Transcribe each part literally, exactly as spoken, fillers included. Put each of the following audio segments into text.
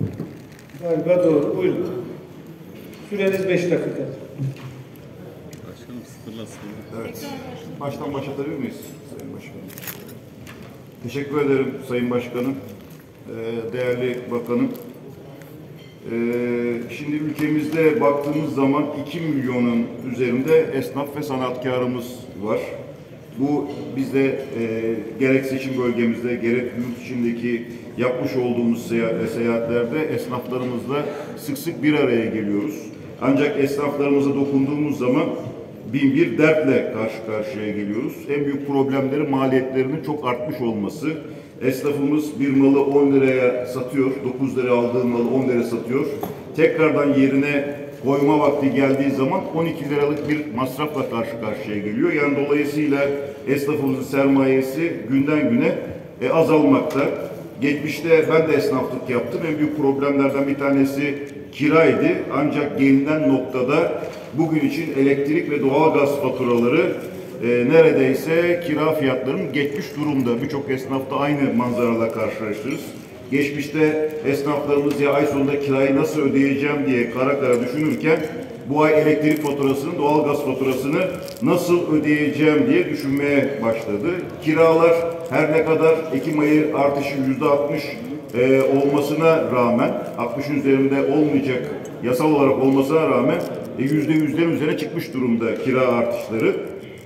Galiba doğru. Buyurun. Süreniz beş dakika. Başkanım sıfırlasın. Evet. Baştan başlatabilir miyiz Sayın Başkanım? Teşekkür ederim Sayın Başkanım. Ee, değerli Bakanım. Ee, şimdi ülkemizde baktığımız zaman iki milyonun üzerinde esnaf ve sanatkarımız var. Bu bizde e, gerek seçim bölgemizde gerek yurt içindeki yapmış olduğumuz seyahatlerde esnaflarımızla sık sık bir araya geliyoruz. Ancak esnaflarımıza dokunduğumuz zaman bin bir dertle karşı karşıya geliyoruz. En büyük problemleri maliyetlerinin çok artmış olması. Esnafımız bir malı on liraya satıyor, dokuz liraya aldığı malı on liraya satıyor. Tekrardan yerine koyma vakti geldiği zaman on iki liralık bir masrafla karşı karşıya geliyor. Yani dolayısıyla esnafımızın sermayesi günden güne e, azalmakta. Geçmişte ben de esnaflık yaptım. En büyük problemlerden bir tanesi kiraydı. Ancak gelinen noktada bugün için elektrik ve doğalgaz faturaları e, neredeyse kira fiyatlarının geçmiş durumda. Birçok esnafta aynı manzarayla karşılaşırız. Geçmişte esnaflarımız ya ay sonunda kirayı nasıl ödeyeceğim diye kara kara düşünürken bu ay elektrik faturasını, doğalgaz faturasını nasıl ödeyeceğim diye düşünmeye başladı. Kiralar her ne kadar Ekim ayı artışı yüzde altmış e, olmasına rağmen, altmışın üzerinde olmayacak yasal olarak olmasına rağmen yüzde yüzlerin üzerine çıkmış durumda kira artışları.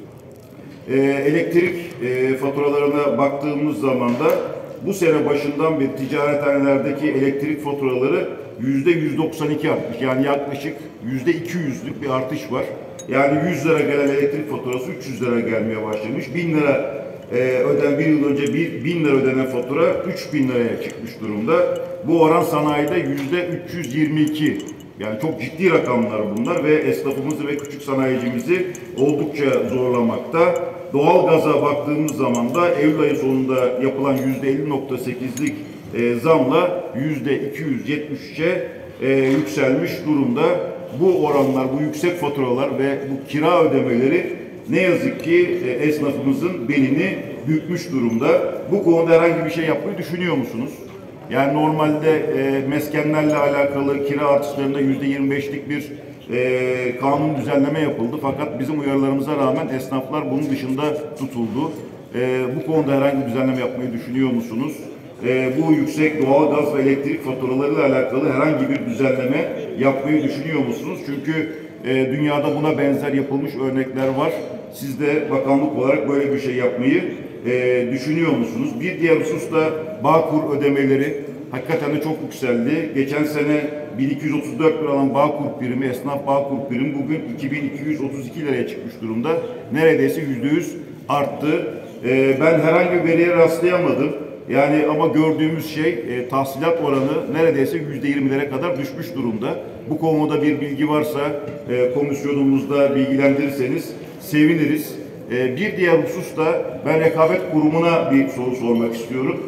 E, elektrik e, faturalarına baktığımız zaman da bu sene başından beri ticarethanelerdeki elektrik faturaları yüzde yüz doksan iki artmış. Yani yaklaşık yüzde iki yüzlük bir artış var. Yani yüz lira gelen elektrik faturası üç yüz lira gelmeye başlamış. bin lira e, öden bir yıl önce bir, bin lira ödenen fatura üç bin liraya çıkmış durumda. Bu oran sanayide yüzde üç yüz yirmi iki. Yani çok ciddi rakamlar bunlar ve esnafımızı ve küçük sanayicimizi oldukça zorlamakta. Doğalgaza baktığımız zaman da Eylül ayı sonunda yapılan yüzde elli nokta sekizlik e, zamla yüzde iki yüz yetmiş üçe e, yükselmiş durumda. Bu oranlar, bu yüksek faturalar ve bu kira ödemeleri ne yazık ki e, esnafımızın belini bükmüş durumda. Bu konuda herhangi bir şey yapmayı düşünüyor musunuz? Yani normalde e, meskenlerle alakalı kira artışlarında yüzde yirmi beşlik bir e, kanun düzenleme yapıldı. Fakat bizim uyarılarımıza rağmen esnaflar bunun dışında tutuldu. E, bu konuda herhangi bir düzenleme yapmayı düşünüyor musunuz? E, bu yüksek doğalgaz ve elektrik faturalarıyla alakalı herhangi bir düzenleme yapmayı düşünüyor musunuz? Çünkü e, dünyada buna benzer yapılmış örnekler var. Siz de bakanlık olarak böyle bir şey yapmayı e, düşünüyor musunuz? Bir diğer husus da Bağkur ödemeleri hakikaten de çok yükseldi. Geçen sene bin iki yüz otuz dört lira alan Bağkur primi, esnaf Bağkur primi bugün iki bin iki yüz otuz iki liraya çıkmış durumda. Neredeyse yüzde yüz arttı. E, ben herhangi bir veriye rastlayamadım. Yani ama gördüğümüz şey e, tahsilat oranı neredeyse yüzde yirmilere kadar düşmüş durumda. Bu konuda bir bilgi varsa e, komisyonumuzda bilgilendirirseniz seviniriz. E, bir diğer husus da ben Rekabet Kurumu'na bir soru sormak istiyorum.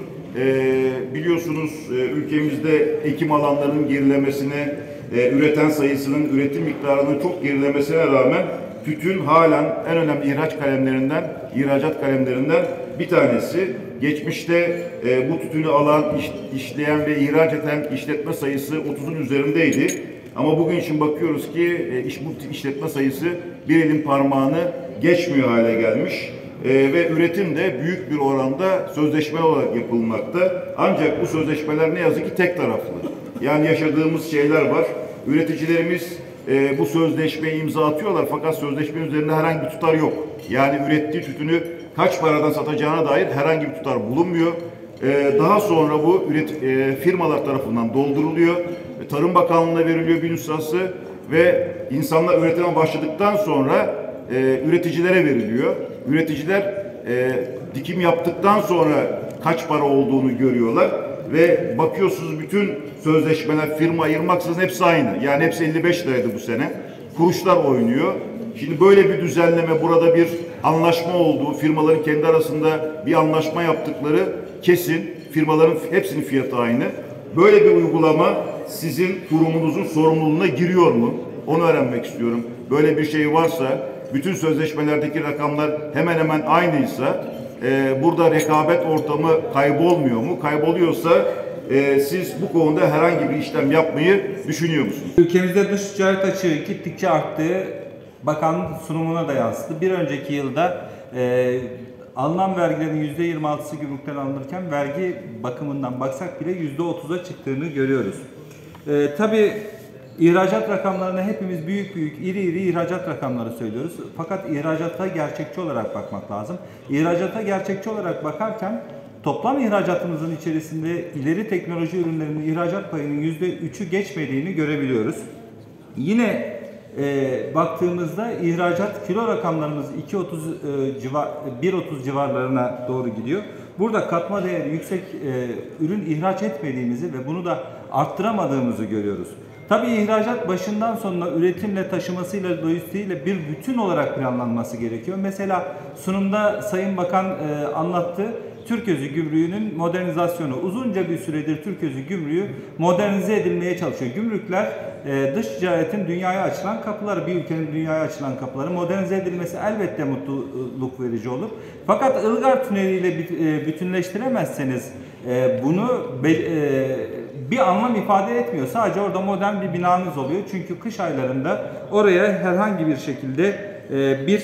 E, biliyorsunuz e, ülkemizde ekim alanlarının gerilemesine, e, üreten sayısının, üretim miktarının çok gerilemesine rağmen tütün halen en önemli ihraç kalemlerinden, ihracat kalemlerinden bir tanesi. Geçmişte e, bu tütünü alan, iş, işleyen ve ihraç eden işletme sayısı otuzun üzerindeydi. Ama bugün için bakıyoruz ki e, iş, bu işletme sayısı bir elin parmağını geçmiyor hale gelmiş. E, ve üretim de büyük bir oranda sözleşme olarak yapılmakta. Ancak bu sözleşmeler ne yazık ki tek taraflı. Yani yaşadığımız şeyler var. Üreticilerimiz e, bu sözleşmeyi imza atıyorlar fakat sözleşmenin üzerinde herhangi bir tutar yok. Yani ürettiği tütünü kaç paradan satacağına dair herhangi bir tutar bulunmuyor. Ee, daha sonra bu üret, e, firmalar tarafından dolduruluyor. E, Tarım Bakanlığı'na veriliyor bir nüshası ve insanlar üretime başladıktan sonra e, üreticilere veriliyor. Üreticiler e, dikim yaptıktan sonra kaç para olduğunu görüyorlar ve bakıyorsunuz bütün sözleşmeler firma ayırmaksızın hepsi aynı. Yani hepsi elli beş liraydı bu sene. Kuruşlar oynuyor. Şimdi böyle bir düzenleme, burada bir anlaşma olduğu, firmaların kendi arasında bir anlaşma yaptıkları kesin. Firmaların hepsinin fiyatı aynı. Böyle bir uygulama sizin kurumunuzun sorumluluğuna giriyor mu? Onu öğrenmek istiyorum. Böyle bir şey varsa, bütün sözleşmelerdeki rakamlar hemen hemen aynıysa, e, burada rekabet ortamı kaybolmuyor mu? Kayboluyorsa e, siz bu konuda herhangi bir işlem yapmayı düşünüyor musunuz? Ülkemizde dış ticaret açığı gittikçe arttığı bakanlık sunumuna da yansıdı. Bir önceki yılda e, alınan vergilerin yüzde yirmi altısı gümrükten alınırken vergi bakımından baksak bile yüzde otuza çıktığını görüyoruz. E, tabii ihracat rakamlarına hepimiz büyük büyük, iri iri ihracat rakamları söylüyoruz. Fakat ihracata gerçekçi olarak bakmak lazım. İhracata gerçekçi olarak bakarken toplam ihracatımızın içerisinde ileri teknoloji ürünlerinin ihracat payının yüzde üçü geçmediğini görebiliyoruz. Yine e, baktığımızda ihracat kilo rakamlarımız iki otuz e, civar, bir otuz civarlarına doğru gidiyor. Burada katma değeri yüksek e, ürün ihraç etmediğimizi ve bunu da arttıramadığımızı görüyoruz. Tabii ihracat başından sonuna üretimle, taşımasıyla, lojistiğiyle bir bütün olarak planlanması gerekiyor. Mesela sunumda Sayın Bakan e, anlattı. Türközü Gümrüğü'nün modernizasyonu. Uzunca bir süredir Türközü Gümrüğü modernize edilmeye çalışıyor. Gümrükler e, dış ticaretin dünyaya açılan kapıları, bir ülkenin dünyaya açılan kapıları. Modernize edilmesi elbette mutluluk verici olur. Fakat Ilgar Tüneli ile bütünleştiremezseniz e, bunu be, e, bir anlam ifade etmiyor. Sadece orada modern bir binanız oluyor. Çünkü kış aylarında oraya herhangi bir şekilde e, bir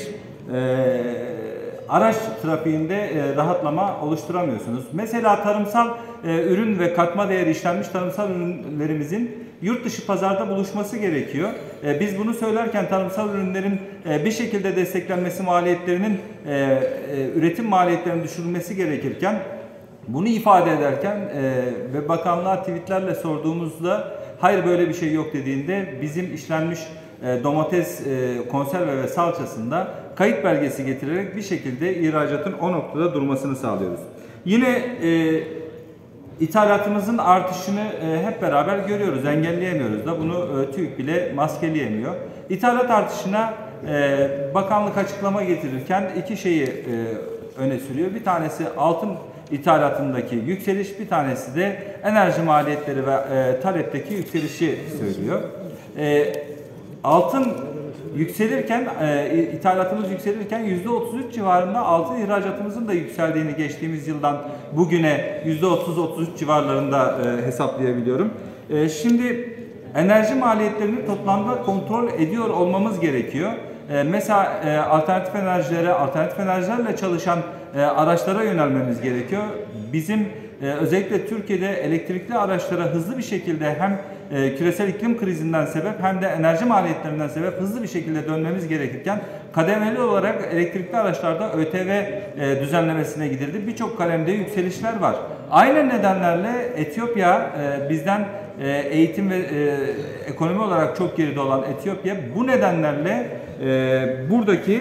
e, araç trafiğinde e, rahatlama oluşturamıyorsunuz. Mesela tarımsal e, ürün ve katma değeri işlenmiş tarımsal ürünlerimizin yurt dışı pazarda buluşması gerekiyor. E, biz bunu söylerken tarımsal ürünlerin e, bir şekilde desteklenmesi maliyetlerinin e, e, üretim maliyetlerinin düşürülmesi gerekirken bunu ifade ederken e, ve bakanlığa tweetlerle sorduğumuzda hayır böyle bir şey yok dediğinde bizim işlenmiş e, domates e, konserve ve salçasında kayıt belgesi getirerek bir şekilde ihracatın o noktada durmasını sağlıyoruz. Yine e, ithalatımızın artışını e, hep beraber görüyoruz, engelleyemiyoruz da bunu e, TÜİK bile maskeleyemiyor. İthalat artışına e, bakanlık açıklama getirirken iki şeyi e, öne sürüyor. Bir tanesi altın ithalatındaki yükseliş, bir tanesi de enerji maliyetleri ve e, talepteki yükselişi söylüyor. E, altın yükselirken, e, ithalatımız yükselirken yüzde otuz üç civarında altın ihracatımızın da yükseldiğini geçtiğimiz yıldan bugüne yüzde otuz otuz üç civarlarında e, hesaplayabiliyorum. E, şimdi enerji maliyetlerini toplamda kontrol ediyor olmamız gerekiyor. E, mesela e, alternatif enerjilere, alternatif enerjilerle çalışan e, araçlara yönelmemiz gerekiyor. Bizim e, özellikle Türkiye'de elektrikli araçlara hızlı bir şekilde hem e, küresel iklim krizinden sebep hem de enerji maliyetlerinden sebep hızlı bir şekilde dönmemiz gerekirken kademeli olarak elektrikli araçlarda ÖTV e, düzenlemesine gidildi. Birçok kalemde yükselişler var. Aynı nedenlerle Etiyopya e, bizden e, eğitim ve e, ekonomi olarak çok geride olan Etiyopya bu nedenlerle e, buradaki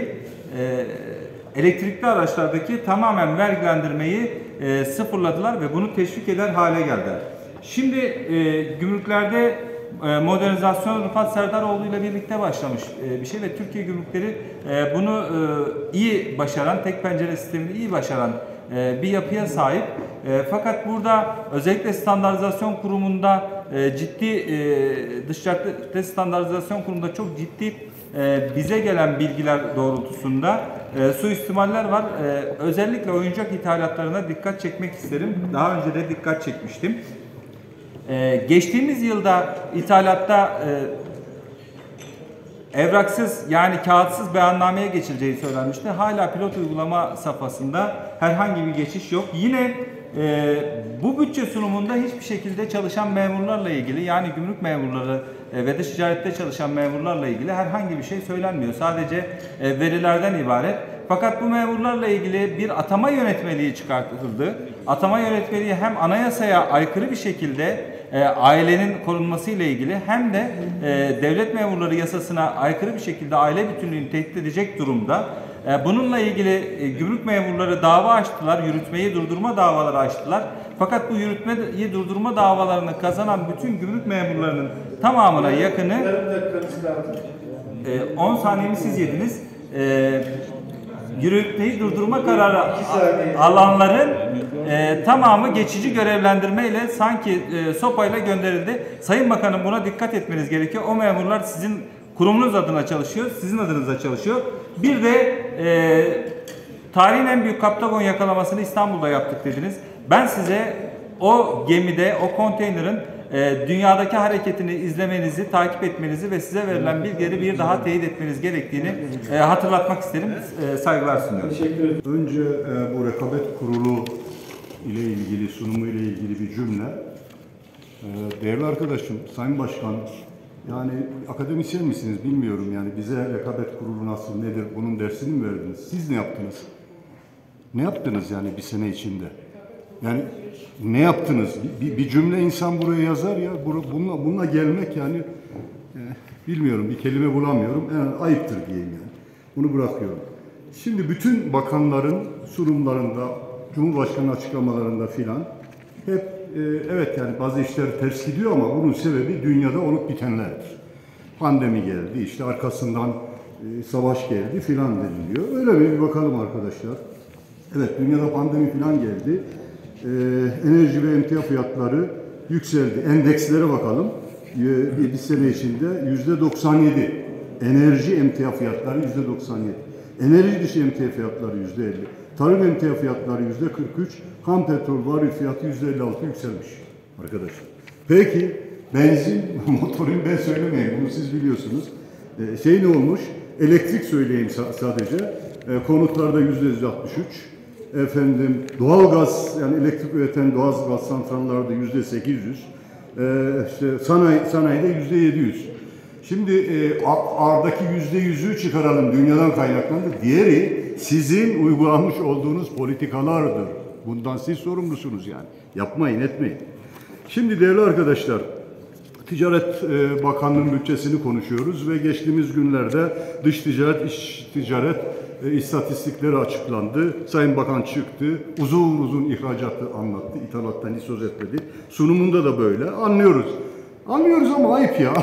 e, elektrikli araçlardaki tamamen vergilendirmeyi e, sıfırladılar ve bunu teşvik eder hale geldiler. Şimdi e, gümrüklerde e, modernizasyon Rıfat Serdaroğlu ile birlikte başlamış e, bir şey ve Türkiye Gümrükleri e, bunu e, iyi başaran, tek pencere sistemini iyi başaran e, bir yapıya sahip. E, fakat burada özellikle standartizasyon kurumunda e, ciddi e, dış ticaret standartizasyon kurumunda çok ciddi e, bize gelen bilgiler doğrultusunda e, suistimaller var. E, özellikle oyuncak ithalatlarına dikkat çekmek isterim. Daha önce de dikkat çekmiştim. Ee, geçtiğimiz yılda ithalatta e, evraksız yani kağıtsız beyannameye geçileceği söylenmişti. Hala pilot uygulama safhasında herhangi bir geçiş yok. Yine e, bu bütçe sunumunda hiçbir şekilde çalışan memurlarla ilgili yani gümrük memurları e, ve dış ticarette çalışan memurlarla ilgili herhangi bir şey söylenmiyor. Sadece e, verilerden ibaret. Fakat bu memurlarla ilgili bir atama yönetmeliği çıkartıldı. Atama yönetmeliği hem anayasaya aykırı bir şekilde e, ailenin korunması ile ilgili hem de e, devlet memurları yasasına aykırı bir şekilde aile bütünlüğünü tehdit edecek durumda. E, bununla ilgili e, gümrük memurları dava açtılar, yürütmeyi durdurma davaları açtılar. Fakat bu yürütmeyi durdurma davalarını kazanan bütün gümrük memurlarının tamamına yakını e, on saniyemi siz yediniz. E, yürütmeyi durdurma kararı alanların e, tamamı geçici görevlendirmeyle sanki e, sopayla gönderildi. Sayın Bakanım buna dikkat etmeniz gerekiyor. O memurlar sizin kurumunuz adına çalışıyor, sizin adınıza çalışıyor. Bir de e, tarihin en büyük Kaptagon yakalamasını İstanbul'da yaptık dediniz. Ben size o gemide, o konteynerin e, dünyadaki hareketini izlemenizi, takip etmenizi ve size verilen bilgileri bir daha teyit etmeniz gerektiğini e, hatırlatmak isterim. E, saygılar sunuyorum. Teşekkür ederim. Önce e, bu rekabet kurulu ile ilgili, sunumu ile ilgili bir cümle. E, değerli arkadaşım, Sayın Başkan, yani akademisyen misiniz bilmiyorum, yani bize rekabet kurulu nasıl, nedir, bunun dersini mi verdiniz? Siz ne yaptınız? Ne yaptınız yani bir sene içinde? Yani ne yaptınız? Bir, bir cümle insan buraya yazar ya, bununla, bununla gelmek yani e, bilmiyorum, bir kelime bulamıyorum. Yani ayıptır diyeyim yani. Bunu bırakıyorum. Şimdi bütün bakanların sunumlarında, Cumhurbaşkanı açıklamalarında filan hep e, evet yani bazı işler ters gidiyor ama bunun sebebi dünyada olup bitenlerdir. Pandemi geldi, işte arkasından e, savaş geldi filan deniliyor. Öyle bir bakalım arkadaşlar. Evet, dünyada pandemi filan geldi. Ee, enerji ve emtia fiyatları yükseldi. Endekslere bakalım. Ee, bir, bir sene içinde yüzde doksan yedi. Enerji emtia fiyatları yüzde doksan yedi. Enerji dışı emtia fiyatları yüzde elli. Tarım emtia fiyatları yüzde kırk üç. Ham petrol varil fiyatı yüzde elli altı yükselmiş arkadaşlar. Peki benzin, motorun ben söylemeyeyim. Bunu siz biliyorsunuz. Ee, şey ne olmuş? Elektrik söyleyeyim sadece. Ee, konutlarda yüzde yüz altmış üç. Efendim doğalgaz, yani elektrik üreten doğalgaz santrallarda yüzde sekiz yüz, ee, işte sanayi sanayide yüzde yedi yüz. Şimdi e, A'daki yüzde yüzü çıkaralım, dünyadan kaynaklandı. Diğeri sizin uygulamış olduğunuz politikalardır. Bundan siz sorumlusunuz yani. Yapmayın, etmeyin. Şimdi değerli arkadaşlar, Ticaret e, Bakanlığı'nın bütçesini konuşuyoruz ve geçtiğimiz günlerde dış ticaret, iç ticaret e, istatistikleri açıklandı. Sayın Bakan çıktı, uzun uzun ihracatı anlattı, ithalattan hiç söz etmedi. Sunumunda da böyle. Anlıyoruz. Anlıyoruz ama ayıp ya.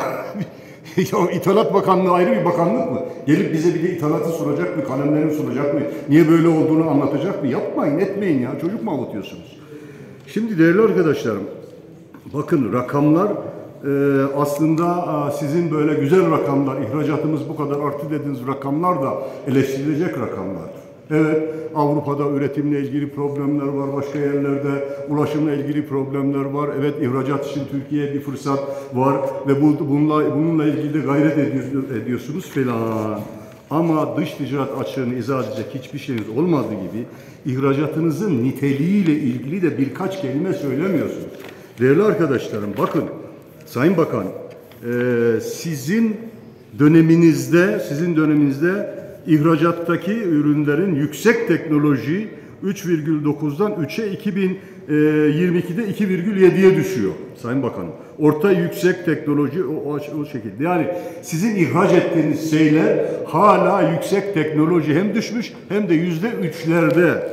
Ya İthalat Bakanlığı ayrı bir bakanlık mı? Gelip bize bir de ithalatı sunacak mı, kalemlerini sunacak mı? Niye böyle olduğunu anlatacak mı? Yapmayın, etmeyin ya. Çocuk mu avutuyorsunuz? Şimdi değerli arkadaşlarım, bakın rakamlar e, aslında e, sizin böyle güzel rakamlar, ihracatımız bu kadar arttı dediğiniz rakamlar da eleştirilecek rakamlardır. Evet, Avrupa'da üretimle ilgili problemler var, başka yerlerde ulaşımla ilgili problemler var. Evet, ihracat için Türkiye'ye bir fırsat var ve bu, bununla, bununla ilgili de gayret ediyorsunuz falan. Ama dış ticaret açığını izah edecek hiçbir şeyiniz olmadığı gibi ihracatınızın niteliğiyle ilgili de birkaç kelime söylemiyorsunuz. Değerli arkadaşlarım, bakın Sayın Bakan, e, sizin döneminizde, sizin döneminizde ihracattaki ürünlerin yüksek teknoloji üç virgül dokuzdan üçe iki bin yirmi ikide iki virgül yediye düşüyor Sayın Bakanım. Orta yüksek teknoloji o, o, o şekilde. Yani sizin ihraç ettiğiniz şeyler hala yüksek teknoloji hem düşmüş hem de yüzde üçlerde.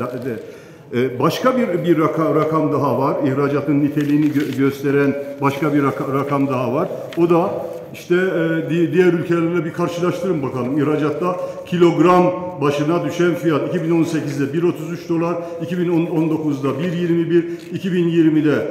Başka bir, bir rakam, rakam daha var. İhracatın niteliğini gö- gösteren başka bir raka, rakam daha var. O da işte e, diğer ülkelerle bir karşılaştırın bakalım. İhracatta kilogram başına düşen fiyat iki bin on sekizde bir virgül otuz üç dolar, iki bin on dokuzda bir virgül yirmi bir, iki bin yirmide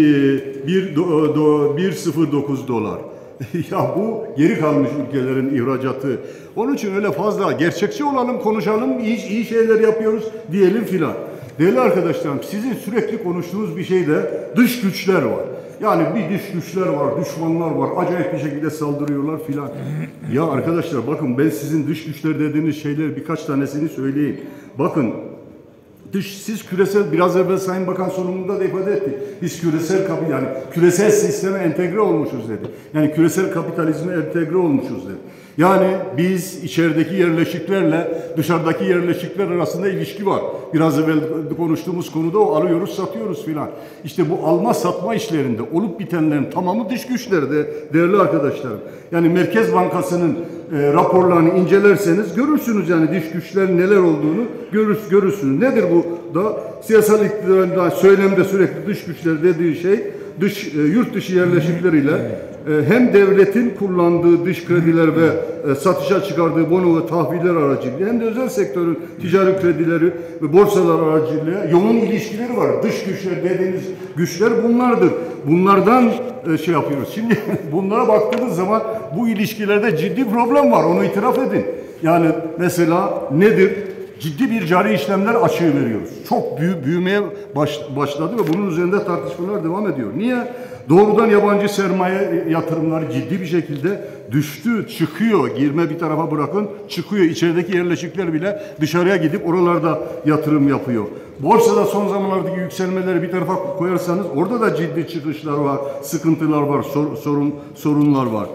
bir virgül sıfır dokuz dolar. Ya bu geri kalmış ülkelerin ihracatı. Onun için öyle fazla gerçekçi olalım, konuşalım, iyi, iyi şeyler yapıyoruz diyelim filan. Değerli arkadaşlarım, sizin sürekli konuştuğunuz bir şeyde dış güçler var. Yani bir dış güçler var, düşmanlar var, acayip bir şekilde saldırıyorlar filan. Ya arkadaşlar bakın, ben sizin dış güçler dediğiniz şeyler birkaç tanesini söyleyeyim. Bakın, dış, siz küresel, biraz evvel Sayın Bakan sunumunda da ifade etti. Biz küresel yani küresel sisteme entegre olmuşuz dedi. Yani küresel kapitalizme entegre olmuşuz dedi. Yani biz içerideki yerleşiklerle dışarıdaki yerleşikler arasında ilişki var. Biraz evvel konuştuğumuz konuda o alıyoruz, satıyoruz filan. İşte bu alma satma işlerinde olup bitenlerin tamamı dış güçlerde değerli arkadaşlarım. Yani Merkez Bankası'nın e, raporlarını incelerseniz görürsünüz yani dış güçler neler olduğunu görür, görürsünüz. Nedir bu da? Siyasal iktidarında söylemde sürekli dış güçler dediği şey dış e, yurt dışı yerleşikleriyle e, hem devletin kullandığı dış krediler ve e, satışa çıkardığı bono ve tahviller aracılığıyla hem de özel sektörün ticari kredileri ve borsalar aracılığıyla yoğun ilişkileri var. Dış güçler dediğiniz güçler bunlardır. Bunlardan e, şey yapıyoruz. Şimdi bunlara baktığınız zaman bu ilişkilerde ciddi problem var. Onu itiraf edin. Yani mesela nedir? ciddi bir cari işlemler açığı veriyoruz. Çok büyü, büyümeye baş, başladı ve bunun üzerinde tartışmalar devam ediyor. Niye? Doğrudan yabancı sermaye yatırımları ciddi bir şekilde düştü, çıkıyor. Girme bir tarafa bırakın, çıkıyor. İçerideki yerleşikler bile dışarıya gidip oralarda yatırım yapıyor. Borsada son zamanlardaki yükselmeleri bir tarafa koyarsanız orada da ciddi çıkışlar var, sıkıntılar var, sor, sorun sorunlar var.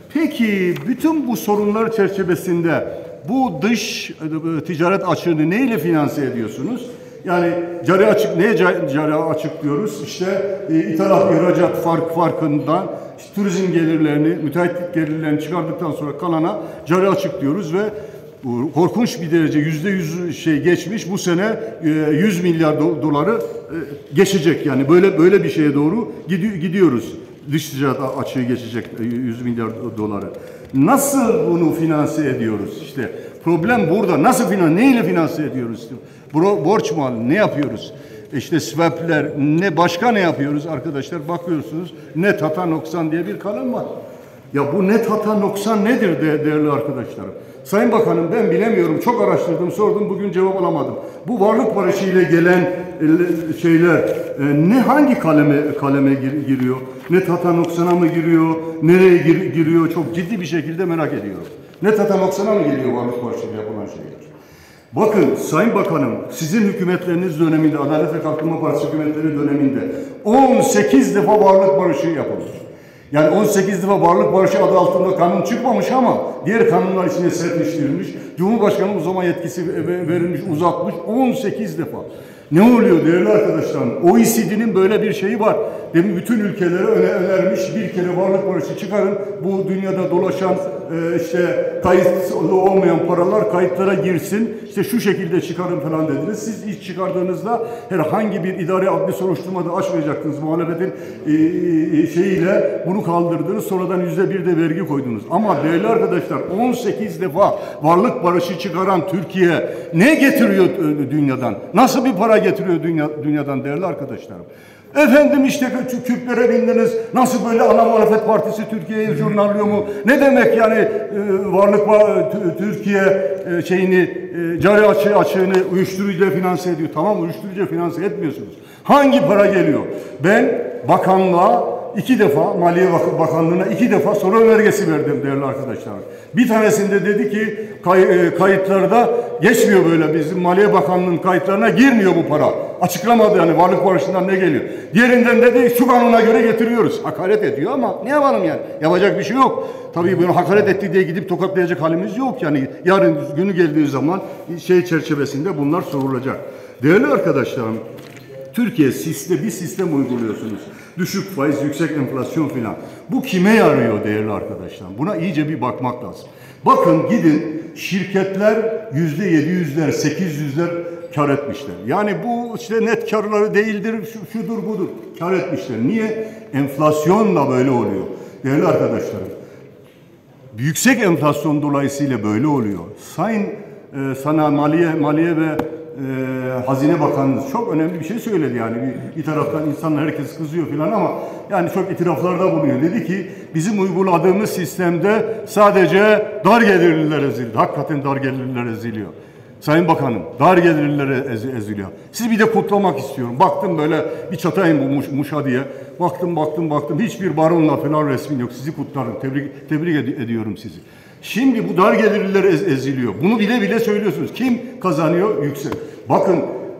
Peki bütün bu sorunlar çerçevesinde bu dış e, ticaret açığını neyle finanse ediyorsunuz? Yani cari açık, neye cari açık diyoruz? İşte e, ithalat, ihracat fark farkından işte, turizm gelirlerini, müteahhitlik gelirlerini çıkardıktan sonra kalana cari açık diyoruz ve bu korkunç bir derece yüzde yüz şey geçmiş. Bu sene e, yüz milyar do doları e, geçecek. Yani böyle böyle bir şeye doğru gidi gidiyoruz. Dış ticaret açığı geçecek yüz milyar doları. Nasıl bunu finanse ediyoruz? İşte problem burada. Nasıl finanse, neyle finanse ediyoruz? Bro, borç mu alın? Ne yapıyoruz? İşte swap'ler, ne başka ne yapıyoruz arkadaşlar? Bakıyorsunuz net hata noksan diye bir kalem var. Ya bu net hata noksan nedir de, değerli arkadaşlarım? Sayın Bakanım ben bilemiyorum. Çok araştırdım, sordum. Bugün cevap alamadım. Bu varlık barışı ile gelen şeyler e, ne hangi kaleme kaleme gir, giriyor? Net hata noksana mı giriyor? Nereye gir, giriyor? Çok ciddi bir şekilde merak ediyorum. Net hata noksana mı geliyor varlık barışı ile yapılan şeyler? Bakın Sayın Bakanım, sizin hükümetleriniz döneminde, Adalet ve Kalkınma Partisi hükümetleri döneminde on sekiz defa varlık barışı yapılmış. Yani on sekiz defa varlık barışı adı altında kanun çıkmamış ama diğer kanunlar içine serpiştirilmiş. Cumhurbaşkanı o zaman yetkisi verilmiş, uzatmış on sekiz defa. Ne oluyor değerli arkadaşlarım? O E C D'nin böyle bir şeyi var. Demin bütün ülkelere önermiş bir kere varlık barışı çıkarın. Bu dünyada dolaşan e, işte kayıtlı olmayan paralar kayıtlara girsin. İşte şu şekilde çıkarın falan dediniz. Siz ilk çıkardığınızda herhangi bir idari adli soruşturmada açmayacaktınız. Muhalefetin e, e, şeyiyle bunu kaldırdınız. Sonradan yüzde bir de vergi koydunuz. Ama değerli arkadaşlar on sekiz defa varlık barışı çıkaran Türkiye ne getiriyor dünyadan? Nasıl bir para getiriyor dünya, dünyadan değerli arkadaşlarım? Efendim işte Kürtlere bindiniz. Nasıl böyle ana muhalefet partisi Türkiye'yi jurnallıyor mu? Ne demek yani e, varlık Türkiye e, şeyini e, cari açığı açığını uyuşturucuyla finanse ediyor. Tamam uyuşturucuyla finanse etmiyorsunuz. Hangi para geliyor? Ben bakanlığa iki defa Maliye Bakanlığı'na iki defa soru önergesi verdim değerli arkadaşlar. Bir tanesinde dedi ki kay, kayıtlarda geçmiyor böyle bizim Maliye Bakanlığı'nın kayıtlarına girmiyor bu para. Açıklamadı yani varlık barışından ne geliyor. Diğerinden dedi şu kanuna göre getiriyoruz. Hakaret ediyor ama ne yapalım yani? Yapacak bir şey yok. Tabii bunu hakaret etti diye gidip tokatlayacak halimiz yok. Yani yarın günü geldiği zaman şey çerçevesinde bunlar sorulacak. Değerli arkadaşlarım, Türkiye sistem, bir sistem uyguluyorsunuz. Düşük faiz, yüksek enflasyon filan. Bu kime yarıyor değerli arkadaşlar? Buna iyice bir bakmak lazım. Bakın gidin şirketler yüzde yedi yüzler, sekiz yüzler kar etmişler. Yani bu işte net karları değildir, şu, şudur budur. Kar etmişler. Niye? Enflasyonla böyle oluyor. Değerli arkadaşlarım, yüksek enflasyon dolayısıyla böyle oluyor. Sayın e, sana Maliye, Maliye ve e, Hazine Bakanınız çok önemli bir şey söyledi yani. Bir, bir taraftan insanlar herkes kızıyor filan ama yani çok itiraflarda bulunuyor. Dedi ki bizim uyguladığımız sistemde sadece dar gelirliler eziliyor. Hakikaten dar gelirliler eziliyor. Sayın Bakanım, dar gelirlilere ez, eziliyor. Siz bir de kutlamak istiyorum. Baktım böyle bir çatayım bu muş, Muş'a diye. Baktım, baktım, baktım. Hiçbir baronla falan resmin yok. Sizi kutlarım. Tebrik, tebrik ed ediyorum sizi. Şimdi bu dar gelirliler ez, eziliyor. Bunu bile bile söylüyorsunuz. Kim kazanıyor? Yüksek. Bakın,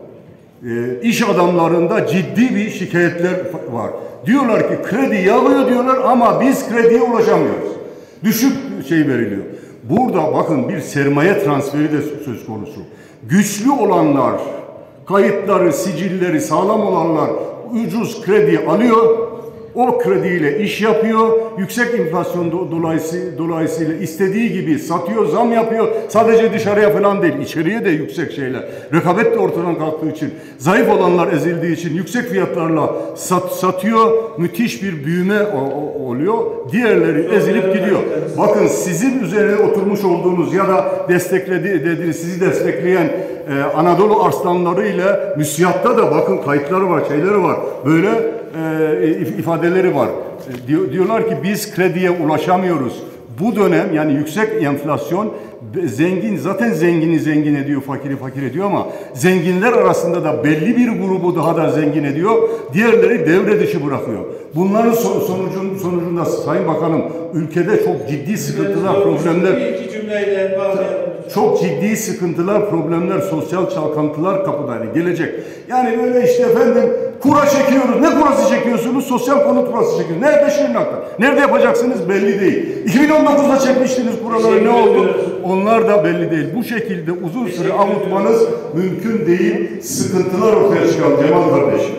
e, iş adamlarında ciddi bir şikayetler var. Diyorlar ki kredi yağıyor diyorlar ama biz krediye ulaşamıyoruz. Düşük şey veriliyor. Burada bakın bir sermaye transferi de söz konusu. Güçlü olanlar, kayıtları, sicilleri sağlam olanlar ucuz kredi alıyor. O krediyle iş yapıyor. Yüksek enflasyon dolayısıyla, dolayısıyla istediği gibi satıyor, zam yapıyor. Sadece dışarıya falan değil, içeriye de yüksek şeyler. Rekabet de ortadan kalktığı için, zayıf olanlar ezildiği için yüksek fiyatlarla sat, satıyor. Müthiş bir büyüme o, o, oluyor. Diğerleri ezilip gidiyor. Bakın sizin üzerine oturmuş olduğunuz ya da destekledi dediğiniz, sizi destekleyen e, Anadolu arslanları ile müsiyatta da bakın kayıtları var, şeyleri var. Böyle E, ifadeleri var. E, diyor, diyorlar ki biz krediye ulaşamıyoruz. Bu dönem yani yüksek enflasyon zengin zaten zengini zengin ediyor, fakiri fakir ediyor ama zenginler arasında da belli bir grubu daha da zengin ediyor. Diğerleri devre dışı bırakıyor. Bunların sonucun, sonucunda Sayın Bakanım ülkede çok ciddi sıkıntılar, problemler İki cümleyle bağlayalım. Çok ciddi sıkıntılar, problemler, sosyal çalkantılar kapıda gelecek. Yani böyle işte efendim kura çekiyoruz. Ne kurası çekiyorsunuz? Sosyal konut kurası çekiyorsunuz. Nerede Şırnak'ta? Nerede yapacaksınız? Belli değil. iki bin on dokuzda çekmiştiniz kuraları, ne oldu? Onlar da belli değil. Bu şekilde uzun süre avutmanız mümkün değil. Sıkıntılar ortaya çıkan Cemal kardeşim.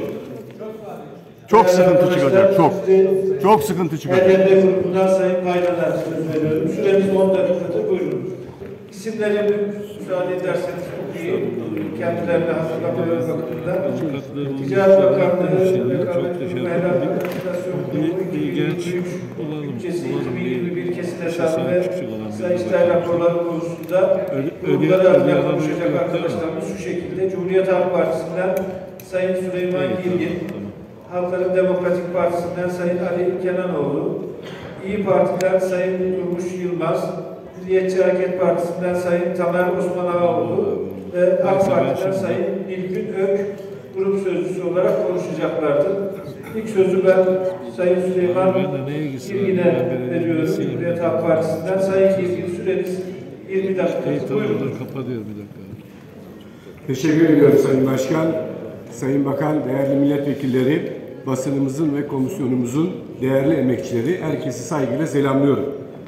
Çok sıkıntı çıkacak. Çok. Çok sıkıntı çıkacak. H D P grubundan Sayın Kaynalar söz veriyorum. Süremiz on dakikadır. Buyurun. İsimlerimi müsaade ederseniz okuyayım. Kendilerine hazırlamaları bakımında. Ticaret Bakanlığı ve Kamuoyu Helal Administrasyon Kurulu iki bin yirmi üç bütçesi iki bin yirmi bir kesin hesabı ve Sayıştay raporları konusunda kurumları adına konuşacak arkadaşlarımız şu şekilde. Cumhuriyet Halk Partisi'nden Sayın Süleyman Gilgin, Halkların Demokratik Partisi'nden Sayın Ali Kenanoğlu, İYİ Parti'den Sayın Durmuş Yılmaz, Milliyetçi Hareket Partisi'nden Sayın Tamer Osman Ağaoğlu ve AK Parti'den Sayın Nilgün Ök grup sözcüsü olarak konuşacaklardır. İlk sözü ben Sayın Süleyman Gilgin'e veriyorum. Cumhuriyet Halk Partisi'nden Sayın Gilgin, süreniz yirmi dakika. Buyurun. Kapatıyorum bir dakika. Teşekkür ediyorum Sayın Başkan, Sayın Bakan, değerli milletvekilleri, basınımızın ve komisyonumuzun değerli emekçileri, herkesi saygıyla selamlıyorum.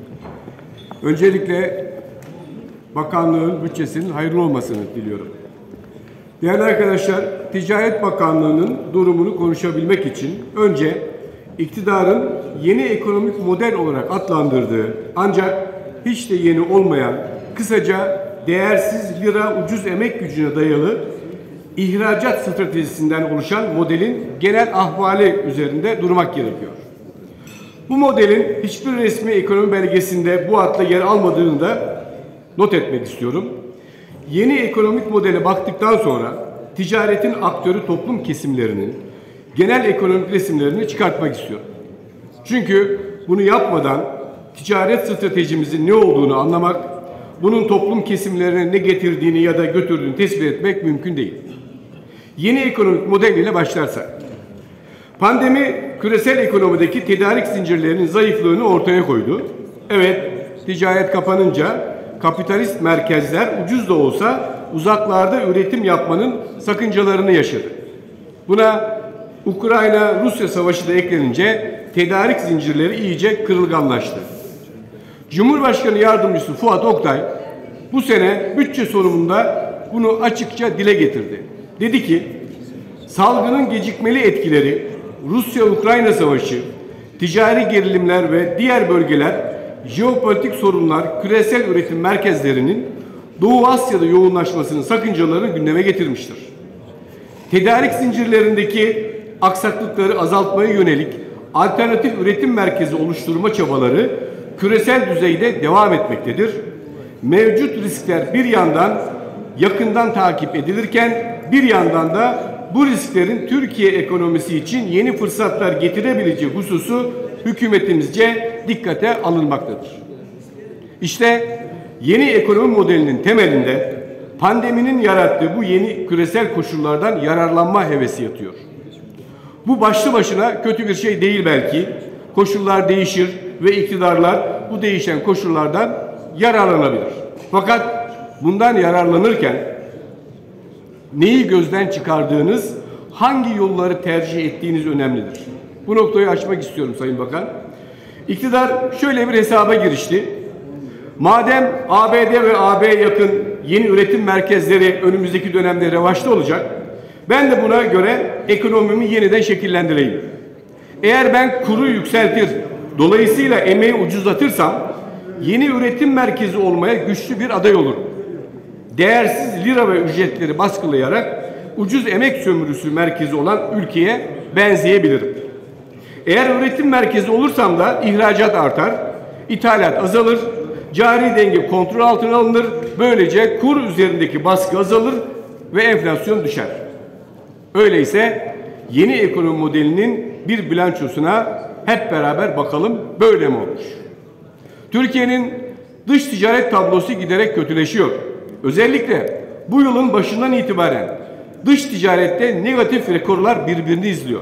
Öncelikle bakanlığın bütçesinin hayırlı olmasını diliyorum. Değerli arkadaşlar, Ticaret Bakanlığı'nın durumunu konuşabilmek için önce iktidarın yeni ekonomik model olarak adlandırdığı ancak hiç de yeni olmayan, kısaca değersiz lira ucuz emek gücüne dayalı ihracat stratejisinden oluşan modelin genel ahvali üzerinde durmak gerekiyor. Bu modelin hiçbir resmi ekonomi belgesinde bu adla yer almadığını da not etmek istiyorum. Yeni ekonomik modele baktıktan sonra ticaretin aktörü toplum kesimlerinin genel ekonomik resimlerini çıkartmak istiyorum. Çünkü bunu yapmadan ticaret stratejimizin ne olduğunu anlamak, bunun toplum kesimlerine ne getirdiğini ya da götürdüğünü tespit etmek mümkün değil. Yeni ekonomik model ile başlarsak, pandemi küresel ekonomideki tedarik zincirlerinin zayıflığını ortaya koydu. Evet, ticaret kapanınca kapitalist merkezler ucuz da olsa uzaklarda üretim yapmanın sakıncalarını yaşadı. Buna Ukrayna-Rusya savaşı da eklenince tedarik zincirleri iyice kırılganlaştı. Cumhurbaşkanı Yardımcısı Fuat Oktay bu sene bütçe sunumunda bunu açıkça dile getirdi. Dedi ki, salgının gecikmeli etkileri, Rusya-Ukrayna savaşı, ticari gerilimler ve diğer bölgeler, jeopolitik sorunlar küresel üretim merkezlerinin Doğu Asya'da yoğunlaşmasının sakıncalarını gündeme getirmiştir. Tedarik zincirlerindeki aksaklıkları azaltmaya yönelik alternatif üretim merkezi oluşturma çabaları küresel düzeyde devam etmektedir. Mevcut riskler bir yandan yakından takip edilirken bir yandan da bu risklerin Türkiye ekonomisi için yeni fırsatlar getirebileceği hususu hükümetimizce dikkate alınmaktadır. İşte yeni ekonomi modelinin temelinde pandeminin yarattığı bu yeni küresel koşullardan yararlanma hevesi yatıyor. Bu başlı başına kötü bir şey değil belki. Koşullar değişir ve iktidarlar bu değişen koşullardan yararlanabilir. Fakat bundan yararlanırken neyi gözden çıkardığınız, hangi yolları tercih ettiğiniz önemlidir. Bu noktayı açmak istiyorum Sayın Bakan. İktidar şöyle bir hesaba girişti. Madem A B D ve A B'ye yakın yeni üretim merkezleri önümüzdeki dönemde revaçta olacak, ben de buna göre ekonomimi yeniden şekillendireyim. Eğer ben kuru yükseltir, dolayısıyla emeği ucuzlatırsam, yeni üretim merkezi olmaya güçlü bir aday olurum. Değersiz lira ve ücretleri baskılayarak ucuz emek sömürüsü merkezi olan ülkeye benzeyebilirim. Eğer üretim merkezi olursam da ihracat artar, ithalat azalır, cari denge kontrol altına alınır, böylece kur üzerindeki baskı azalır ve enflasyon düşer. Öyleyse yeni ekonomi modelinin bir bilançosuna hep beraber bakalım, böyle mi olmuş? Türkiye'nin dış ticaret tablosu giderek kötüleşiyor. Özellikle bu yılın başından itibaren dış ticarette negatif rekorlar birbirini izliyor.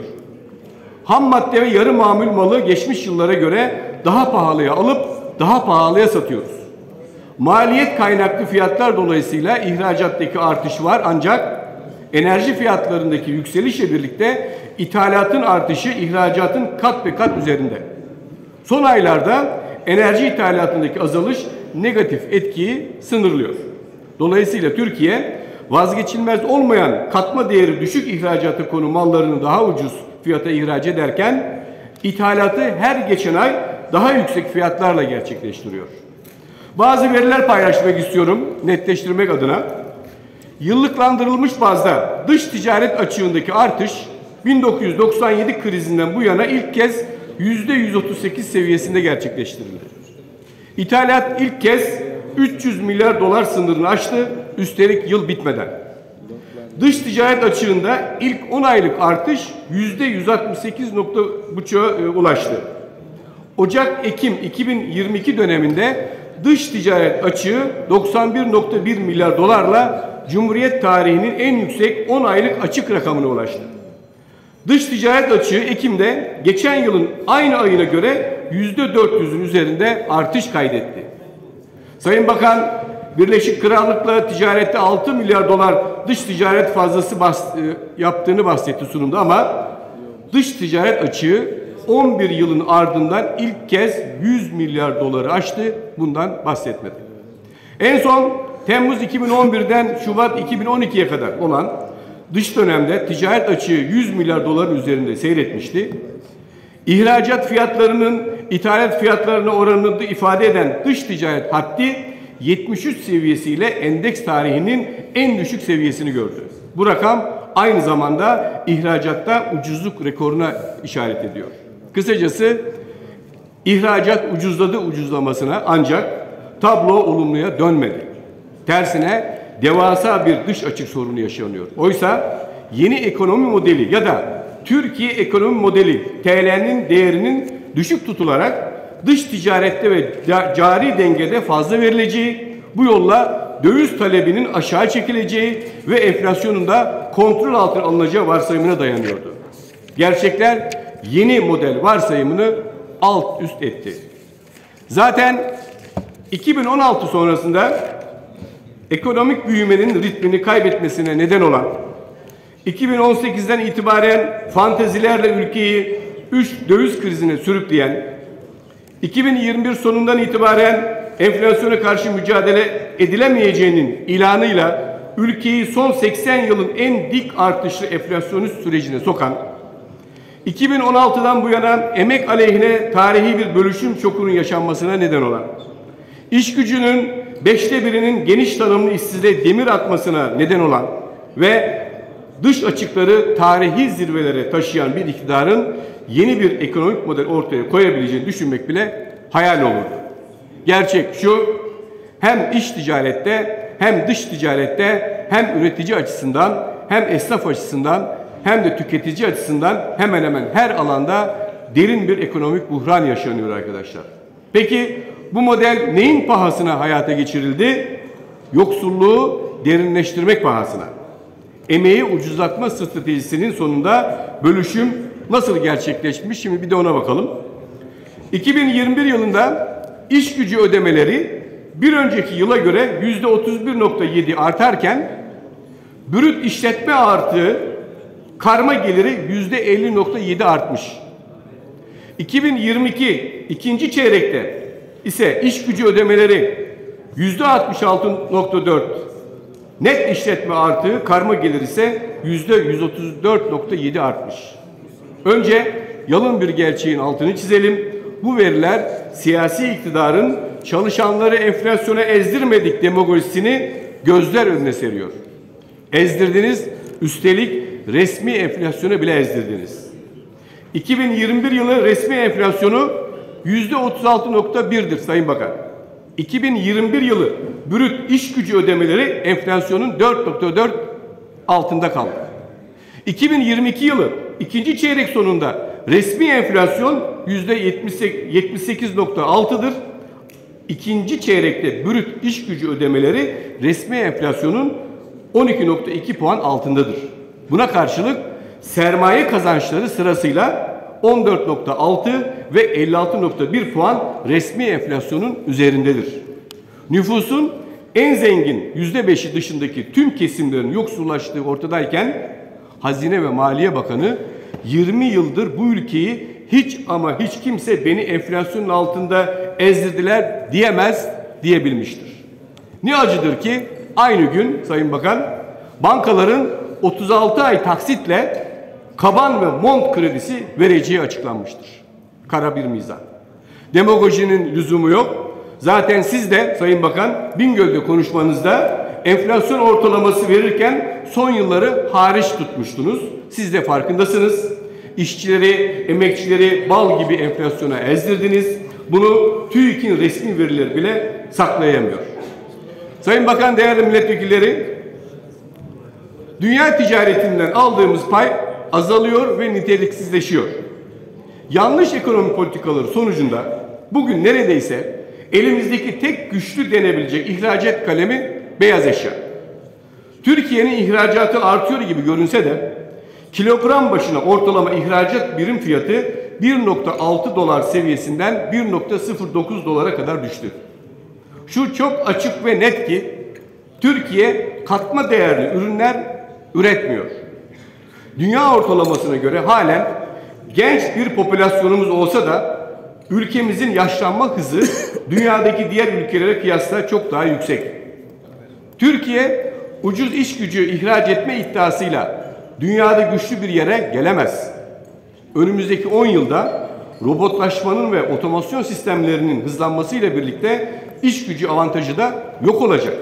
Ham madde ve yarı mamul malı geçmiş yıllara göre daha pahalıya alıp daha pahalıya satıyoruz. Maliyet kaynaklı fiyatlar dolayısıyla ihracattaki artış var, ancak enerji fiyatlarındaki yükselişle birlikte ithalatın artışı ihracatın kat be kat üzerinde. Son aylarda enerji ithalatındaki azalış negatif etkiyi sınırlıyor. Dolayısıyla Türkiye vazgeçilmez olmayan katma değeri düşük ihracata konu mallarını daha ucuz fiyata ihraç ederken ithalatı her geçen ay daha yüksek fiyatlarla gerçekleştiriyor. Bazı veriler paylaşmak istiyorum netleştirmek adına. Yıllıklandırılmış bazda dış ticaret açığındaki artış bin dokuz yüz doksan yedi krizinden bu yana ilk kez yüzde yüz otuz sekiz seviyesinde gerçekleştirildi. İthalat ilk kez üç yüz milyar dolar sınırını aştı, üstelik yıl bitmeden. Dış ticaret açığında ilk on aylık artış yüzde yüz altmış sekiz nokta beşe ulaştı. Ocak-Ekim iki bin yirmi iki döneminde dış ticaret açığı doksan bir nokta bir milyar dolarla Cumhuriyet tarihinin en yüksek on aylık açık rakamına ulaştı. Dış ticaret açığı Ekim'de geçen yılın aynı ayına göre yüzde dört yüzün üzerinde artış kaydetti. Sayın Bakan, Birleşik Krallık'la ticarette altı milyar dolar dış ticaret fazlası bas, yaptığını bahsetti sunumda, ama dış ticaret açığı on bir yılın ardından ilk kez yüz milyar doları aştı, bundan bahsetmedi. En son Temmuz iki bin on bir'den Şubat iki bin on iki'ye kadar olan dış dönemde ticaret açığı yüz milyar doların üzerinde seyretmişti. İhracat fiyatlarının ithalat fiyatlarına oranını ifade eden dış ticaret haddi yetmiş üç seviyesiyle endeks tarihinin en düşük seviyesini gördü. Bu rakam aynı zamanda ihracatta ucuzluk rekoruna işaret ediyor. Kısacası ihracat ucuzladı ucuzlamasına, ancak tablo olumluya dönmedi. Tersine devasa bir dış açık sorunu yaşanıyor. Oysa yeni ekonomi modeli ya da Türkiye ekonomi modeli T L'nin değerinin düşük tutularak dış ticarette ve cari dengede fazla verileceği, bu yolla döviz talebinin aşağı çekileceği ve enflasyonun da kontrol altına alınacağı varsayımına dayanıyordu. Gerçekler yeni model varsayımını alt üst etti. Zaten iki bin on altı sonrasında ekonomik büyümenin ritmini kaybetmesine neden olan, iki bin on sekiz'den itibaren fantezilerle ülkeyi üç döviz krizine sürükleyen, iki bin yirmi bir sonundan itibaren enflasyona karşı mücadele edilemeyeceğinin ilanıyla ülkeyi son seksen yılın en dik artışlı enflasyonist sürecine sokan, iki bin on altı'dan bu yana emek aleyhine tarihi bir bölüşüm şokunun yaşanmasına neden olan, iş gücünün beşte birinin geniş tanımlı işsizliğe demir atmasına neden olan ve dış açıkları tarihi zirvelere taşıyan bir iktidarın yeni bir ekonomik model ortaya koyabileceğini düşünmek bile hayal olurdu. Gerçek şu, hem iç ticarette hem dış ticarette hem üretici açısından hem esnaf açısından hem de tüketici açısından hemen hemen her alanda derin bir ekonomik buhran yaşanıyor arkadaşlar. Peki bu model neyin pahasına hayata geçirildi? Yoksulluğu derinleştirmek pahasına. Emeği ucuzlatma stratejisinin sonunda bölüşüm nasıl gerçekleşmiş? Şimdi bir de ona bakalım. iki bin yirmi bir yılında iş gücü ödemeleri bir önceki yıla göre yüzde otuz bir nokta yedi artarken brüt işletme artığı karma geliri yüzde elli nokta yedi artmış. iki bin yirmi iki ikinci çeyrekte ise iş gücü ödemeleri yüzde altmış altı nokta dört, net işletme artığı karma gelir ise yüzde yüz otuz dört nokta yedi artmış. Önce yalın bir gerçeğin altını çizelim. Bu veriler siyasi iktidarın çalışanları enflasyona ezdirmedik demagojisini gözler önüne seriyor. Ezdirdiniz, üstelik resmi enflasyona bile ezdirdiniz. iki bin yirmi bir yılı resmi enflasyonu yüzde otuz altı nokta bir'dir Sayın Bakan. iki bin yirmi bir yılı brüt iş gücü ödemeleri enflasyonun dört nokta dört altında kaldı. iki bin yirmi iki yılı ikinci çeyrek sonunda resmi enflasyon yüzde yetmiş sekiz nokta altı'dır. ikinci çeyrekte brüt iş gücü ödemeleri resmi enflasyonun on iki nokta iki puan altındadır. Buna karşılık sermaye kazançları sırasıyla on dört nokta altı ve elli altı nokta bir puan resmi enflasyonun üzerindedir. Nüfusun en zengin yüzde beşi dışındaki tüm kesimlerin yoksullaştığı ortadayken Hazine ve Maliye Bakanı yirmi yıldır bu ülkeyi hiç ama hiç kimse beni enflasyonun altında ezdirdiler diyemez diyebilmiştir. Ne acıdır ki aynı gün Sayın Bakan bankaların otuz altı ay taksitle kaban ve mont kredisi vereceği açıklanmıştır. Kara bir mizah. Demagojinin lüzumu yok. Zaten siz de Sayın Bakan Bingöl'de konuşmanızda enflasyon ortalaması verirken son yılları hariç tutmuştunuz. Siz de farkındasınız. İşçileri, emekçileri bal gibi enflasyona ezdirdiniz. Bunu TÜİK'in resmi verileri bile saklayamıyor. Sayın Bakan, değerli milletvekilleri, dünya ticaretinden aldığımız pay azalıyor ve niteliksizleşiyor. Yanlış ekonomi politikaları sonucunda bugün neredeyse elimizdeki tek güçlü denebilecek ihracat kalemi beyaz eşya. Türkiye'nin ihracatı artıyor gibi görünse de kilogram başına ortalama ihracat birim fiyatı bir nokta altı dolar seviyesinden bir nokta sıfır dokuz dolara kadar düştü. Şu çok açık ve net ki Türkiye katma değerli ürünler üretmiyor. Dünya ortalamasına göre halen genç bir popülasyonumuz olsa da ülkemizin yaşlanma hızı dünyadaki diğer ülkelere kıyasla çok daha yüksek. Türkiye ucuz iş gücü ihraç etme iddiasıyla dünyada güçlü bir yere gelemez. Önümüzdeki on yılda robotlaşmanın ve otomasyon sistemlerinin hızlanmasıyla birlikte iş gücü avantajı da yok olacak.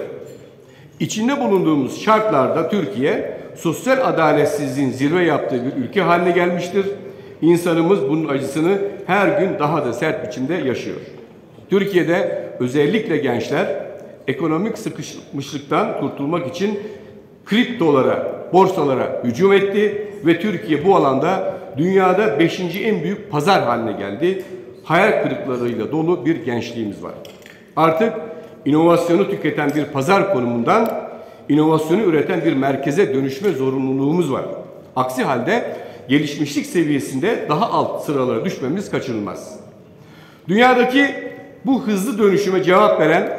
İçinde bulunduğumuz şartlarda Türkiye sosyal adaletsizliğin zirve yaptığı bir ülke haline gelmiştir. İnsanımız bunun acısını her gün daha da sert biçimde yaşıyor. Türkiye'de özellikle gençler ekonomik sıkışmışlıktan kurtulmak için kriptolara, borsalara hücum etti ve Türkiye bu alanda dünyada beşinci en büyük pazar haline geldi. Hayal kırıklarıyla dolu bir gençliğimiz var. Artık inovasyonu tüketen bir pazar konumundan inovasyonu üreten bir merkeze dönüşme zorunluluğumuz var. Aksi halde gelişmişlik seviyesinde daha alt sıralara düşmemiz kaçınılmaz. Dünyadaki bu hızlı dönüşüme cevap veren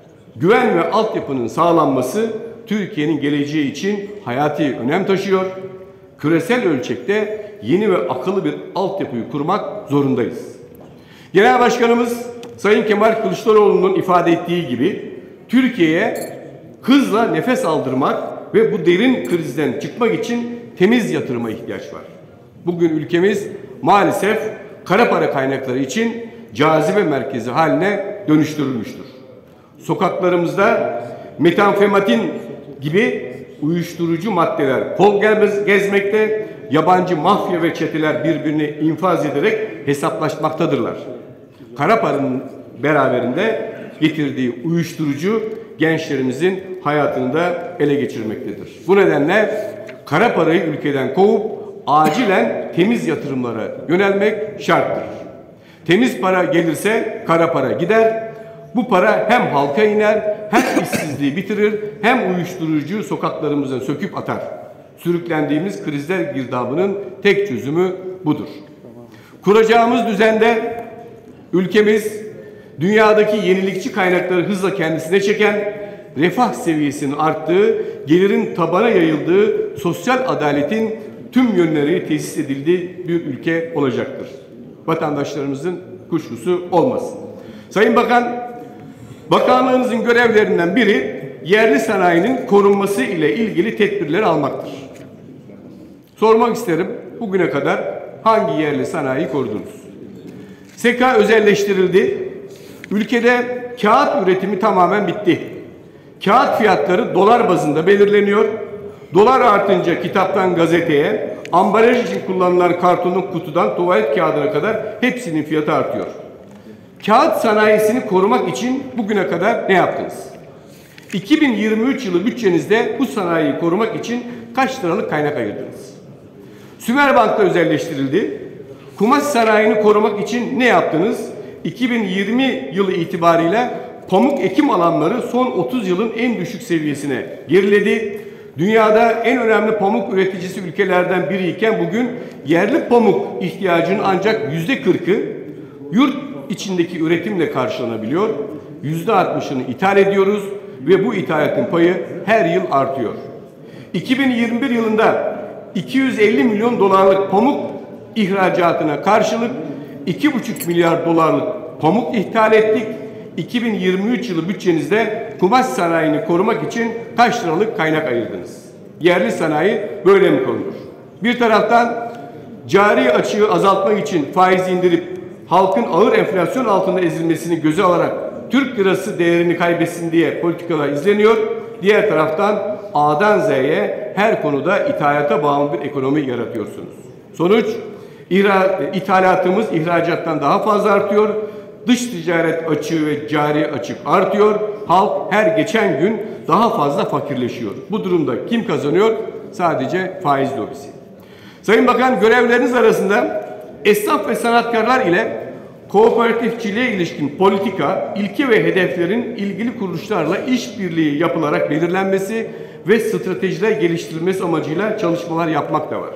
güven ve altyapının sağlanması Türkiye'nin geleceği için hayati önem taşıyor. Küresel ölçekte yeni ve akıllı bir altyapıyı kurmak zorundayız. Genel Başkanımız Sayın Kemal Kılıçdaroğlu'nun ifade ettiği gibi Türkiye'ye hızla nefes aldırmak ve bu derin krizden çıkmak için temiz yatırıma ihtiyaç var. Bugün ülkemiz maalesef kara para kaynakları için cazibe merkezi haline dönüştürülmüştür. Sokaklarımızda metamfetamin gibi uyuşturucu maddeler kol gezmekte, yabancı mafya ve çeteler birbirini infaz ederek hesaplaşmaktadırlar. Kara paranın beraberinde getirdiği uyuşturucu gençlerimizin hayatını da ele geçirmektedir. Bu nedenle kara parayı ülkeden kovup acilen temiz yatırımlara yönelmek şarttır. Temiz para gelirse kara para gider. Bu para hem halka iner, hem işsizliği bitirir, hem uyuşturucuyu sokaklarımızdan söküp atar. Sürüklendiğimiz krizler girdabının tek çözümü budur. Kuracağımız düzende ülkemiz dünyadaki yenilikçi kaynakları hızla kendisine çeken, refah seviyesinin arttığı, gelirin tabana yayıldığı, sosyal adaletin tüm yönleri tesis edildiği bir ülke olacaktır. Vatandaşlarımızın kuşkusu olmasın. Sayın Bakan, bakanlığınızın görevlerinden biri yerli sanayinin korunması ile ilgili tedbirleri almaktır. Sormak isterim, bugüne kadar hangi yerli sanayiyi korudunuz? SEKA özelleştirildi. Ülkede kağıt üretimi tamamen bitti. Kağıt fiyatları dolar bazında belirleniyor. Dolar artınca kitaptan gazeteye, ambalaj için kullanılan kartonun kutudan tuvalet kağıdına kadar hepsinin fiyatı artıyor. Kağıt sanayisini korumak için bugüne kadar ne yaptınız? iki bin yirmi üç yılı bütçenizde bu sanayiyi korumak için kaç liralık kaynak ayırdınız? Sümerbank'ta özelleştirildi. Kumaş sanayini korumak için ne yaptınız? iki bin yirmi yılı itibariyle pamuk ekim alanları son otuz yılın en düşük seviyesine geriledi. Dünyada en önemli pamuk üreticisi ülkelerden biriyken bugün yerli pamuk ihtiyacının ancak yüzde kırkı yurt içindeki üretimle karşılanabiliyor. Yüzde altmışını ithal ediyoruz ve bu ithalatın payı her yıl artıyor. iki bin yirmi bir yılında iki yüz elli milyon dolarlık pamuk ihracatına karşılık iki buçuk milyar dolarlık pamuk ithal ettik. iki bin yirmi üç yılı bütçenizde kumaş sanayini korumak için kaç liralık kaynak ayırdınız? Yerli sanayi böyle mi korunur? Bir taraftan cari açığı azaltmak için faiz indirip halkın ağır enflasyon altında ezilmesini göze alarak Türk lirası değerini kaybetsin diye politikalar izleniyor. Diğer taraftan A'dan Z'ye her konuda ithalata bağımlı bir ekonomi yaratıyorsunuz. Sonuç, ihra, ithalatımız ihracattan daha fazla artıyor. Dış ticaret açığı ve cari açık artıyor. Halk her geçen gün daha fazla fakirleşiyor. Bu durumda kim kazanıyor? Sadece faiz lobisi. Sayın Bakan, görevleriniz arasında esnaf ve sanatkarlar ile kooperatifçiliğe ilişkin politika, ilke ve hedeflerin ilgili kuruluşlarla işbirliği yapılarak belirlenmesi ve stratejiler geliştirilmesi amacıyla çalışmalar yapmak da var.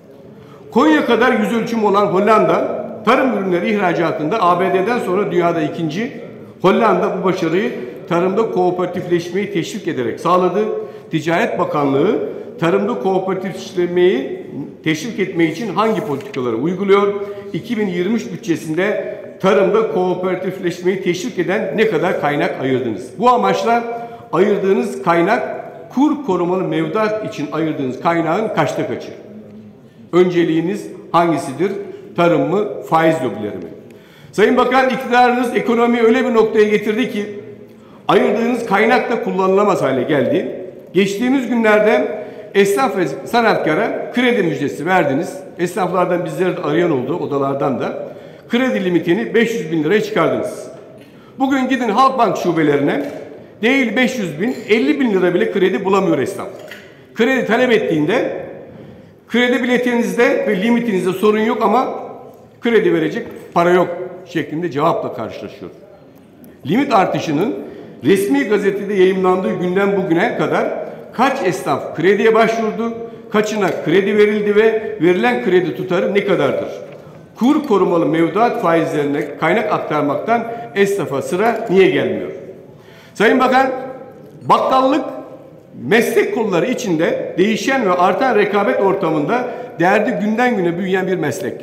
Konya kadar yüz ölçümü olan Hollanda, tarım ürünleri ihracatında A B D'den sonra dünyada ikinci. Hollanda bu başarıyı tarımda kooperatifleşmeyi teşvik ederek sağladı. Ticaret Bakanlığı tarımda kooperatifleşmeyi teşvik etmek için hangi politikaları uyguluyor? iki bin yirmi üç bütçesinde tarımda kooperatifleşmeyi teşvik eden ne kadar kaynak ayırdınız? Bu amaçla ayırdığınız kaynak, kur korumalı mevduat için ayırdığınız kaynağın kaçta kaçı? Önceliğiniz hangisidir? Tarım mı, faiz lobileri mi? Sayın Bakan, iktidarınız ekonomiyi öyle bir noktaya getirdi ki ayırdığınız kaynak da kullanılamaz hale geldi. Geçtiğimiz günlerde esnaf ve sanatkara kredi müjdesi verdiniz. Esnaflardan bizleri de arayan oldu, odalardan da. Kredi limitini beş yüz bin liraya çıkardınız. Bugün gidin Halkbank şubelerine, değil beş yüz bin, elli bin lira bile kredi bulamıyor esnaf. Kredi talep ettiğinde kredi biletinizde ve limitinizde sorun yok ama kredi verecek para yok şeklinde cevapla karşılaşıyor. Limit artışının resmi gazetede yayımlandığı günden bugüne kadar kaç esnaf krediye başvurdu, kaçına kredi verildi ve verilen kredi tutarı ne kadardır? Kur korumalı mevduat faizlerine kaynak aktarmaktan esnafa sıra niye gelmiyor? Sayın Bakan, bakkallık meslek kolları içinde değişen ve artan rekabet ortamında derdi günden güne büyüyen bir meslek.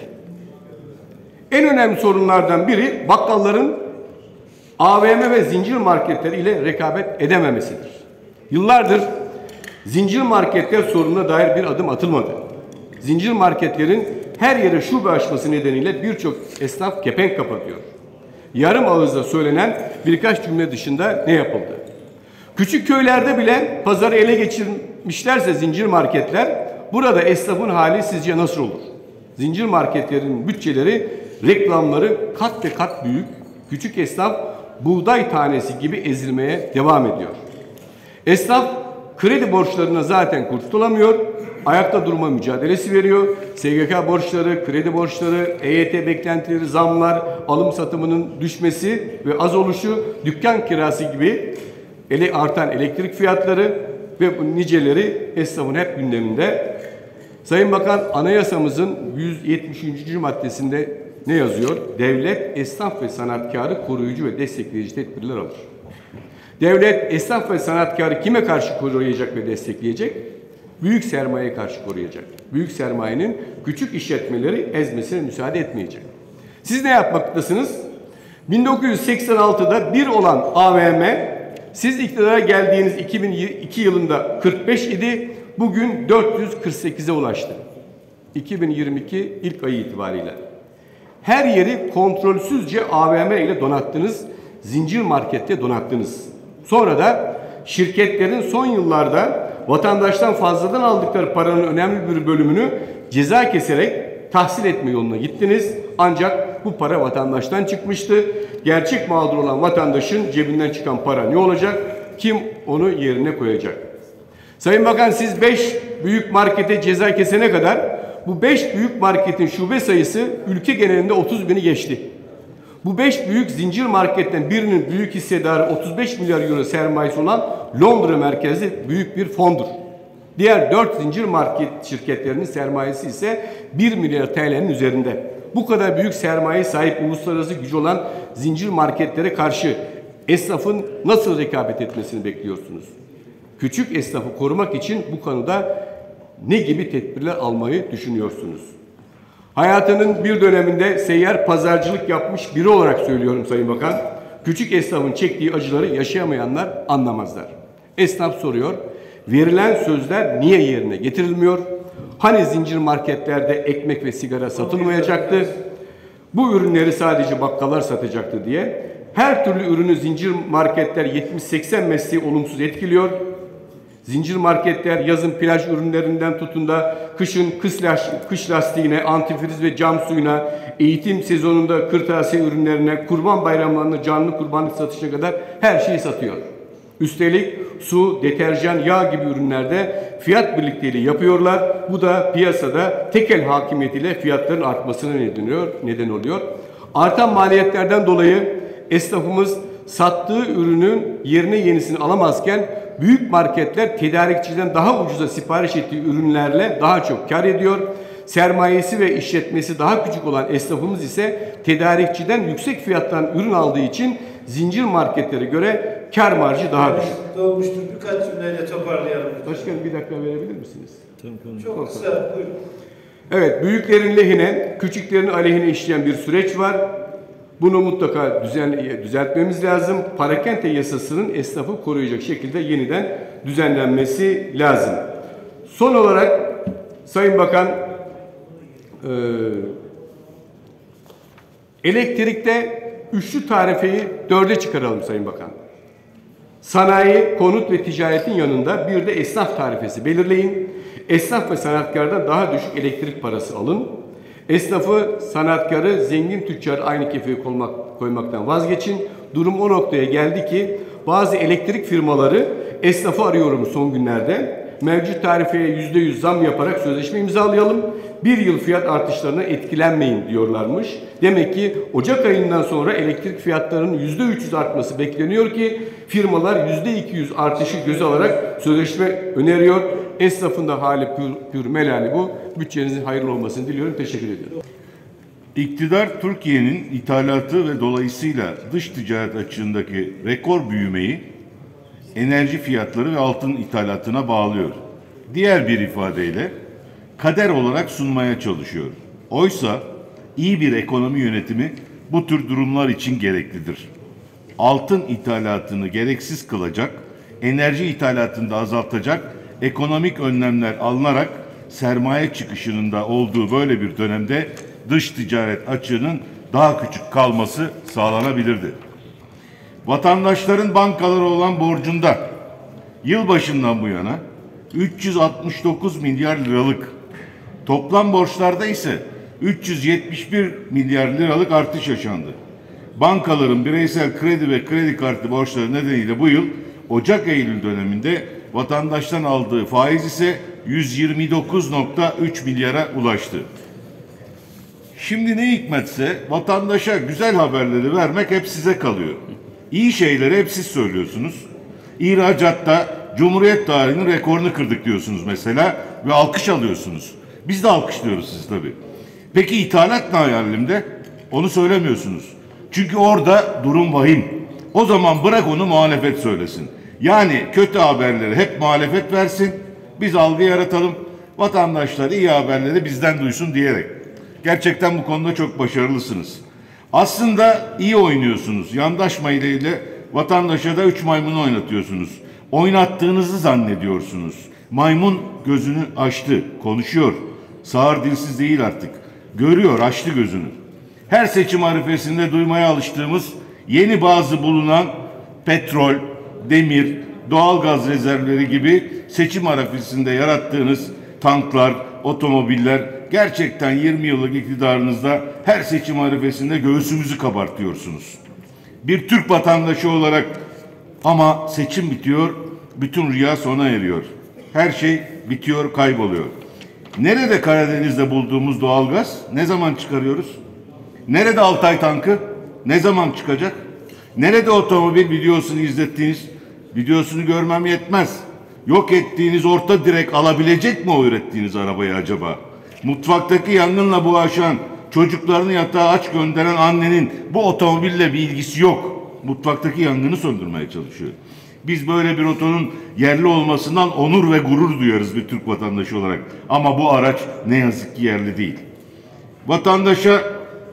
En önemli sorunlardan biri bakkalların A V M ve zincir marketler ile rekabet edememesidir. Yıllardır zincir marketler sorununa dair bir adım atılmadı. Zincir marketlerin her yere şube açması nedeniyle birçok esnaf kepenk kapatıyor. Yarım ağızda söylenen birkaç cümle dışında ne yapıldı? Küçük köylerde bile pazarı ele geçirmişlerse zincir marketler, burada esnafın hali sizce nasıl olur? Zincir marketlerin bütçeleri, reklamları kat ve kat büyük. Küçük esnaf buğday tanesi gibi ezilmeye devam ediyor. Esnaf kredi borçlarına zaten kurtulamıyor. Ayakta durma mücadelesi veriyor. S G K borçları, kredi borçları, E Y T beklentileri, zamlar, alım satımının düşmesi ve az oluşu, dükkan kirası gibi ele artan elektrik fiyatları ve bu niceleri esnafın hep gündeminde. Sayın Bakan, anayasamızın yüz yetmiş üçüncü maddesinde ne yazıyor? Devlet, esnaf ve sanatkarı koruyucu ve destekleyici tedbirler alır. Devlet, esnaf ve sanatkarı kime karşı koruyacak ve destekleyecek? Büyük sermayeye karşı koruyacak. Büyük sermayenin küçük işletmeleri ezmesine müsaade etmeyecek. Siz ne yapmaktasınız? bin dokuz yüz seksen altıda bir olan A V M, siz iktidara geldiğiniz iki bin iki yılında kırk beş idi, bugün dört yüz kırk sekize ulaştı. iki bin yirmi iki ilk ayı itibariyle. Her yeri kontrolsüzce A V M ile donattınız, zincir markette donattınız. Sonra da şirketlerin son yıllarda vatandaştan fazladan aldıkları paranın önemli bir bölümünü ceza keserek tahsil etme yoluna gittiniz. Ancak bu para vatandaştan çıkmıştı. Gerçek mağdur olan vatandaşın cebinden çıkan para ne olacak? Kim onu yerine koyacak? Sayın Bakan, siz beş büyük markete ceza kesene kadar bu beş büyük marketin şube sayısı ülke genelinde otuz bini geçti. Bu beş büyük zincir marketten birinin büyük hissedarı otuz beş milyar euro sermayesi olan Londra merkezli büyük bir fondur. Diğer dört zincir market şirketlerinin sermayesi ise bir milyar T L'nin üzerinde. Bu kadar büyük sermaye sahip uluslararası gücü olan zincir marketlere karşı esnafın nasıl rekabet etmesini bekliyorsunuz? Küçük esnafı korumak için bu konuda ne gibi tedbirler almayı düşünüyorsunuz? Hayatının bir döneminde seyyar pazarcılık yapmış biri olarak söylüyorum Sayın Bakan. Küçük esnafın çektiği acıları yaşayamayanlar anlamazlar. Esnaf soruyor, verilen sözler niye yerine getirilmiyor? Hani zincir marketlerde ekmek ve sigara satılmayacaktı? Bu ürünleri sadece bakkallar satacaktı diye. Her türlü ürünü zincir marketler yetmiş seksen mesleği olumsuz etkiliyor. Zincir marketler yazın plaj ürünlerinden tutun da kışın kış, kış lastiğine, antifriz ve cam suyuna, eğitim sezonunda kırtasiye ürünlerine, kurban bayramlarında canlı kurbanlık satışına kadar her şeyi satıyor. Üstelik su, deterjan, yağ gibi ürünlerde fiyat birlikteliği yapıyorlar. Bu da piyasada tekel hakimiyetiyle fiyatların artmasına neden oluyor. Neden oluyor. Artan maliyetlerden dolayı esnafımız sattığı ürünün yerine yenisini alamazken büyük marketler tedarikçiden daha ucuza sipariş ettiği ürünlerle daha çok kar ediyor. Sermayesi ve işletmesi daha küçük olan esnafımız ise tedarikçiden yüksek fiyattan ürün aldığı için zincir marketlere göre kar marjı daha düşük. Dolmuştur, birkaç cümleyle toparlayalım. Başkanım bir dakika verebilir misiniz? Çok kısa, buyurun. Evet, büyüklerin lehine, küçüklerin aleyhine işleyen bir süreç var. Bunu mutlaka düzen, düzeltmemiz lazım. Parakende yasasının esnafı koruyacak şekilde yeniden düzenlenmesi lazım. Son olarak Sayın Bakan, e, elektrikte üçlü tarifeyi dörde çıkaralım Sayın Bakan. Sanayi, konut ve ticaretin yanında bir de esnaf tarifesi belirleyin. Esnaf ve sanatkardan daha düşük elektrik parası alın. Esnafı, sanatkarı, zengin tüccar aynı kefeye koymak, koymaktan vazgeçin. Durum o noktaya geldi ki bazı elektrik firmaları esnafı arıyorum son günlerde. Mevcut tarifeye yüzde yüz zam yaparak sözleşme imzalayalım. Bir yıl fiyat artışlarına etkilenmeyin diyorlarmış. Demek ki Ocak ayından sonra elektrik fiyatlarının yüzde üç yüz artması bekleniyor ki firmalar yüzde iki yüz artışı göze alarak sözleşme öneriyor. Esnafın da hali pür, pür melali bu. Bütçenizin hayırlı olmasını diliyorum. Teşekkür ediyorum. İktidar Türkiye'nin ithalatı ve dolayısıyla dış ticaret açığındaki rekor büyümeyi enerji fiyatları ve altın ithalatına bağlıyor. Diğer bir ifadeyle kader olarak sunmaya çalışıyor. Oysa iyi bir ekonomi yönetimi bu tür durumlar için gereklidir. Altın ithalatını gereksiz kılacak, enerji ithalatını da azaltacak ekonomik önlemler alınarak sermaye çıkışının da olduğu böyle bir dönemde dış ticaret açığının daha küçük kalması sağlanabilirdi. Vatandaşların bankalara olan borcunda yılbaşından bu yana üç yüz altmış dokuz milyar liralık, toplam borçlarda ise üç yüz yetmiş bir milyar liralık artış yaşandı. Bankaların bireysel kredi ve kredi kartı borçları nedeniyle bu yıl Ocak-Eylül döneminde vatandaştan aldığı faiz ise yüz yirmi dokuz nokta üç milyara ulaştı. Şimdi ne hikmetse vatandaşa güzel haberleri vermek hep size kalıyor. İyi şeyleri hep siz söylüyorsunuz. İhracatta Cumhuriyet tarihinin rekorunu kırdık diyorsunuz mesela ve alkış alıyorsunuz. Biz de alkışlıyoruz sizi tabii. Peki ithalat ne hayalimde? Onu söylemiyorsunuz. Çünkü orada durum vahim. O zaman bırak onu muhalefet söylesin. Yani kötü haberleri hep muhalefet versin. Biz algı yaratalım. Vatandaşlar iyi haberleri bizden duysun diyerek. Gerçekten bu konuda çok başarılısınız. Aslında iyi oynuyorsunuz. Yandaş ile vatandaşa da üç maymunu oynatıyorsunuz. Oynattığınızı zannediyorsunuz. Maymun gözünü açtı, konuşuyor. Sağır dilsiz değil artık. Görüyor, açtı gözünü. Her seçim arifesinde duymaya alıştığımız yeni bazı bulunan petrol, demir, doğalgaz rezervleri gibi seçim arifesinde yarattığınız tanklar, otomobiller gerçekten yirmi yıllık iktidarınızda her seçim arifesinde göğsümüzü kabartıyorsunuz. Bir Türk vatandaşı olarak ama seçim bitiyor, bütün rüya sona eriyor. Her şey bitiyor, kayboluyor. Nerede Karadeniz'de bulduğumuz doğalgaz? Ne zaman çıkarıyoruz? Nerede Altay tankı? Ne zaman çıkacak? Nerede otomobil videosunu izlettiğiniz? Videosunu görmem yetmez. Yok ettiğiniz orta direk alabilecek mi o ürettiğiniz arabayı acaba? Mutfaktaki yangınla boğuşan, çocuklarını yatağa aç gönderen annenin bu otomobille bir ilgisi yok. Mutfaktaki yangını söndürmeye çalışıyor. Biz böyle bir otonun yerli olmasından onur ve gurur duyarız bir Türk vatandaşı olarak. Ama bu araç ne yazık ki yerli değil. Vatandaşa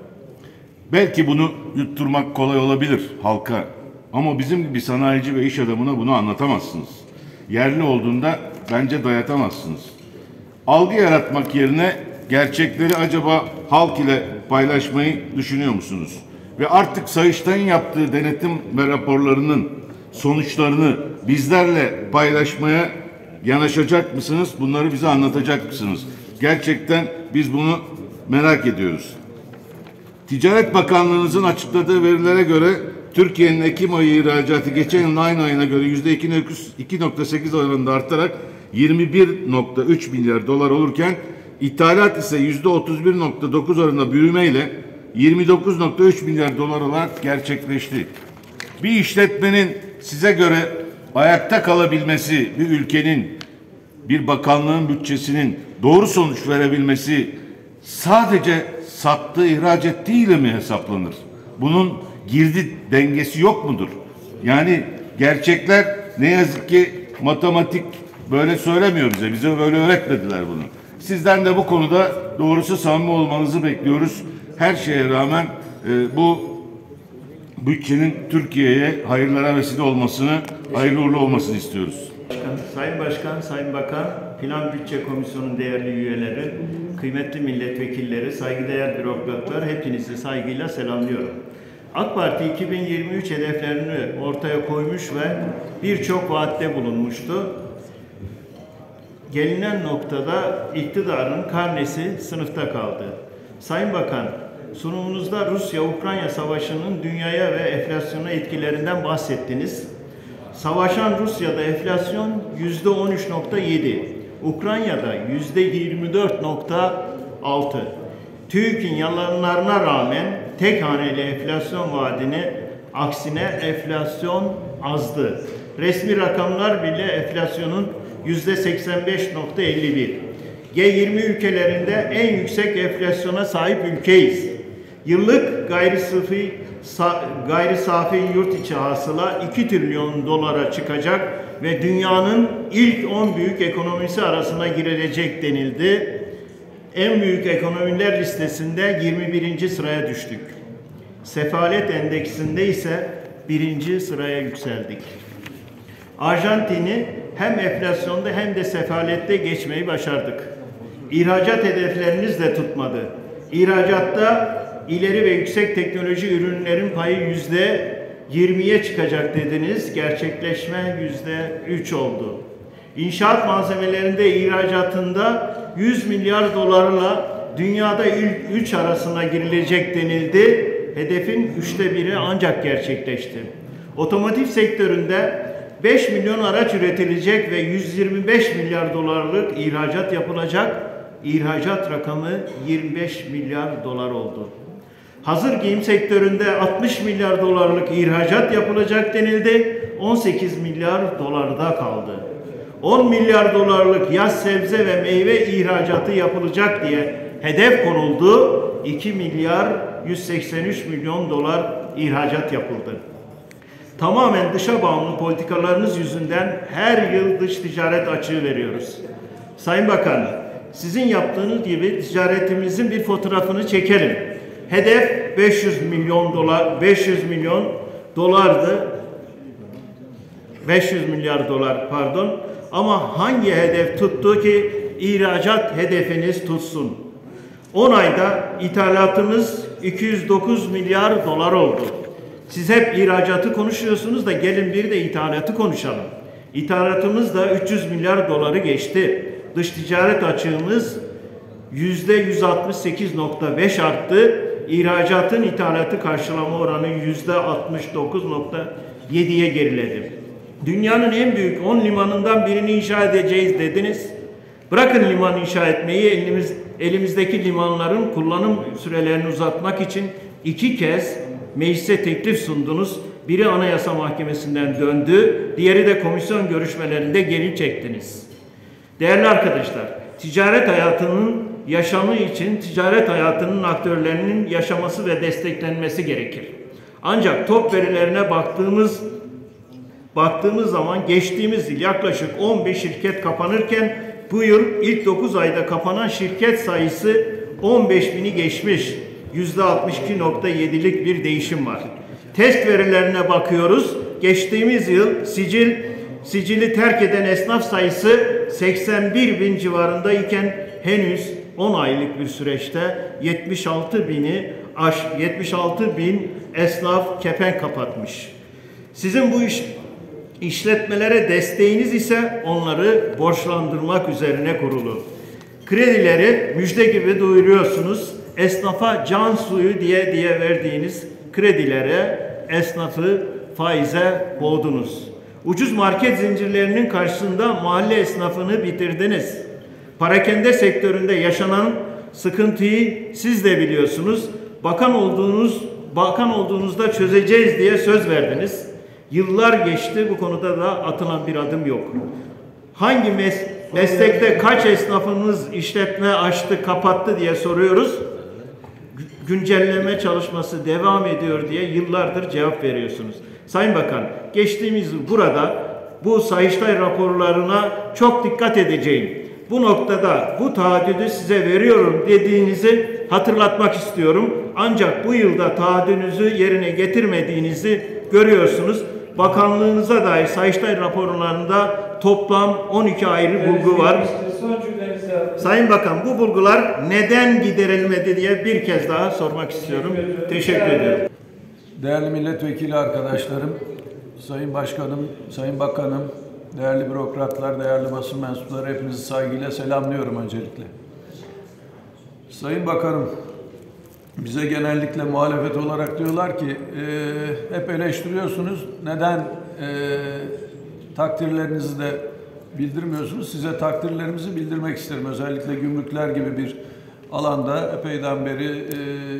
belki bunu yutturmak kolay olabilir halka. Ama bizim gibi sanayici ve iş adamına bunu anlatamazsınız. Yerli olduğunda bence dayatamazsınız. Algı yaratmak yerine gerçekleri acaba halk ile paylaşmayı düşünüyor musunuz? Ve artık Sayıştay'ın yaptığı denetim ve raporlarının sonuçlarını bizlerle paylaşmaya yanaşacak mısınız? Bunları bize anlatacak mısınız? Gerçekten biz bunu merak ediyoruz. Ticaret Bakanlığı'nızın açıkladığı verilere göre Türkiye'nin Ekim ayı ihracatı geçen yılın aynı ayına göre yüzde iki nokta sekiz oranında artarak yirmi bir nokta üç milyar dolar olurken ithalat ise yüzde otuz bir nokta dokuz oranında büyümeyle yirmi dokuz nokta üç milyar dolar olarak gerçekleşti. Bir işletmenin size göre ayakta kalabilmesi, bir ülkenin, bir bakanlığın bütçesinin doğru sonuç verebilmesi sadece sattığı, ihraç ettiğiyle mi hesaplanır? Bunun girdi dengesi yok mudur? Yani gerçekler ne yazık ki matematik böyle söylemiyor bize. Bize böyle öğretmediler bunu. Sizden de bu konuda doğrusu samimi olmanızı bekliyoruz. Her şeye rağmen e, bu bütçenin Türkiye'ye hayırlara vesile olmasını, hayırlı uğurlu olmasını istiyoruz. Başkan, Sayın Başkan, Sayın Bakan, Plan Bütçe Komisyonu'nun değerli üyeleri, kıymetli milletvekilleri, saygıdeğer bürokratlar, hepinizi saygıyla selamlıyorum. AK Parti iki bin yirmi üç hedeflerini ortaya koymuş ve birçok vaatte bulunmuştu. Gelinen noktada iktidarın karnesi sınıfta kaldı. Sayın Bakan, sunumunuzda Rusya-Ukrayna Savaşı'nın dünyaya ve enflasyona etkilerinden bahsettiniz. Savaşan Rusya'da enflasyon yüzde on üç nokta yedi, Ukrayna'da yüzde yirmi dört nokta altı. TÜİK'in yalanlarına rağmen tek haneli enflasyon vaadini aksine enflasyon azdı. Resmi rakamlar bile enflasyonun yüzde seksen beş nokta elli bir. G yirmi ülkelerinde en yüksek enflasyona sahip ülkeyiz. Yıllık gayri safi, gayri safi yurt içi hasıla iki trilyon dolara çıkacak ve dünyanın ilk on büyük ekonomisi arasına girilecek denildi. En büyük ekonomiler listesinde yirmi birinci sıraya düştük. Sefalet endeksinde ise birinci sıraya yükseldik. Arjantin'i hem enflasyonda hem de sefalette geçmeyi başardık. İhracat hedefleriniz de tutmadı. İhracatta ileri ve yüksek teknoloji ürünlerin payı yüzde yirmiye çıkacak dediniz. Gerçekleşme yüzde üç oldu. İnşaat malzemelerinde ihracatında yüz milyar dolarla dünyada ilk üç arasına girilecek denildi. Hedefin üçte biri ancak gerçekleşti. Otomotiv sektöründe beş milyon araç üretilecek ve yüz yirmi beş milyar dolarlık ihracat yapılacak. İhracat rakamı yirmi beş milyar dolar oldu. Hazır giyim sektöründe altmış milyar dolarlık ihracat yapılacak denildi. on sekiz milyar dolarda kaldı. on milyar dolarlık yaz sebze ve meyve ihracatı yapılacak diye hedef konuldu. iki milyar yüz seksen üç milyon dolar ihracat yapıldı. Tamamen dışa bağımlı politikalarınız yüzünden her yıl dış ticaret açığı veriyoruz. Sayın Bakan, sizin yaptığınız gibi ticaretimizin bir fotoğrafını çekelim. Hedef beş yüz milyon dolar, beş yüz milyon dolardı. beş yüz milyar dolar pardon. Ama hangi hedef tuttu ki ihracat hedefiniz tutsun? on ayda ithalatımız iki yüz dokuz milyar dolar oldu. Siz hep ihracatı konuşuyorsunuz da gelin bir de ithalatı konuşalım. İthalatımız da üç yüz milyar doları geçti. Dış ticaret açığımız yüzde yüz altmış sekiz nokta beş arttı. İhracatın ithalatı karşılama oranı yüzde altmış dokuz nokta yediye geriledi. Dünyanın en büyük on limanından birini inşa edeceğiz dediniz. Bırakın liman inşa etmeyi, elimiz, elimizdeki limanların kullanım sürelerini uzatmak için iki kez meclise teklif sundunuz. Biri Anayasa Mahkemesi'nden döndü, diğeri de komisyon görüşmelerinde geri çektiniz. Değerli arkadaşlar, ticaret hayatının yaşamı için ticaret hayatının aktörlerinin yaşaması ve desteklenmesi gerekir. Ancak top verilerine baktığımız baktığımız zaman geçtiğimiz yıl yaklaşık on beş şirket kapanırken bu yıl ilk dokuz ayda kapanan şirket sayısı on beş bini geçmiş. yüzde altmış iki nokta yedilik bir değişim var. Test verilerine bakıyoruz. Geçtiğimiz yıl sicil sicili terk eden esnaf sayısı seksen bir bin civarındayken henüz on aylık bir süreçte yetmiş altı bini aş yetmiş altı bin esnaf kepenk kapatmış. Sizin bu iş işletmelere desteğiniz ise onları borçlandırmak üzerine kurulu. Kredileri müjde gibi duyuruyorsunuz. Esnafa can suyu diye diye verdiğiniz kredilere esnafı faize boğdunuz. Ucuz market zincirlerinin karşısında mahalle esnafını bitirdiniz. Parakende sektöründe yaşanan sıkıntıyı siz de biliyorsunuz. Bakan olduğunuz bakan olduğunuzda çözeceğiz diye söz verdiniz. Yıllar geçti, bu konuda da atılan bir adım yok. Hangi mes meslekte kaç esnafınız işletme açtı, kapattı diye soruyoruz. Güncelleme çalışması devam ediyor diye yıllardır cevap veriyorsunuz. Sayın Bakan, geçtiğimiz yıl burada bu Sayıştay raporlarına çok dikkat edeceğim. Bu noktada bu taahhüdü size veriyorum dediğinizi hatırlatmak istiyorum. Ancak bu yılda taahhüdünüzü yerine getirmediğinizi görüyorsunuz. Bakanlığınıza dair Sayıştay raporlarında toplam on iki ayrı bulgu var. Sayın Bakan, bu bulgular neden giderilmedi diye bir kez daha sormak istiyorum. Teşekkür ediyorum. Değerli milletvekili arkadaşlarım, Sayın Başkanım, Sayın Bakanım, değerli bürokratlar, değerli basın mensupları, hepinizi saygıyla selamlıyorum öncelikle. Sayın Bakanım, bize genellikle muhalefet olarak diyorlar ki e, hep eleştiriyorsunuz, neden e, takdirlerinizi de bildirmiyorsunuz? Size takdirlerimizi bildirmek isterim. Özellikle gümrükler gibi bir alanda epeyden beri e,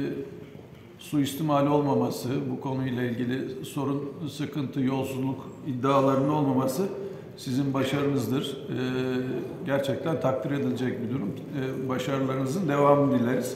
suistimal olmaması, bu konuyla ilgili sorun, sıkıntı, yolsuzluk iddialarının olmaması sizin başarınızdır. E, gerçekten takdir edilecek bir durum. E, başarılarınızın devamını dileriz.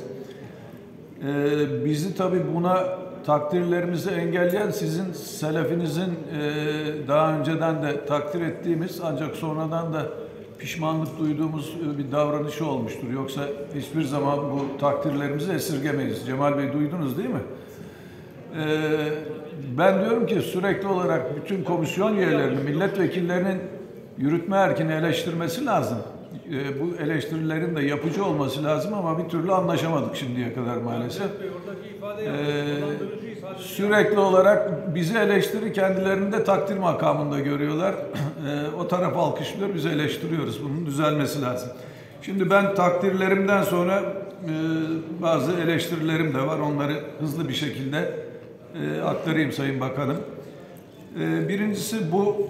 E, bizi tabii buna takdirlerimizi engelleyen sizin selefinizin e, daha önceden de takdir ettiğimiz ancak sonradan da pişmanlık duyduğumuz bir davranışı olmuştur. Yoksa hiçbir zaman bu takdirlerimizi esirgemeyiz. Cemal Bey duydunuz değil mi? Ee, ben diyorum ki sürekli olarak bütün komisyon üyelerinin, milletvekillerinin yürütme erkini eleştirmesi lazım. Ee, bu eleştirilerin de yapıcı olması lazım ama bir türlü anlaşamadık şimdiye kadar maalesef. Ee, sürekli olarak bizi eleştiri, kendilerini de takdir makamında görüyorlar. Ee, o taraf alkışlıyor, biz eleştiriyoruz. Bunun düzelmesi lazım. Şimdi ben takdirlerimden sonra e, bazı eleştirilerim de var. Onları hızlı bir şekilde e, aktarayım Sayın Bakanım. E, birincisi bu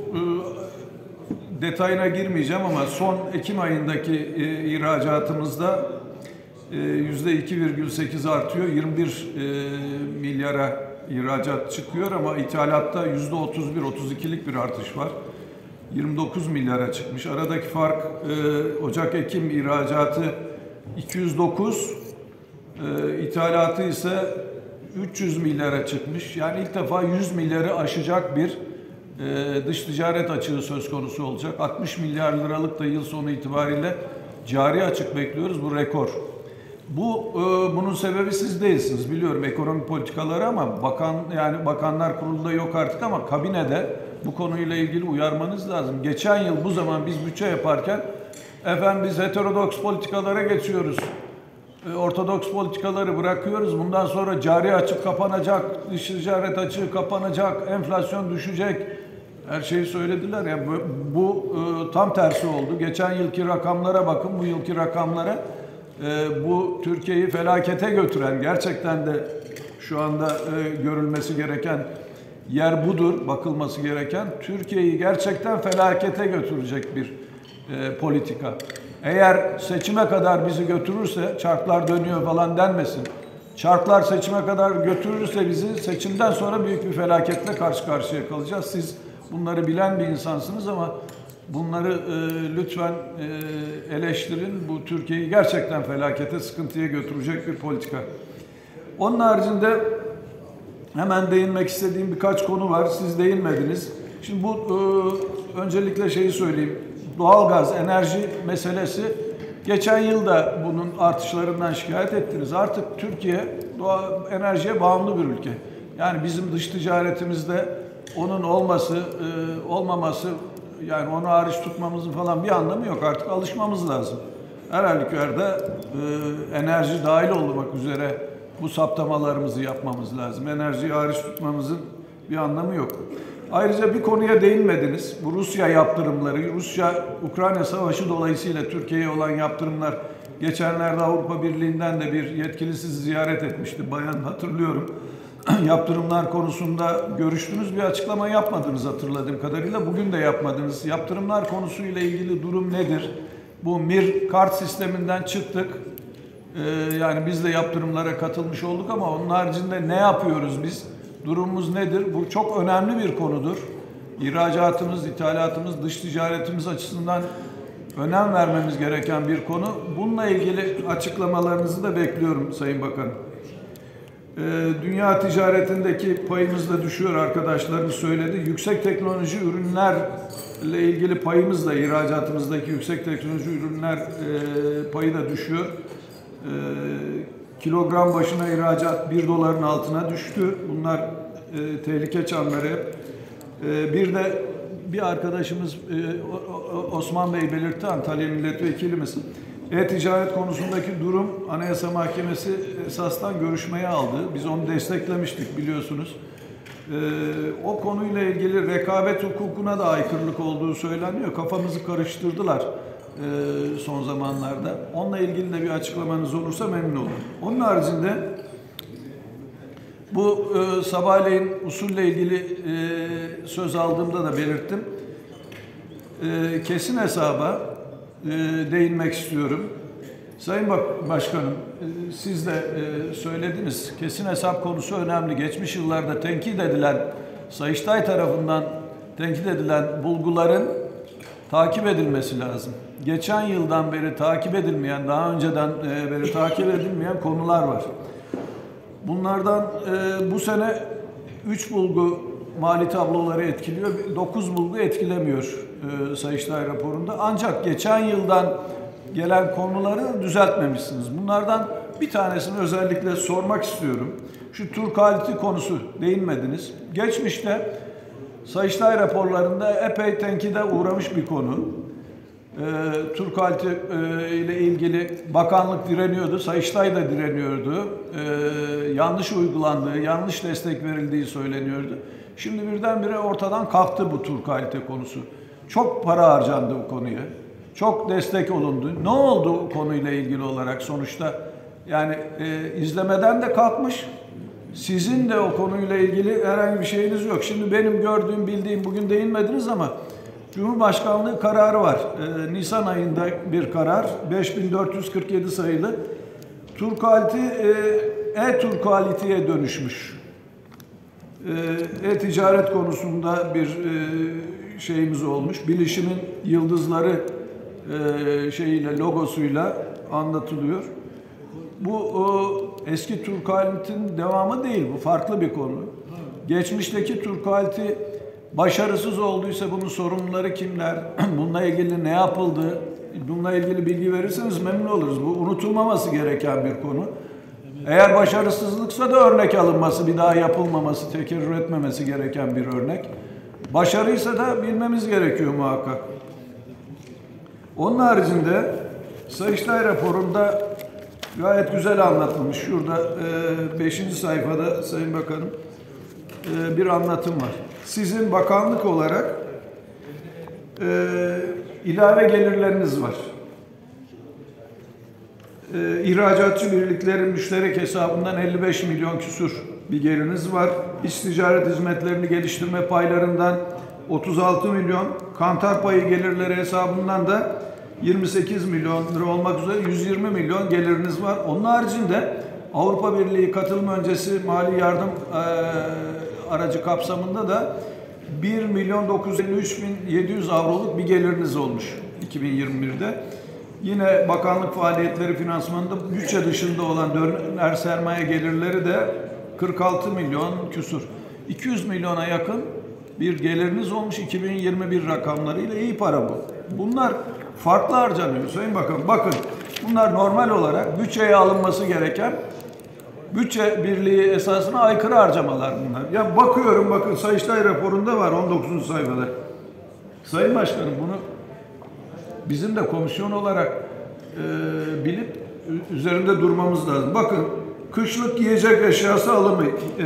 e, detayına girmeyeceğim ama son Ekim ayındaki e, ihracatımızda yüzde iki virgül sekiz artıyor. yirmi bir milyara ihracat çıkıyor ama ithalatta yüzde otuz bir otuz ikilik bir artış var. yirmi dokuz milyara çıkmış. Aradaki fark Ocak-Ekim ihracatı iki yüz dokuz, ithalatı ise üç yüz milyara çıkmış. Yani ilk defa yüz milyarı aşacak bir dış ticaret açığı söz konusu olacak. altmış milyar liralık da yıl sonu itibariyle cari açık bekliyoruz. Bu rekor. Bu e, bunun sebebi siz değilsiniz, biliyorum, ekonomi politikaları, ama bakan, yani bakanlar kurulunda yok artık ama kabinede bu konuyla ilgili uyarmanız lazım. Geçen yıl bu zaman biz bütçe yaparken efendim biz heterodoks politikalara geçiyoruz. E, ortodoks politikaları bırakıyoruz. Bundan sonra cari açık kapanacak, dış ticaret açığı kapanacak, enflasyon düşecek. Her şeyi söylediler. Yani bu, bu e, tam tersi oldu. Geçen yılki rakamlara bakın, bu yılki rakamlara. Ee, bu Türkiye'yi felakete götüren, gerçekten de şu anda e, görülmesi gereken yer budur, bakılması gereken. Türkiye'yi gerçekten felakete götürecek bir e, politika. Eğer seçime kadar bizi götürürse, çarklar dönüyor falan denmesin. Çarklar seçime kadar götürürse bizi, seçimden sonra büyük bir felaketle karşı karşıya kalacağız. Siz bunları bilen bir insansınız ama bunları e, lütfen e, eleştirin. Bu Türkiye'yi gerçekten felakete, sıkıntıya götürecek bir politika. Onun haricinde hemen değinmek istediğim birkaç konu var. Siz değinmediniz. Şimdi bu e, öncelikle şeyi söyleyeyim. Doğalgaz, enerji meselesi, geçen yıl da bunun artışlarından şikayet ettiniz. Artık Türkiye doğa, enerjiye bağımlı bir ülke. Yani bizim dış ticaretimizde onun olması, e, olmaması, yani onu hariç tutmamızın falan bir anlamı yok. Artık alışmamız lazım. Her halükarda e, enerji dahil olmak üzere bu saptamalarımızı yapmamız lazım. Enerjiyi hariç tutmamızın bir anlamı yok. Ayrıca bir konuya değinmediniz. Bu Rusya yaptırımları, Rusya-Ukrayna savaşı dolayısıyla Türkiye'ye olan yaptırımlar. Geçenlerde Avrupa Birliği'nden de bir yetkilisi ziyaret etmişti. Bayan, hatırlıyorum. Yaptırımlar konusunda görüştünüz, bir açıklama yapmadınız hatırladığım kadarıyla. Bugün de yapmadınız. Yaptırımlar konusuyla ilgili durum nedir? Bu MİR kart sisteminden çıktık. Ee, yani biz de yaptırımlara katılmış olduk ama onun haricinde ne yapıyoruz biz? Durumumuz nedir? Bu çok önemli bir konudur. İhracatımız, ithalatımız, dış ticaretimiz açısından önem vermemiz gereken bir konu. Bununla ilgili açıklamalarınızı da bekliyorum Sayın Bakanım. Ee, dünya ticaretindeki payımız da düşüyor, arkadaşlarımız söyledi. Yüksek teknoloji ürünlerle ilgili payımız da, ihracatımızdaki yüksek teknoloji ürünler e, payı da düşüyor. E, kilogram başına ihracat bir doların altına düştü. Bunlar e, tehlike çemberi. E, bir de bir arkadaşımız e, Osman Bey belirtti, Antalya Milletvekilimiz. E-ticaret konusundaki durum Anayasa Mahkemesi esasdan görüşmeye aldı. Biz onu desteklemiştik biliyorsunuz. Ee, o konuyla ilgili rekabet hukukuna da aykırılık olduğu söyleniyor. Kafamızı karıştırdılar e, son zamanlarda. Onunla ilgili de bir açıklamanız olursa memnun olurum. Onun haricinde bu e, sabahleyin usulle ilgili e, söz aldığımda da belirttim. E, kesin hesaba e, değinmek istiyorum. Sayın Başkanım, e, siz de e, söylediniz. Kesin hesap konusu önemli. Geçmiş yıllarda tenkit edilen, Sayıştay tarafından tenkit edilen bulguların takip edilmesi lazım. Geçen yıldan beri takip edilmeyen, daha önceden e, beri takip edilmeyen konular var. Bunlardan e, bu sene üç bulgu mali tabloları etkiliyor, dokuz bulgu etkilemiyor e, Sayıştay raporunda. Ancak geçen yıldan gelen konuları düzeltmemişsiniz. Bunlardan bir tanesini özellikle sormak istiyorum. Şu tur kalite konusu değinmediniz. Geçmişte Sayıştay raporlarında epey tenkide uğramış bir konu. E, tur kalite e, ile ilgili bakanlık direniyordu, Sayıştay da direniyordu. E, yanlış uygulandığı, yanlış destek verildiği söyleniyordu. Şimdi birdenbire ortadan kalktı bu tur kalite konusu. Çok para harcandı bu konuya. Çok destek olundu. Ne oldu bu konuyla ilgili olarak sonuçta? Yani e, izlemeden de kalkmış. Sizin de o konuyla ilgili herhangi bir şeyiniz yok. Şimdi benim gördüğüm, bildiğim, bugün değinmediniz ama Cumhurbaşkanlığı kararı var. E, Nisan ayında bir karar. beş bin dört yüz kırk yedi sayılı. Tur kalite e-tur kaliteye dönüşmüş. E-ticaret konusunda bir e, şeyimiz olmuş. Bilişimin yıldızları e, şeyiyle, logosuyla anlatılıyor. Bu o, eski Turkalite'nin devamı değil. Bu farklı bir konu. Geçmişteki Turkalite başarısız olduysa bunun sorumluları kimler? Bununla ilgili ne yapıldı? Bununla ilgili bilgi verirseniz memnun oluruz. Bu unutulmaması gereken bir konu. Eğer başarısızlıksa da örnek alınması, bir daha yapılmaması, tekerrür etmemesi gereken bir örnek. Başarıysa da bilmemiz gerekiyor muhakkak. Onun haricinde Sayıştay raporunda gayet güzel anlatılmış. Şurada beşinci sayfada Sayın Bakanım e, bir anlatım var. Sizin bakanlık olarak e, ilave gelirleriniz var. E, ihracatçı birliklerin müşterek hesabından elli beş milyon küsur bir geliriniz var. İç ticaret hizmetlerini geliştirme paylarından otuz altı milyon, kantar payı gelirleri hesabından da yirmi sekiz milyon lira olmak üzere yüz yirmi milyon geliriniz var. Onun haricinde Avrupa Birliği katılım öncesi mali yardım e, aracı kapsamında da bir milyon dokuz yüz elli üç bin yedi yüz avroluk bir geliriniz olmuş iki bin yirmi birde. Yine bakanlık faaliyetleri finansmanında bütçe dışında olan döner sermaye gelirleri de kırk altı milyon küsur. iki yüz milyona yakın bir geliriniz olmuş iki bin yirmi bir rakamlarıyla. İyi para bu. Bunlar farklı harcanıyor Sayın Bakan. Bakın bunlar normal olarak bütçeye alınması gereken bütçe birliği esasına aykırı harcamalar bunlar. Ya bakıyorum bakın Sayıştay raporunda var on dokuzuncu sayfada. Sayın Başkanım bunu bizim de komisyon olarak e, bilip üzerinde durmamız lazım. Bakın kışlık yiyecek eşyası alımı, e,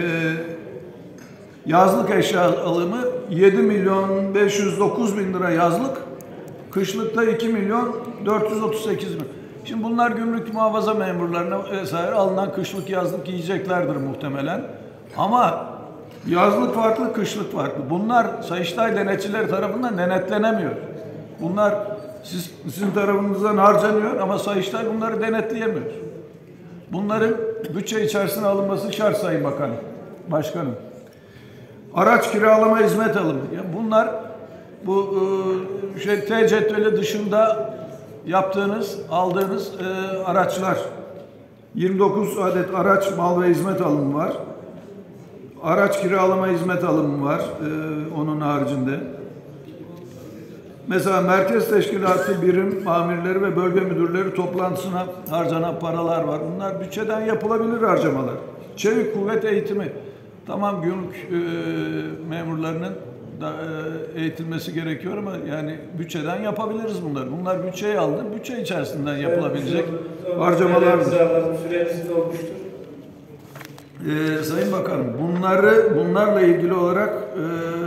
yazlık eşya alımı yedi milyon beş yüz dokuz bin lira yazlık, kışlıkta iki milyon dört yüz otuz sekiz bin. Şimdi bunlar gümrük muhafaza memurlarına vesaire alınan kışlık yazlık yiyeceklerdir muhtemelen. Ama yazlık farklı, kışlık farklı. Bunlar Sayıştay denetçileri tarafından denetlenemiyor. Bunlar siz, sizin tarafınızdan harcanıyor ama Sayıştay bunları denetleyemiyor. Bunların bütçe içerisine alınması şart Sayın Bakanım, Başkanım. Araç kiralama hizmet alımı. Yani bunlar bu e, şey T cetveli dışında yaptığınız, aldığınız e, araçlar. yirmi dokuz adet araç mal ve hizmet alımı var. Araç kiralama hizmet alımı var e, onun haricinde. Mesela merkez teşkilatı birim amirleri ve bölge müdürleri toplantısına harcanan paralar var. Bunlar bütçeden yapılabilir harcamalar. Çevik kuvvet eğitimi. Tamam gümrük e, memurlarının da e, eğitilmesi gerekiyor ama yani bütçeden yapabiliriz bunları. Bunlar bütçeye alınır, bütçe içerisinden yapılabilecek evet, harcamalardır. Süreniz olmuştur. Ee, Sayın Bakanım, bunları bunlarla ilgili olarak e,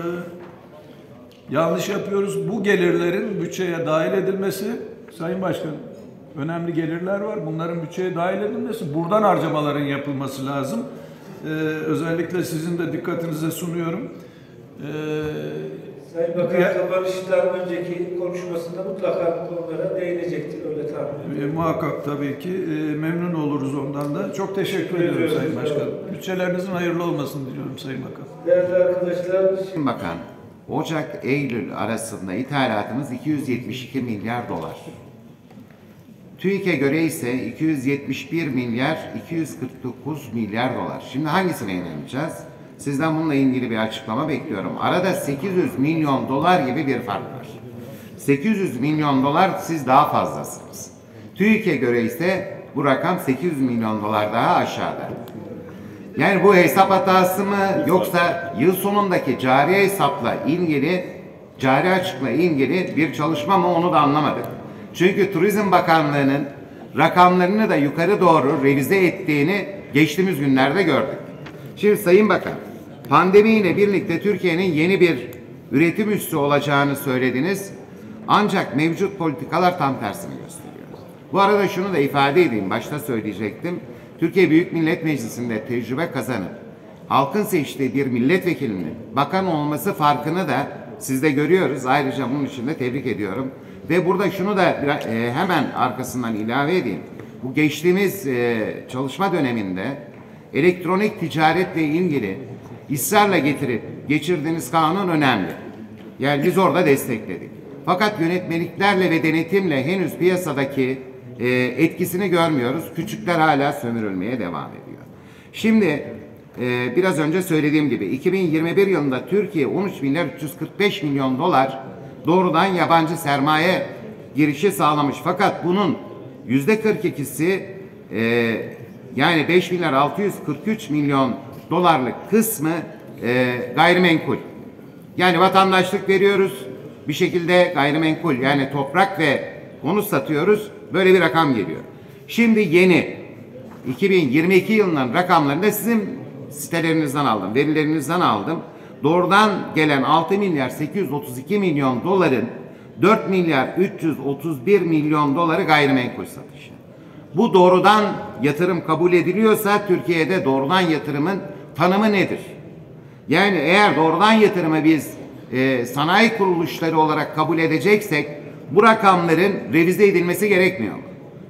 yanlış yapıyoruz. Bu gelirlerin bütçeye dahil edilmesi, Sayın Başkanım, önemli gelirler var. Bunların bütçeye dahil edilmesi, buradan harcamaların yapılması lazım. Ee, özellikle sizin de dikkatinize sunuyorum. Ee, Sayın Bakan ya, kapanıştan önceki konuşmasında mutlaka konulara değinecektir, öyle tahmin ediyorum. E, muhakkak tabii ki. E, memnun oluruz ondan da. Çok teşekkür ediyorum ediyoruz, Sayın Başkanım. Bütçelerinizin hayırlı olmasını diliyorum Sayın Bakan. Değerli arkadaşlar, Sayın Bakan, Ocak-Eylül arasında ithalatımız iki yüz yetmiş iki milyar dolar. TÜİK'e göre ise iki yüz yetmiş bir milyar iki yüz kırk dokuz milyar dolar. Şimdi hangisine inanacağız? Sizden bununla ilgili bir açıklama bekliyorum. Arada sekiz yüz milyon dolar gibi bir fark var. sekiz yüz milyon dolar siz daha fazlasınız. TÜİK'e göre ise bu rakam sekiz yüz milyon dolar daha aşağıda. Yani bu hesap hatası mı yoksa yıl sonundaki cari hesapla ilgili, cari açıkla ilgili bir çalışma mı onu da anlamadık. Çünkü Turizm Bakanlığı'nın rakamlarını da yukarı doğru revize ettiğini geçtiğimiz günlerde gördük. Şimdi Sayın Bakan, pandemiyle birlikte Türkiye'nin yeni bir üretim üssü olacağını söylediniz. Ancak mevcut politikalar tam tersini gösteriyor. Bu arada şunu da ifade edeyim, başta söyleyecektim. Türkiye Büyük Millet Meclisi'nde tecrübe kazanıp halkın seçtiği bir milletvekilinin bakan olması farkını da siz de görüyoruz. Ayrıca bunun için de tebrik ediyorum. Ve burada şunu da e, hemen arkasından ilave edeyim. Bu geçtiğimiz e, çalışma döneminde elektronik ticaretle ilgili ısrarla getirip geçirdiğiniz kanun önemli. Yani biz orada destekledik. Fakat yönetmeliklerle ve denetimle henüz piyasadaki e, etkisini görmüyoruz. Küçükler hala sömürülmeye devam ediyor. Şimdi e, biraz önce söylediğim gibi iki bin yirmi bir yılında Türkiye on üç milyar üç yüz kırk beş milyon dolar doğrudan yabancı sermaye girişi sağlamış. Fakat bunun yüzde kırk ikisi e, yani beş milyar altı yüz kırk üç milyon dolarlık kısmı e, gayrimenkul. Yani vatandaşlık veriyoruz, bir şekilde gayrimenkul yani toprak ve konut satıyoruz, böyle bir rakam geliyor. Şimdi yeni iki bin yirmi iki yılının rakamlarını da sizin sitelerinizden aldım, verilerinizden aldım. Doğrudan gelen altı milyar sekiz yüz otuz iki milyon doların dört milyar üç yüz otuz bir milyon doları gayrimenkul satışı. Bu doğrudan yatırım kabul ediliyorsa Türkiye'de doğrudan yatırımın tanımı nedir? Yani eğer doğrudan yatırımı biz e, sanayi kuruluşları olarak kabul edeceksek bu rakamların revize edilmesi gerekmiyor mu?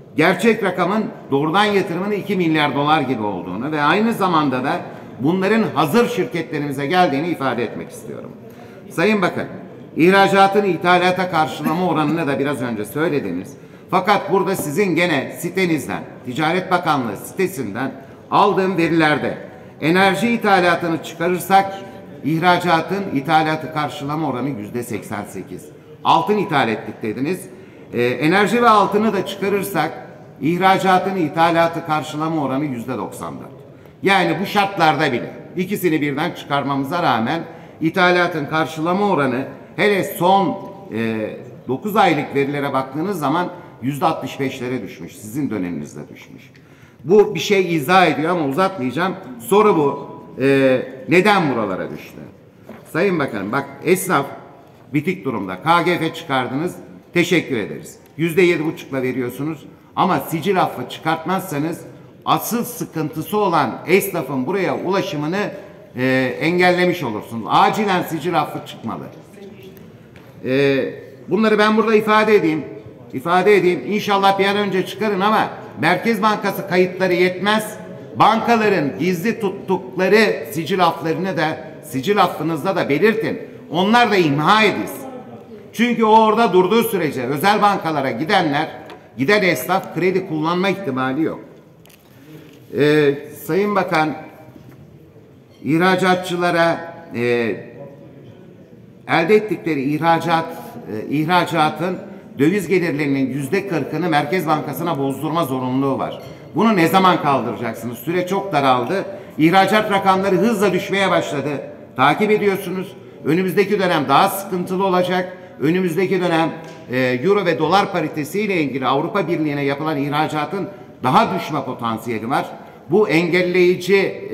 gerçek rakamın doğrudan yatırımının iki milyar dolar gibi olduğunu ve aynı zamanda da bunların hazır şirketlerimize geldiğini ifade etmek istiyorum. Sayın Bakan, ihracatın ithalata karşılama oranını da biraz önce söylediniz. Fakat burada sizin gene sitenizden, Ticaret Bakanlığı sitesinden aldığım verilerde enerji ithalatını çıkarırsak ihracatın ithalatı karşılama oranı yüzde seksen sekiz. Altın ithal ettik dediniz. Ee, enerji ve altını da çıkarırsak ihracatın ithalatı karşılama oranı yüzde doksan dört. Yani bu şartlarda bile ikisini birden çıkarmamıza rağmen ithalatın karşılama oranı hele son e, dokuz aylık verilere baktığınız zaman yüzde altmış beşlere düşmüş. Sizin döneminizde düşmüş. Bu bir şey izah ediyor ama uzatmayacağım. Soru bu. Ee, neden buralara düştü? Sayın Bakanım bak esnaf bitik durumda. K G F çıkardınız. Teşekkür ederiz. Yüzde yedi buçukla veriyorsunuz. Ama sicil affı çıkartmazsanız asıl sıkıntısı olan esnafın buraya ulaşımını e, engellemiş olursunuz. Acilen sicil affı çıkmalı. E, bunları ben burada ifade edeyim. İfade edeyim. İnşallah bir an önce çıkarın ama Merkez Bankası kayıtları yetmez. Bankaların gizli tuttukları sicil afflarını da sicil affınızda da belirtin. Onlar da imha edilsin. Çünkü o orada durduğu sürece özel bankalara gidenler, giden esnaf kredi kullanma ihtimali yok. Ee, Sayın Bakan, ihracatçılara e, elde ettikleri ihracat, e, ihracatın döviz gelirlerinin yüzde kırkını Merkez Bankası'na bozdurma zorunluluğu var. Bunu ne zaman kaldıracaksınız? Süre çok daraldı. İhracat rakamları hızla düşmeye başladı. Takip ediyorsunuz. Önümüzdeki dönem daha sıkıntılı olacak. Önümüzdeki dönem e, euro ve dolar paritesiyle ilgili Avrupa Birliği'ne yapılan ihracatın daha düşme potansiyeli var. Bu engelleyici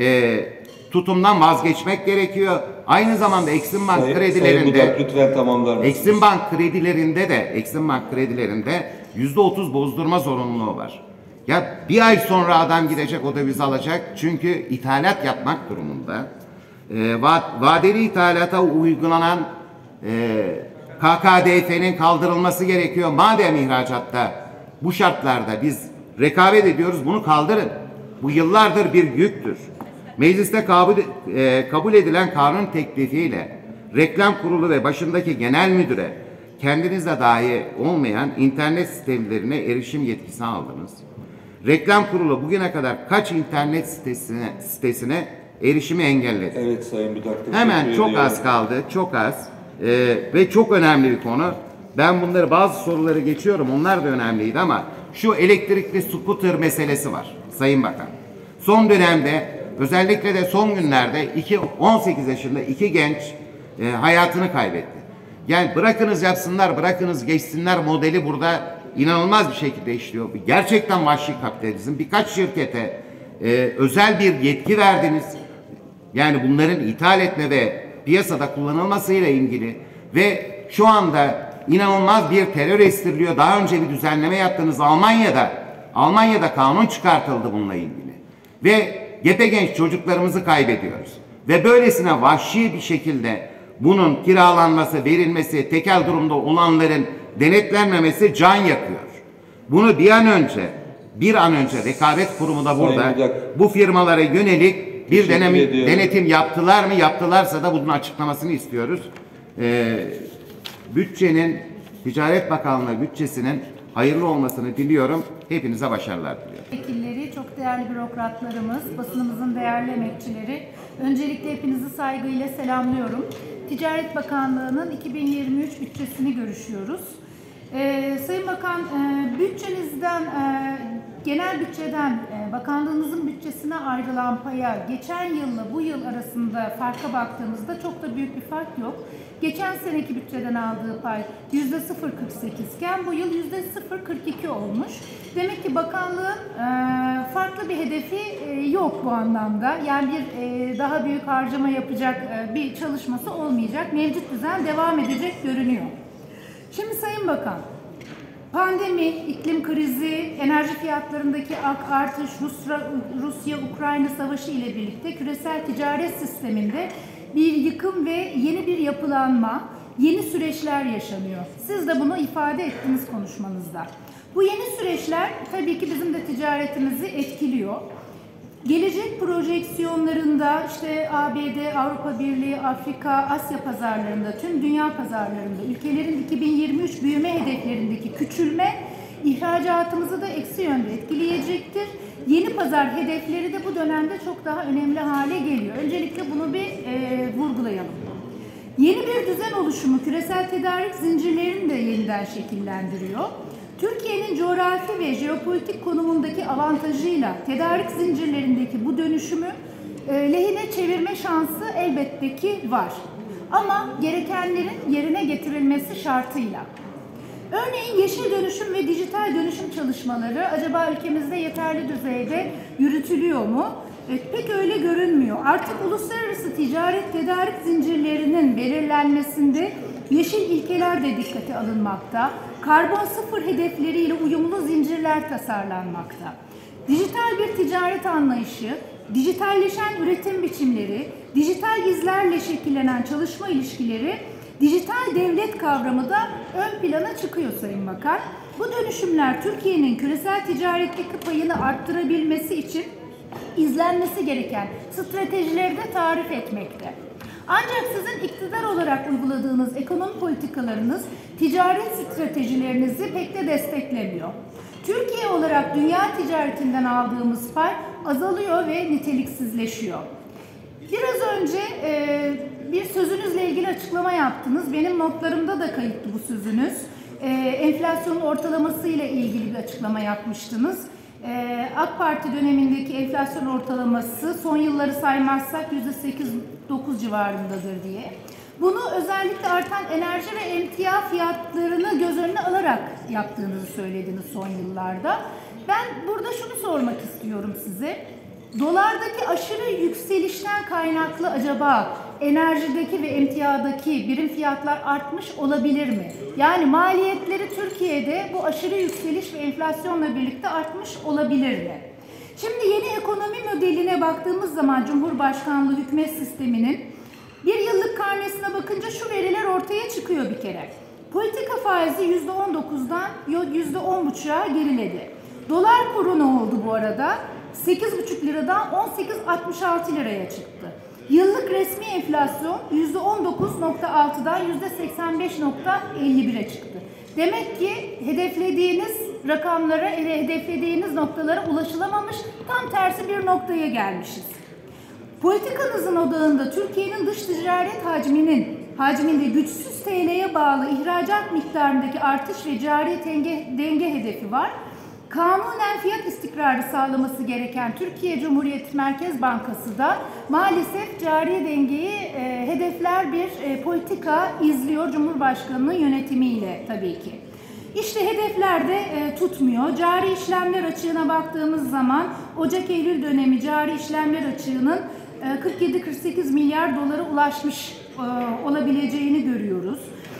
e, tutumdan vazgeçmek gerekiyor. Aynı zamanda Exim Bank Sayın, kredilerinde Sayın Budak, lütfen tamamlar mısınız? Exim Bank kredilerinde de Exim Bank kredilerinde yüzde otuz bozdurma zorunluluğu var. Ya bir ay sonra adam gidecek o dövizi alacak çünkü ithalat yapmak durumunda. E, va vadeli ithalata uygulanan e, K K D F'nin kaldırılması gerekiyor. Madem ihracatta bu şartlarda biz rekabet ediyoruz bunu kaldırın. Bu yıllardır bir yüktür. Mecliste kabul, e, kabul edilen kanun teklifiyle reklam kurulu ve başındaki genel müdüre kendinizde dahi olmayan internet sitelerine erişim yetkisi aldınız. Reklam kurulu bugüne kadar kaç internet sitesine, sitesine erişimi engelledi? Evet Sayın Budak. Hemen çok ediyorum. az kaldı, çok az ee, ve çok önemli bir konu. Ben bunları bazı soruları geçiyorum, onlar da önemliydi ama şu elektrikli scooter meselesi var Sayın Bakan. Son dönemde özellikle de son günlerde iki, on sekiz yaşında iki genç e, hayatını kaybetti. Yani bırakınız yapsınlar, bırakınız geçsinler modeli burada inanılmaz bir şekilde işliyor. Gerçekten vahşi kapitalizm. Birkaç şirkete e, özel bir yetki verdiniz. Yani bunların ithal etme ve piyasada kullanılmasıyla ilgili ve şu anda inanılmaz bir terör estiriliyor. Daha önce bir düzenleme yaptınız Almanya'da. Almanya'da kanun çıkartıldı bununla ilgili. Ve gepegenç çocuklarımızı kaybediyoruz. Ve böylesine vahşi bir şekilde bunun kiralanması, verilmesi, tekel durumda olanların denetlenmemesi can yakıyor. Bunu bir an önce, bir an önce rekabet kurumu da burada bu firmalara yönelik bir denem, denetim yaptılar mı? Yaptılarsa da bunun açıklamasını istiyoruz. Ee, bütçenin, Ticaret Bakanlığı bütçesinin hayırlı olmasını diliyorum. Hepinize başarılar diliyorum. Vekilleri, çok değerli bürokratlarımız, basınımızın değerli emekçileri, öncelikle hepinizi saygıyla selamlıyorum. Ticaret Bakanlığı'nın iki bin yirmi üç bütçesini görüşüyoruz. Ee, Sayın Bakan, e, bütçenizden, e, genel bütçeden e, bakanlığınızın bütçesine ayrılan paya geçen yılla bu yıl arasında farka baktığımızda çok da büyük bir fark yok. Geçen seneki bütçeden aldığı pay yüzde sıfır virgül kırk sekiz iken bu yıl yüzde sıfır virgül kırk iki olmuş. Demek ki bakanlığın e, farklı bir hedefi e, yok bu anlamda. Yani bir e, daha büyük harcama yapacak e, bir çalışması olmayacak. Mevcut düzen devam edecek görünüyor. Şimdi Sayın Bakan, pandemi, iklim krizi, enerji fiyatlarındaki artış, Rusya-Ukrayna savaşı ile birlikte küresel ticaret sisteminde bir yıkım ve yeni bir yapılanma, yeni süreçler yaşanıyor. Siz de bunu ifade ettiniz konuşmanızda. Bu yeni süreçler tabii ki bizim de ticaretimizi etkiliyor. Gelecek projeksiyonlarında işte A B D, Avrupa Birliği, Afrika, Asya pazarlarında, tüm dünya pazarlarında ülkelerin iki bin yirmi üç büyüme hedeflerindeki küçülme ihracatımızı da eksi yönde etkileyecektir. Yeni pazar hedefleri de bu dönemde çok daha önemli hale geliyor. Öncelikle bunu bir e, vurgulayalım. Yeni bir düzen oluşumu küresel tedarik zincirlerini de yeniden şekillendiriyor. Türkiye'nin coğrafi ve jeopolitik konumundaki avantajıyla tedarik zincirlerindeki bu dönüşümü e, lehine çevirme şansı elbette ki var. Ama gerekenlerin yerine getirilmesi şartıyla. Örneğin yeşil dönüşüm ve dijital dönüşüm çalışmaları acaba ülkemizde yeterli düzeyde yürütülüyor mu? E, pek öyle görünmüyor. Artık uluslararası ticaret tedarik zincirlerinin belirlenmesinde yeşil ilkeler de dikkate alınmakta. Karbon sıfır hedefleriyle uyumlu zincirler tasarlanmakta. Dijital bir ticaret anlayışı, dijitalleşen üretim biçimleri, dijital izlerle şekillenen çalışma ilişkileri, dijital devlet kavramı da ön plana çıkıyor Sayın Bakan. Bu dönüşümler Türkiye'nin küresel ticaretteki payını arttırabilmesi için izlenmesi gereken stratejileri de tarif etmekte. Ancak sizin iktidar olarak uyguladığınız ekonomi politikalarınız ticaret stratejilerinizi pek de desteklemiyor. Türkiye olarak dünya ticaretinden aldığımız pay azalıyor ve niteliksizleşiyor. Biraz önce e, bir sözünüzle ilgili açıklama yaptınız. Benim notlarımda da kayıtlı bu sözünüz. E, enflasyon ortalaması ile ilgili bir açıklama yapmıştınız. Ee, AK Parti dönemindeki enflasyon ortalaması son yılları saymazsak yüzde sekiz dokuz civarındadır diye. Bunu özellikle artan enerji ve emtia fiyatlarını göz önüne alarak yaptığınızı söylediniz son yıllarda. Ben burada şunu sormak istiyorum size. Dolardaki aşırı yükselişten kaynaklı acaba enerjideki ve emtiadaki birim fiyatlar artmış olabilir mi? Yani maliyetleri Türkiye'de bu aşırı yükseliş ve enflasyonla birlikte artmış olabilir mi? Şimdi yeni ekonomi modeline baktığımız zaman Cumhurbaşkanlığı hükümet sisteminin bir yıllık karnesine bakınca şu veriler ortaya çıkıyor bir kere. Politika faizi yüzde on dokuzdan yüzde on buçuğa geriledi. Dolar kuru ne oldu bu arada? sekiz buçuk liradan on sekiz virgül altmış altı liraya çıktı. Yıllık resmi enflasyon yüzde on dokuz virgül altıdan yüzde seksen beş virgül elli bire çıktı. Demek ki hedeflediğiniz rakamlara, hedeflediğiniz noktalara ulaşılamamış, tam tersi bir noktaya gelmişiz. Politikanızın odağında Türkiye'nin dış ticaret hacminin hacminde güçsüz T L'ye bağlı ihracat miktarındaki artış ve cari denge, denge hedefi var. Kanunen fiyat istikrarı sağlaması gereken Türkiye Cumhuriyeti Merkez Bankası da maalesef cari dengeyi e, hedefler bir e, politika izliyor Cumhurbaşkanı'nın yönetimiyle tabii ki. İşte hedefler de e, tutmuyor. Cari işlemler açığına baktığımız zaman Ocak-Eylül dönemi cari işlemler açığının e, kırk yedi kırk sekiz milyar dolara ulaşmış e, olabileceğini görüyoruz.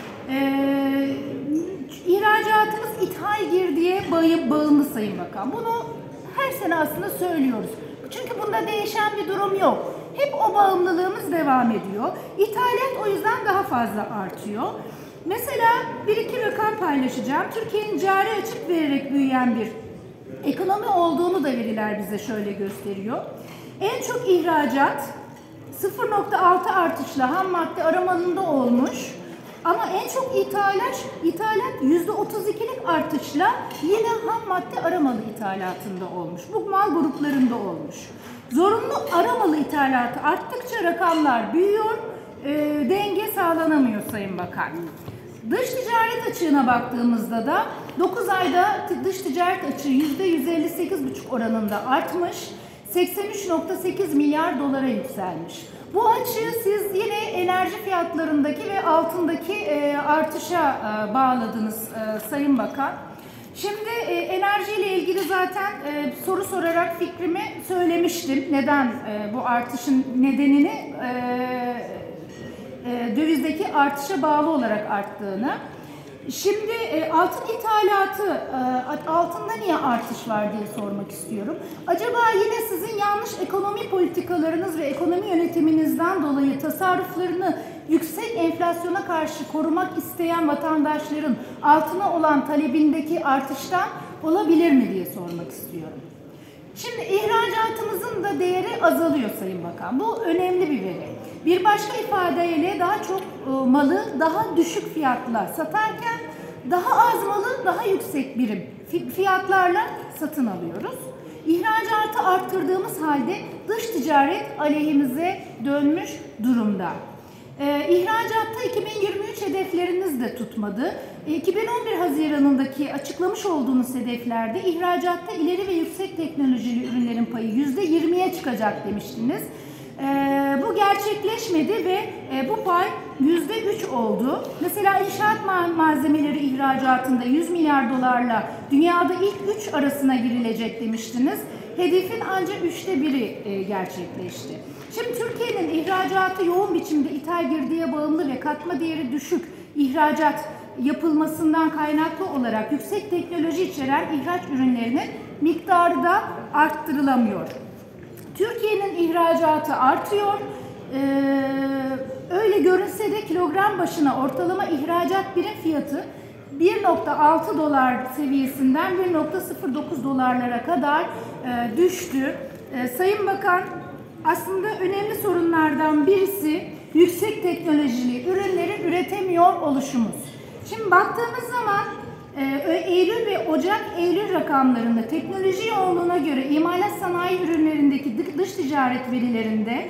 E, İhracatımız ithal girdiye bağımlı Sayın Bakan. Bunu her sene aslında söylüyoruz. Çünkü bunda değişen bir durum yok. Hep o bağımlılığımız devam ediyor. İthalat o yüzden daha fazla artıyor. Mesela bir iki rakam paylaşacağım. Türkiye'nin cari açık vererek büyüyen bir ekonomi olduğunu da veriler bize şöyle gösteriyor. En çok ihracat sıfır virgül altı artışla ham madde aramalında olmuş. Ama en çok ithalat, ithalat yüzde otuz ikilik artışla yine ham madde aramalı ithalatında olmuş. Bu mal gruplarında olmuş. Zorunlu aramalı ithalatı arttıkça rakamlar büyüyor, e, denge sağlanamıyor Sayın Bakan. Dış ticaret açığına baktığımızda da dokuz ayda dış ticaret açığı yüzde yüz elli sekiz buçuk oranında artmış, seksen üç virgül sekiz milyar dolara yükselmiş. Bu açığı siz yine enerji fiyatlarındaki ve altındaki e, artışa e, bağladınız e, Sayın Bakan. Şimdi e, enerjiyle ilgili zaten e, soru sorarak fikrimi söylemiştim. Neden e, bu artışın nedenini e, e, dövizdeki artışa bağlı olarak arttığını. Şimdi e, altın ithalatı, e, altında niye artış var diye sormak istiyorum. Acaba yine sizin yanlış ekonomi politikalarınız ve ekonomi yönetiminizden dolayı tasarruflarını yüksek enflasyona karşı korumak isteyen vatandaşların altına olan talebindeki artıştan olabilir mi diye sormak istiyorum. Şimdi ihracatımızın da değeri azalıyor Sayın Bakan. Bu önemli bir veri. Bir başka ifadeyle daha çok malı daha düşük fiyatla satarken daha az malı daha yüksek birim fiyatlarla satın alıyoruz. İhracatı arttırdığımız halde dış ticaret aleyhimize dönmüş durumda. Ee, ihracatta iki bin yirmi üç hedefleriniz de tutmadı. iki bin on bir Haziran'ındaki açıklamış olduğunuz hedeflerde ihracatta ileri ve yüksek teknolojili ürünlerin payı yüzde yirmiye çıkacak demiştiniz. Ee, bu gerçekleşmedi ve e, bu pay yüzde üç oldu. Mesela inşaat ma- malzemeleri ihracatında yüz milyar dolarla dünyada ilk üç arasına girilecek demiştiniz. Hedefin ancak üçte biri e, gerçekleşti. Şimdi Türkiye'nin ihracatı yoğun biçimde ithal girdiye bağımlı ve katma değeri düşük ihracat yapılmasından kaynaklı olarak yüksek teknoloji içeren ihraç ürünlerinin miktarı da arttırılamıyor. Türkiye'nin ihracatı artıyor. Ee, öyle görünse de kilogram başına ortalama ihracat birim fiyatı bir nokta altı dolar seviyesinden bir nokta sıfır dokuz dolarlara kadar e, düştü. E, Sayın Bakan, aslında önemli sorunlardan birisi yüksek teknolojili ürünleri üretemiyor oluşumuz. Şimdi baktığımız zaman e, Eylül ve Ocak-Eylül rakamlarında teknoloji yoğunluğuna göre imalat sanayi ürünlerindeki dış ticaret verilerinde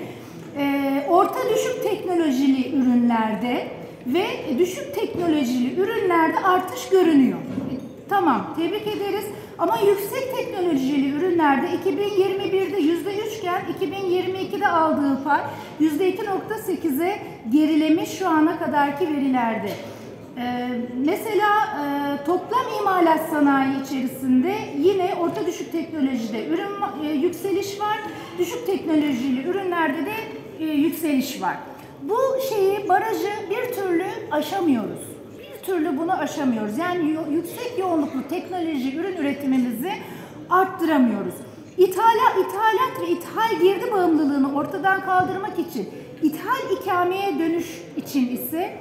e, orta düşük teknolojili ürünlerde ve düşük teknolojili ürünlerde artış görünüyor. Tamam, tebrik ederiz. Ama yüksek teknolojili ürünlerde iki bin yirmi birde yüzde üç iken iki bin yirmi ikide aldığı pay yüzde iki nokta sekize gerilemiş şu ana kadarki verilerde. Ee, mesela e, toplam imalat sanayi içerisinde yine orta düşük teknolojide ürün e, yükseliş var, düşük teknolojili ürünlerde de e, yükseliş var. Bu şeyi, barajı bir türlü aşamıyoruz. Bir türlü bunu aşamıyoruz. Yani yüksek yoğunluklu teknoloji ürün üretimimizi arttıramıyoruz. İthala, ithalat ve ithal girdi bağımlılığını ortadan kaldırmak için, ithal ikameye dönüş için ise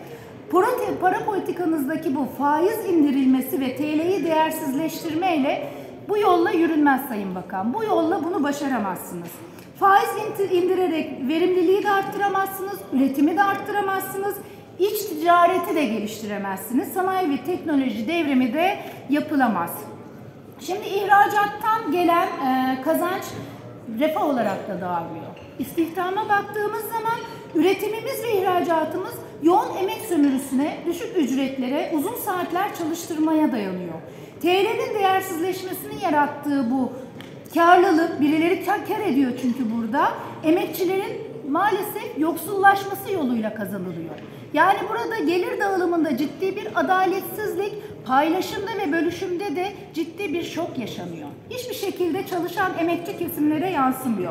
para politikanızdaki bu faiz indirilmesi ve T L'yi değersizleştirmeyle bu yolla yürünmez Sayın Bakan. Bu yolla bunu başaramazsınız. Faiz indirerek verimliliği de arttıramazsınız, üretimi de arttıramazsınız, iç ticareti de geliştiremezsiniz, sanayi ve teknoloji devrimi de yapılamaz. Şimdi ihracattan gelen e, kazanç refah olarak da dağılıyor. İstihdama baktığımız zaman üretimimiz ve ihracatımız yoğun emek sömürüsüne, düşük ücretlere, uzun saatler çalıştırmaya dayanıyor. T L'nin değersizleşmesinin yarattığı bu karlılık, birileri kar, kar ediyor çünkü burada, emekçilerin maalesef yoksullaşması yoluyla kazanılıyor. Yani burada gelir dağılımında ciddi bir adaletsizlik, paylaşımda ve bölüşümde de ciddi bir şok yaşanıyor. Hiçbir şekilde çalışan emekçi kesimlere yansımıyor.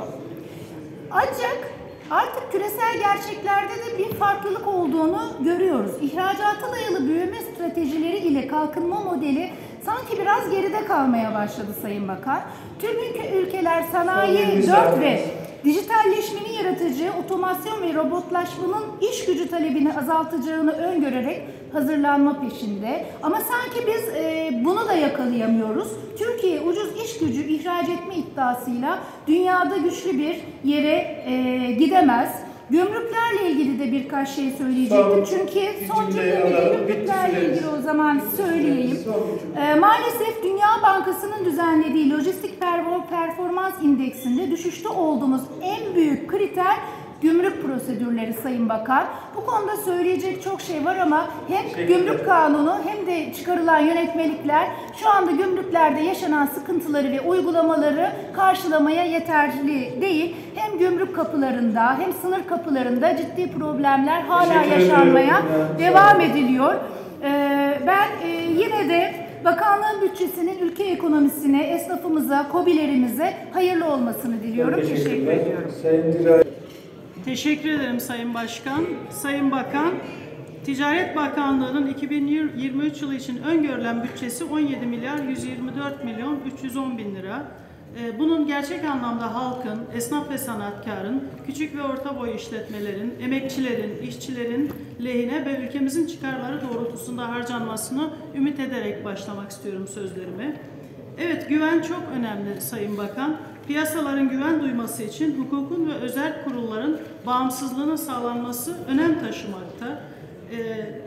Ancak artık küresel gerçeklerde de bir farklılık olduğunu görüyoruz. İhracata dayalı büyüme stratejileri ile kalkınma modeli sanki biraz geride kalmaya başladı Sayın Bakan. Tüm ülkeler sanayi dört ve dijitalleşmenin yaratıcı otomasyon ve robotlaşmanın iş gücü talebini azaltacağını öngörerek hazırlanma peşinde. Ama sanki biz e, bunu da yakalayamıyoruz. Türkiye ucuz iş gücü ihraç etme iddiasıyla dünyada güçlü bir yere e, gidemez. Gümrüklerle ilgili de birkaç şey söyleyecektim. Çünkü son cümlede gümrüklerle ilgili o zaman söyleyeyim. E, maalesef Dünya Bankası'nın düzenlediği Lojistik Performans İndeksinde düşüşte olduğumuz en büyük kriter gümrük prosedürleri Sayın Bakan. Bu konuda söyleyecek çok şey var ama hem gümrük kanunu hem de çıkarılan yönetmelikler şu anda gümrüklerde yaşanan sıkıntıları ve uygulamaları karşılamaya yeterli değil. Hem gümrük kapılarında hem sınır kapılarında ciddi problemler hala yaşanmaya devam ediliyor. Ee, ben e, yine de bakanlığın bütçesinin ülke ekonomisine, esnafımıza, KOBİ'lerimize hayırlı olmasını diliyorum. Teşekkür, Teşekkür ediyorum. Teşekkür ederim Sayın Başkan. Sayın Bakan, Ticaret Bakanlığı'nın iki bin yirmi üç yılı için öngörülen bütçesi on yedi milyar yüz yirmi dört milyon üç yüz on bin lira. Bunun gerçek anlamda halkın, esnaf ve sanatkarın, küçük ve orta boy işletmelerin, emekçilerin, işçilerin lehine ve ülkemizin çıkarları doğrultusunda harcanmasını ümit ederek başlamak istiyorum sözlerimi. Evet, güven çok önemli Sayın Bakan. Piyasaların güven duyması için hukukun ve özel kurulların bağımsızlığının sağlanması önem taşımakta. Ee,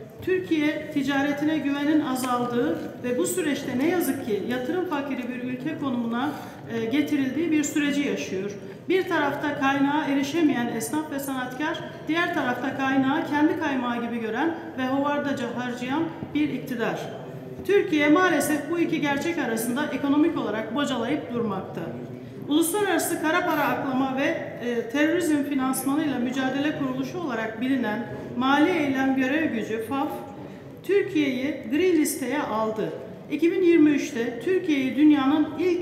Türkiye ticaretine güvenin azaldığı ve bu süreçte ne yazık ki yatırım fakiri bir ülke konumuna e, getirildiği bir süreci yaşıyor. Bir tarafta kaynağa erişemeyen esnaf ve sanatkar, diğer tarafta kaynağı kendi kaymağı gibi gören ve hovardaca harcayan bir iktidar. Türkiye maalesef bu iki gerçek arasında ekonomik olarak bocalayıp durmakta. Uluslararası Kara Para Aklama ve e, Terörizm Finansmanıyla Mücadele Kuruluşu olarak bilinen Mali Eylem Görev Gücü F A F, Türkiye'yi gri listeye aldı. iki bin yirmi üçte Türkiye'yi dünyanın ilk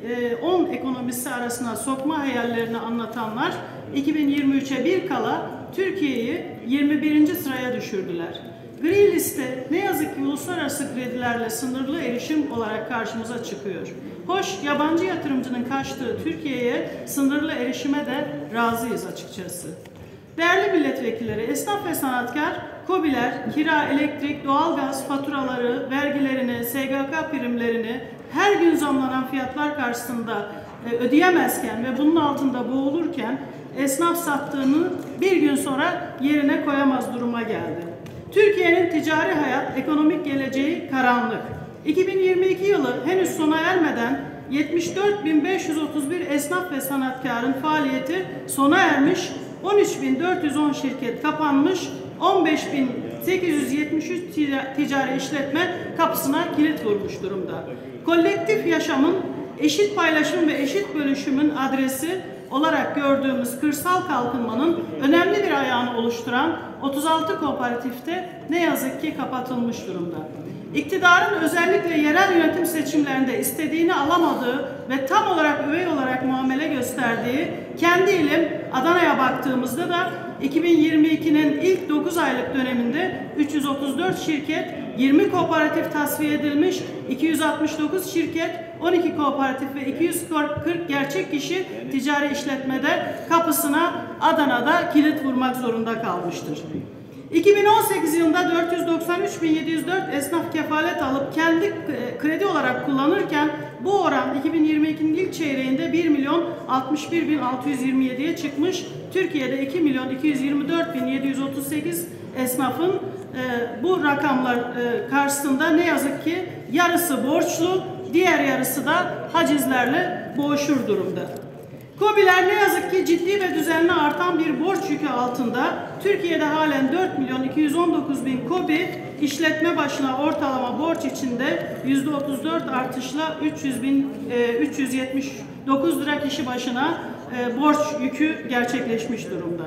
on ekonomisi arasına sokma hayallerini anlatanlar iki bin yirmi üçe bir kala Türkiye'yi yirmi birinci sıraya düşürdüler. Gri liste ne yazık ki uluslararası kredilerle sınırlı erişim olarak karşımıza çıkıyor. Hoş, yabancı yatırımcının kaçtığı Türkiye'ye sınırlı erişime de razıyız açıkçası. Değerli milletvekilleri, esnaf ve sanatkar, KOBİ'ler, kira, elektrik, doğalgaz faturaları, vergilerini, S G K primlerini her gün zamlanan fiyatlar karşısında e, ödeyemezken ve bunun altında boğulurken esnaf sattığını bir gün sonra yerine koyamaz duruma geldi. Türkiye'nin ticari hayat, ekonomik geleceği karanlık. iki bin yirmi iki yılı henüz sona ermeden yetmiş dört bin beş yüz otuz bir esnaf ve sanatkarın faaliyeti sona ermiş, on üç bin dört yüz on şirket kapanmış, on beş bin sekiz yüz yetmiş üç ticari işletme kapısına kilit vurmuş durumda. Kolektif yaşamın eşit paylaşım ve eşit bölüşümün adresi olarak gördüğümüz kırsal kalkınmanın önemli bir ayağını oluşturan otuz altı kooperatifte ne yazık ki kapatılmış durumda. İktidarın özellikle yerel yönetim seçimlerinde istediğini alamadığı ve tam olarak üvey olarak muamele gösterdiği kendi ilim Adana'ya baktığımızda da iki bin yirmi ikinin ilk dokuz aylık döneminde üç yüz otuz dört şirket, yirmi kooperatif tasfiye edilmiş, iki yüz altmış dokuz şirket, on iki kooperatif ve iki yüz kırk gerçek kişi ticari işletmede kapısına Adana'da kilit vurmak zorunda kalmıştır. iki bin on sekiz yılında dört yüz doksan üç bin yedi yüz dört esnaf kefalet alıp kendi kredi olarak kullanırken bu oran iki bin yirmi ikinin ilk çeyreğinde bir milyon altmış bir bin altı yüz yirmi yediye çıkmış. Türkiye'de iki milyon iki yüz yirmi dört bin yedi yüz otuz sekiz esnafın e, bu rakamlar e, karşısında ne yazık ki yarısı borçlu, diğer yarısı da hacizlerle boğuşur durumda. KOBİ'ler ne yazık ki ciddi ve düzenli artan bir borç yükü altında. Türkiye'de halen dört milyon iki yüz on dokuz bin KOBİ işletme başına ortalama borç içinde yüzde otuz dört artışla üç yüz bin üç yüz yetmiş dokuz lira kişi başına e, borç yükü gerçekleşmiş durumda.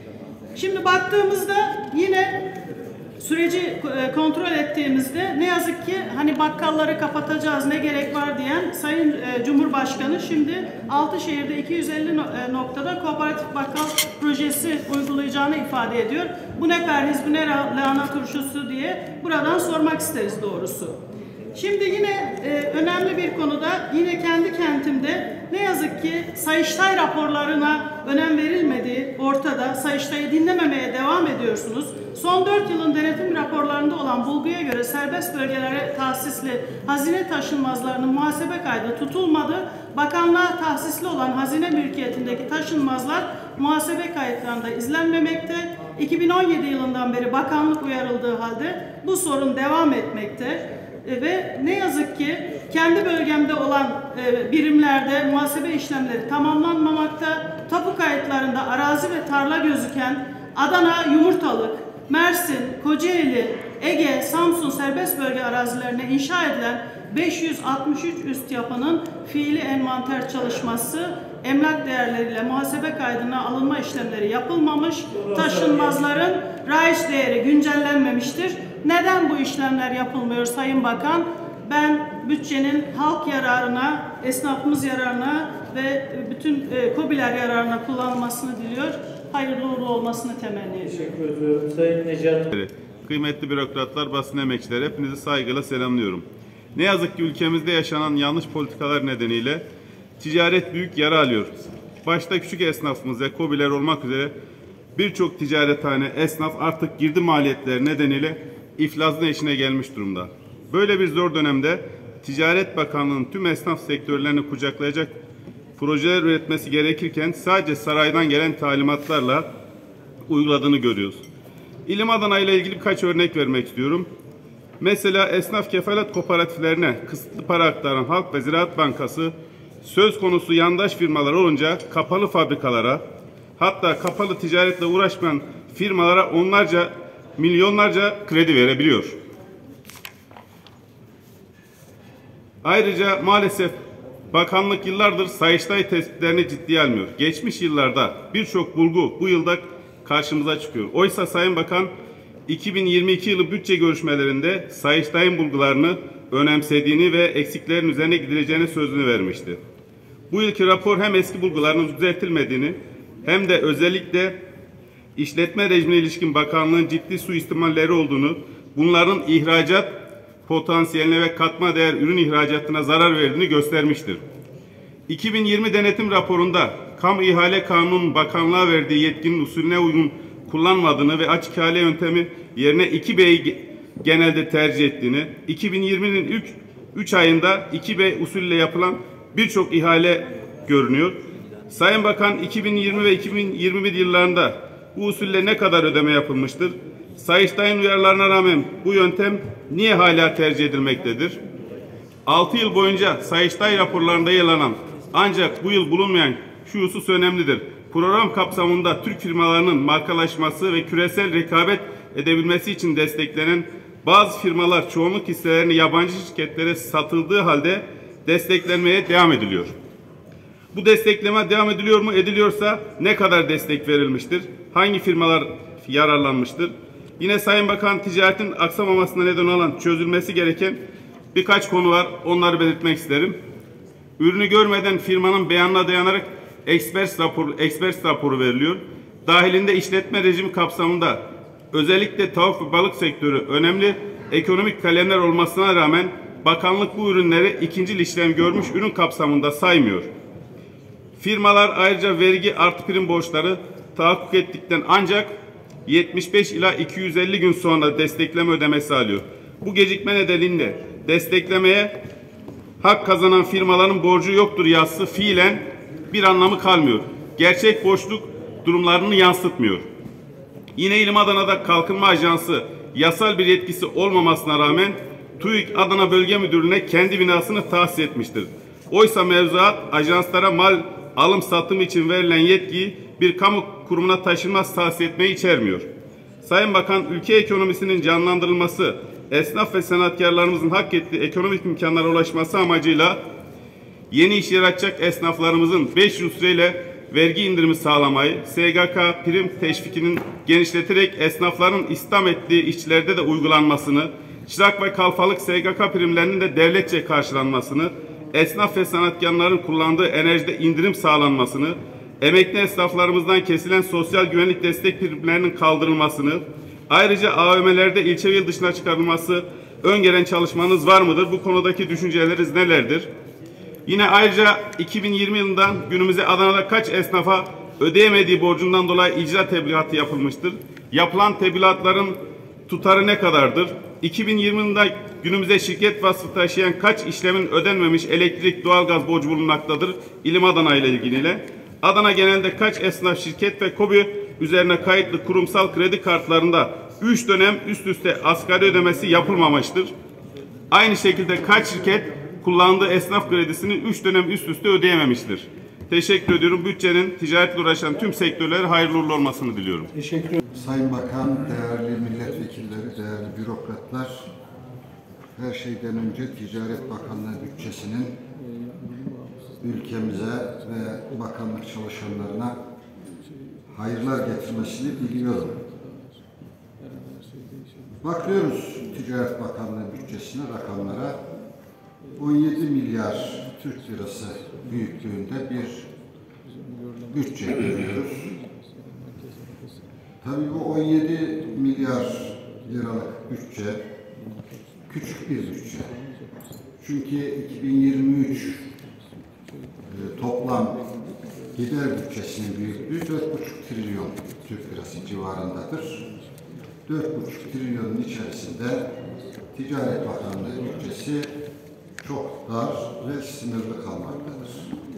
Şimdi baktığımızda yine süreci kontrol ettiğimizde ne yazık ki hani bakkalları kapatacağız ne gerek var diyen Sayın Cumhurbaşkanı şimdi Altışehir'de iki yüz elli noktada kooperatif bakkal projesi uygulayacağını ifade ediyor. Bu ne perhiz, bu ne lahana turşusu diye buradan sormak isteriz doğrusu. Şimdi yine e, önemli bir konuda yine kendi kentimde ne yazık ki Sayıştay raporlarına önem verilmediği ortada. Sayıştay'ı dinlememeye devam ediyorsunuz. Son dört yılın denetim raporlarında olan bulguya göre serbest bölgelere tahsisli hazine taşınmazlarının muhasebe kaydı tutulmadı. Bakanlığa tahsisli olan hazine mülkiyetindeki taşınmazlar muhasebe kayıtlarında izlenmemekte. iki bin on yedi yılından beri bakanlık uyarıldığı halde bu sorun devam etmekte. Ve ne yazık ki kendi bölgemde olan e, birimlerde muhasebe işlemleri tamamlanmamakta, tapu kayıtlarında arazi ve tarla gözüken Adana, Yumurtalık, Mersin, Kocaeli, Ege, Samsun serbest bölge arazilerine inşa edilen beş yüz altmış üç üst yapının fiili envanter çalışması, emlak değerleriyle muhasebe kaydına alınma işlemleri yapılmamış, taşınmazların raiç değeri güncellenmemiştir. Neden bu işlemler yapılmıyor Sayın Bakan? Ben bütçenin halk yararına, esnafımız yararına ve bütün e, KOBİ'ler yararına kullanılmasını diliyor. Hayırlı uğurlu olmasını temenni ediyorum. Teşekkür ediyorum. Sayın Necat. Kıymetli bürokratlar, basın emekçileri, hepinizi saygıyla selamlıyorum. Ne yazık ki ülkemizde yaşanan yanlış politikalar nedeniyle ticaret büyük yara alıyor. Başta küçük esnafımız ve KOBİ'ler olmak üzere birçok ticarethane, esnaf artık girdi maliyetleri nedeniyle iflasın eşiğine gelmiş durumda. Böyle bir zor dönemde Ticaret Bakanlığı'nın tüm esnaf sektörlerini kucaklayacak projeler üretmesi gerekirken sadece saraydan gelen talimatlarla uyguladığını görüyoruz. İlim Adana ile ilgili birkaç örnek vermek istiyorum. Mesela esnaf kefalet kooperatiflerine kısıtlı para aktaran Halk ve Ziraat Bankası söz konusu yandaş firmalar olunca kapalı fabrikalara, hatta kapalı ticaretle uğraşmayan firmalara onlarca, milyonlarca kredi verebiliyor. Ayrıca maalesef bakanlık yıllardır Sayıştay tespitlerini ciddiye almıyor. Geçmiş yıllarda birçok bulgu bu yılda karşımıza çıkıyor. Oysa Sayın Bakan iki bin yirmi iki yılı bütçe görüşmelerinde Sayıştay'ın bulgularını önemsediğini ve eksiklerin üzerine gidileceğine sözünü vermişti. Bu yılki rapor hem eski bulguların düzeltilmediğini hem de özellikle işletme rejimine ilişkin bakanlığın ciddi suistimalleri olduğunu, bunların ihracat potansiyeline ve katma değer ürün ihracatına zarar verdiğini göstermiştir. iki bin yirmi denetim raporunda Kamu İhale Kanunu'nun bakanlığa verdiği yetkinin usulüne uygun kullanmadığını ve açık ihale yöntemi yerine iki B'yi genelde tercih ettiğini, iki bin yirminin ilk üç ayında iki B usulüyle yapılan birçok ihale görünüyor. Sayın Bakan iki bin yirmi ve iki bin yirmi bir yıllarında bu usulle ne kadar ödeme yapılmıştır? Sayıştay'ın uyarılarına rağmen bu yöntem niye hala tercih edilmektedir? altı yıl boyunca Sayıştay raporlarında yer alan ancak bu yıl bulunmayan şu husus önemlidir. Program kapsamında Türk firmalarının markalaşması ve küresel rekabet edebilmesi için desteklenen bazı firmalar çoğunluk hisselerini yabancı şirketlere satıldığı halde desteklenmeye devam ediliyor. Bu destekleme devam ediliyor mu? Ediliyorsa ne kadar destek verilmiştir? Hangi firmalar yararlanmıştır? Yine Sayın Bakan, ticaretin aksamamasına neden olan çözülmesi gereken birkaç konu var. Onları belirtmek isterim. Ürünü görmeden firmanın beyanına dayanarak ekspert raporu, ekspert raporu veriliyor. Dahilinde işletme rejimi kapsamında özellikle tavuk ve balık sektörü önemli ekonomik kalemler olmasına rağmen bakanlık bu ürünleri ikincil işlem görmüş ürün kapsamında saymıyor. Firmalar ayrıca vergi artı prim borçları tahakkuk ettikten ancak yetmiş beş ila iki yüz elli gün sonra destekleme ödemesi alıyor. Bu gecikme nedeniyle desteklemeye hak kazanan firmaların borcu yoktur yazısı fiilen bir anlamı kalmıyor. Gerçek borçluk durumlarını yansıtmıyor. Yine İlim Adana'da Kalkınma Ajansı yasal bir yetkisi olmamasına rağmen TÜİK Adana Bölge Müdürlüğü'ne kendi binasını tahsis etmiştir. Oysa mevzuat ajanslara mal alım satım için verilen yetkiyi bir kamu kurumuna taşınmaz tahsis etmeyi içermiyor. Sayın Bakan, ülke ekonomisinin canlandırılması, esnaf ve sanatkarlarımızın hak ettiği ekonomik imkanlara ulaşması amacıyla yeni iş yaratacak esnaflarımızın beş yıl süreyle vergi indirimi sağlamayı, S G K prim teşvikinin genişleterek esnafların istihdam ettiği işçilerde de uygulanmasını, çırak ve kalfalık S G K primlerinin de devletçe karşılanmasını, esnaf ve sanatkarların kullandığı enerjide indirim sağlanmasını, emekli esnaflarımızdan kesilen sosyal güvenlik destek primlerinin kaldırılmasını, ayrıca A V M'lerde ilçe ve il dışına çıkarılması öngören çalışmanız var mıdır? Bu konudaki düşünceleriniz nelerdir? Yine ayrıca iki bin yirmi yılından günümüze Adana'da kaç esnafa ödeyemediği borcundan dolayı icra tebligatı yapılmıştır? Yapılan tebligatların tutarı ne kadardır? iki bin yirmi yılında günümüzde şirket vasfı taşıyan kaç işlemin ödenmemiş elektrik, doğalgaz borcu bulunmaktadır? İlim Adana ile ilgiliyle. Adana genelde kaç esnaf, şirket ve KOBİ üzerine kayıtlı kurumsal kredi kartlarında üç dönem üst üste asgari ödemesi yapılmamıştır? Aynı şekilde kaç şirket kullandığı esnaf kredisini üç dönem üst üste ödeyememiştir? Teşekkür ediyorum. Bütçenin ticaretle uğraşan tüm sektörlere hayırlı uğurlu olmasını diliyorum. Teşekkür ederim. Sayın Bakan, değerli milletvekilleri, değerli bürokratlar, her şeyden önce Ticaret Bakanlığı bütçesinin ülkemize ve bakanlık çalışanlarına hayırlar getirmesini diliyorum. Bakıyoruz Ticaret Bakanlığı bütçesine, rakamlara. on yedi milyar Türk lirası büyüklüğünde bir bütçe görüyoruz. Tabii bu on yedi milyar liralık bütçe küçük bir bütçe. Çünkü iki bin yirmi üç e, toplam gider bütçesinin büyüklüğü dört buçuk trilyon Türk lirası civarındadır. dört buçuk trilyonun içerisinde Ticaret Bakanlığı bütçesi çok dar ve sınırlı kalmaktadır.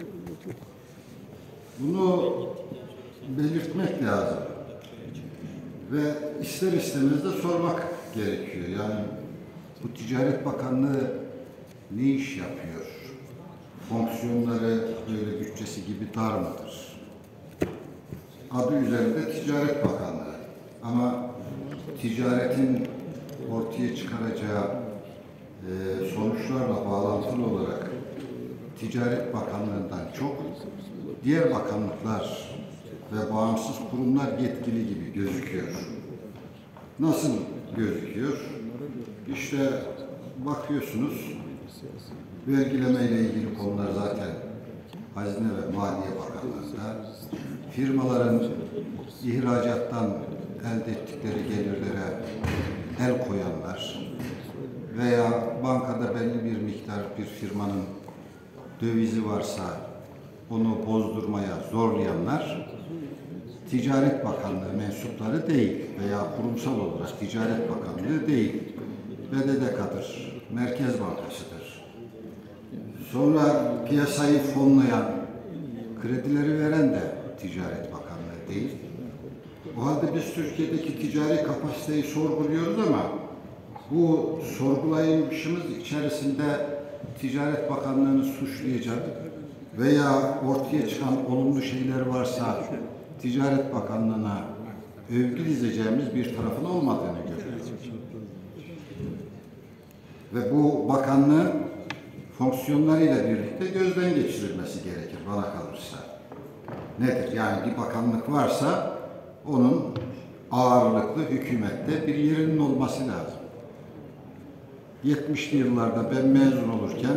Bunu belirtmek lazım ve ister istemez de sormak gerekiyor. Yani bu Ticaret Bakanlığı ne iş yapıyor? Fonksiyonları böyle bütçesi gibi dar mıdır? Adı üzerinde Ticaret Bakanlığı ama ticaretin ortaya çıkaracağı e, sonuçlarla bağlantılı olarak Ticaret Bakanlığı'ndan çok diğer bakanlıklar ve bağımsız kurumlar yetkili gibi gözüküyor. Nasıl gözüküyor? İşte bakıyorsunuz, vergileme ile ilgili konular zaten Hazine ve Maliye Bakanlığı'nda, firmaların ihracattan elde ettikleri gelirlere el koyanlar veya bankada belli bir miktar bir firmanın dövizi varsa onu bozdurmaya zorlayanlar Ticaret Bakanlığı mensupları değil veya kurumsal olarak Ticaret Bakanlığı değil. B D D K'dır, Merkez Bankası'dır. Sonra piyasayı fonlayan, kredileri veren de Ticaret Bakanlığı değil. O halde biz Türkiye'deki ticari kapasiteyi sorguluyoruz ama bu sorgulayışımız içerisinde Ticaret Bakanlığı'nı suçlayacak veya ortaya çıkan olumlu şeyler varsa Ticaret Bakanlığı'na övgü dizeceğimiz bir tarafın olmadığını görüyoruz. Ve bu bakanlığın fonksiyonlarıyla birlikte gözden geçirilmesi gerekir bana kalırsa. Nedir? Yani bir bakanlık varsa onun ağırlıklı hükümette bir yerinin olması lazım. yetmişli yıllarda ben mezun olurken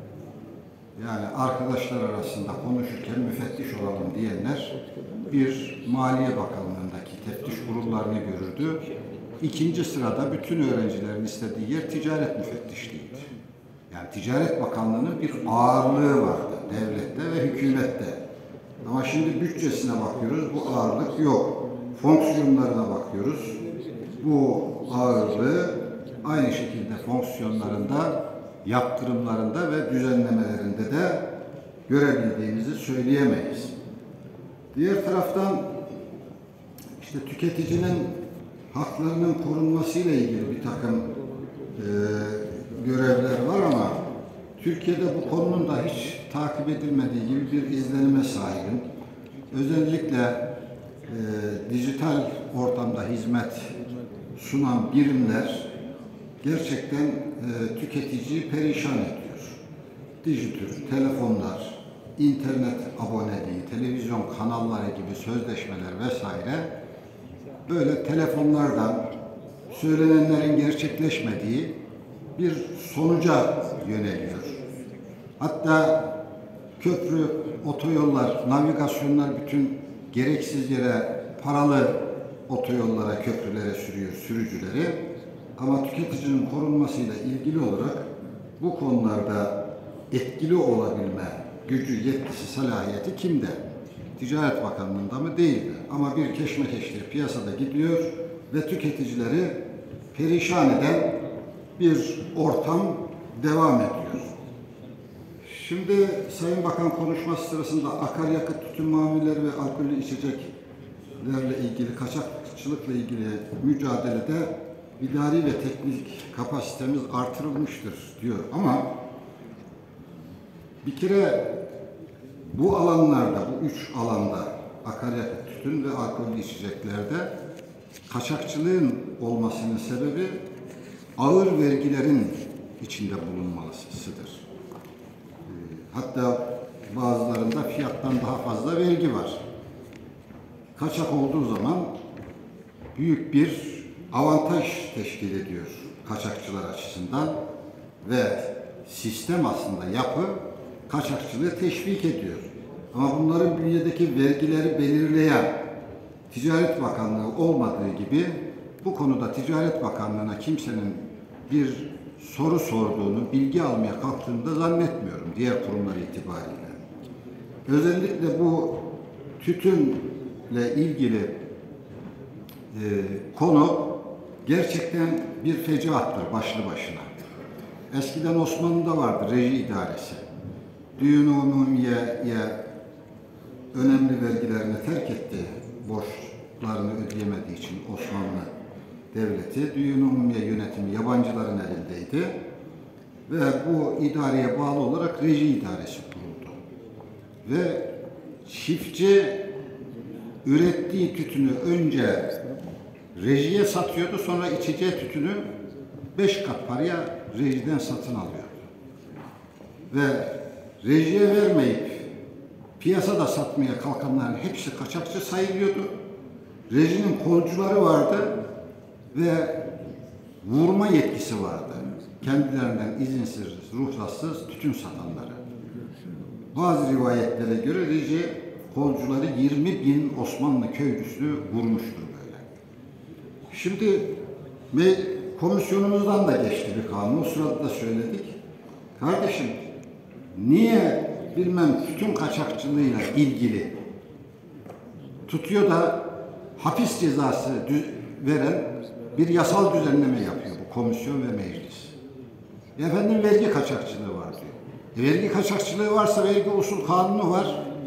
yani arkadaşlar arasında konuşurken müfettiş olalım diyenler bir Maliye Bakanlığı'ndaki teftiş kurullarını görürdü. İkinci sırada bütün öğrencilerin istediği yer ticaret müfettişliğiydi. Yani Ticaret Bakanlığı'nın bir ağırlığı vardı devlette ve hükümette. Ama şimdi bütçesine bakıyoruz, bu ağırlık yok. Fonksiyonlarına bakıyoruz, bu ağırlığı aynı şekilde fonksiyonlarında, yaptırımlarında ve düzenlemelerinde de görebildiğimizi söyleyemeyiz. Diğer taraftan işte tüketicinin haklarının korunmasıyla ilgili bir takım e, görevler var ama Türkiye'de bu konunun da hiç takip edilmediği gibi bir izlenime sahibim. Özellikle e, dijital ortamda hizmet sunan birimler gerçekten e, tüketiciyi perişan ediyor. Dijitür, telefonlar, internet aboneliği, televizyon kanalları gibi sözleşmeler vesaire böyle telefonlardan söylenenlerin gerçekleşmediği bir sonuca yöneliyor. Hatta köprü, otoyollar, navigasyonlar bütün gereksiz yere paralı otoyollara, köprülere sürüyor sürücüleri. Ama tüketicinin korunmasıyla ilgili olarak bu konularda etkili olabilme gücü, yetkisi, salahiyeti kimde? Ticaret Bakanlığı'nda mı? Değildi. Ama bir keşmekeşli piyasada gidiyor ve tüketicileri perişan eden bir ortam devam ediyor. Şimdi Sayın Bakan konuşması sırasında akaryakıt, tütün mamulleri ve alkollü içeceklerle ilgili, kaçakçılıkla ilgili mücadelede idari ve teknik kapasitemiz artırılmıştır diyor. Ama bir kere bu alanlarda, bu üç alanda akaryakıt, tütün ve alkollü içeceklerde kaçakçılığın olmasının sebebi ağır vergilerin içinde bulunmasıdır. Hatta bazılarında fiyattan daha fazla vergi var. Kaçak olduğu zaman büyük bir avantaj teşkil ediyor kaçakçılar açısından ve sistem aslında yapı kaçakçılığı teşvik ediyor. Ama bunların bünyedeki vergileri belirleyen Ticaret Bakanlığı olmadığı gibi bu konuda Ticaret Bakanlığı'na kimsenin bir soru sorduğunu, bilgi almaya kalktığını da zannetmiyorum diğer kurumlar itibariyle. Özellikle bu tütünle ilgili e, konu gerçekten bir fecaаттır başlı başına. eskiden Osmanlı'da vardı reji idaresi. Düğün-i Umumiye'ye önemli vergilerini terk etti. Borçlarını ödeyemediği için Osmanlı Devleti, Düğün-i Umumiye yönetimi yabancıların elindeydi. Ve bu idareye bağlı olarak reji idaresi kuruldu. Ve çiftçi ürettiği tütünü önce rejiye satıyordu, sonra içeceği tütünü beş kat paraya rejiden satın alıyordu. Ve rejiye vermeyip piyasada satmaya kalkanların hepsi kaçakçı sayılıyordu. Rejinin kolcuları vardı ve vurma yetkisi vardı. Kendilerinden izinsiz, ruhsatsız tütün satanları. Bazı rivayetlere göre reji kolcuları yirmi bin Osmanlı köylüsü vurmuştur böyle. Şimdi komisyonumuzdan da geçti bir kanun. O sırada da söyledik. Kardeşim, niye bilmem tütün kaçakçılığıyla ilgili tutuyor da hapis cezası veren bir yasal düzenleme yapıyor bu komisyon ve meclis. Efendim vergi kaçakçılığı var diyor. E, vergi kaçakçılığı varsa vergi usul kanunu var.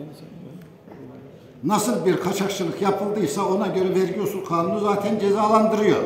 Nasıl bir kaçakçılık yapıldıysa ona göre vergi usul kanunu zaten cezalandırıyor.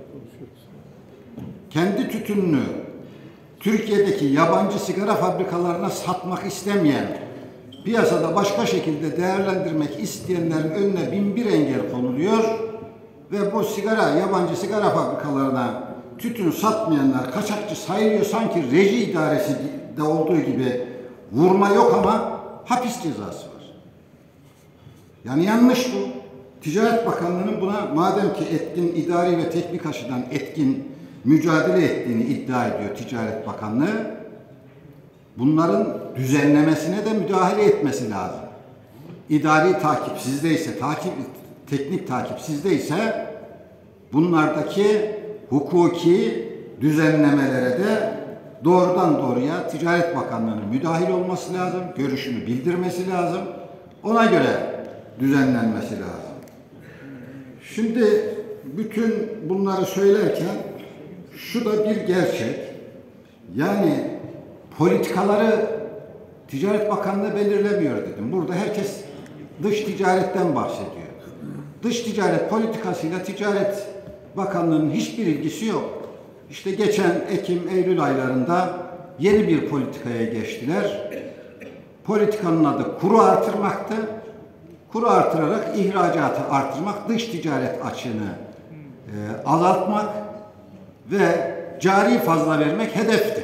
Kendi tütününü Türkiye'deki yabancı sigara fabrikalarına satmak istemeyen, piyasada başka şekilde değerlendirmek isteyenlerin önüne bin bir engel konuluyor ve bu sigara, yabancı sigara fabrikalarına tütün satmayanlar kaçakçı sayılıyor. Sanki reji idaresi de olduğu gibi vurma yok ama hapis cezası var. Yani yanlış bu. Ticaret Bakanlığı'nın buna madem ki etkin idari ve teknik açıdan etkin mücadele ettiğini iddia ediyor Ticaret Bakanlığı, bunların düzenlemesine de müdahale etmesi lazım. İdari takip sizdeyse, takip, teknik takip sizdeyse bunlardaki hukuki düzenlemelere de doğrudan doğruya Ticaret Bakanlığı'nın müdahil olması lazım, görüşünü bildirmesi lazım, ona göre düzenlenmesi lazım. Şimdi bütün bunları söylerken şu da bir gerçek, yani politikaları Ticaret Bakanlığı belirlemiyor dedim. Burada herkes dış ticaretten bahsediyor. Dış ticaret politikasıyla Ticaret Bakanlığı'nın hiçbir ilgisi yok. İşte geçen Ekim, Eylül aylarında yeni bir politikaya geçtiler. Politikanın adı kuru artırmaktı. Kuru artırarak ihracatı artırmak, dış ticaret açığını e, azaltmak ve cari fazla vermek hedefti.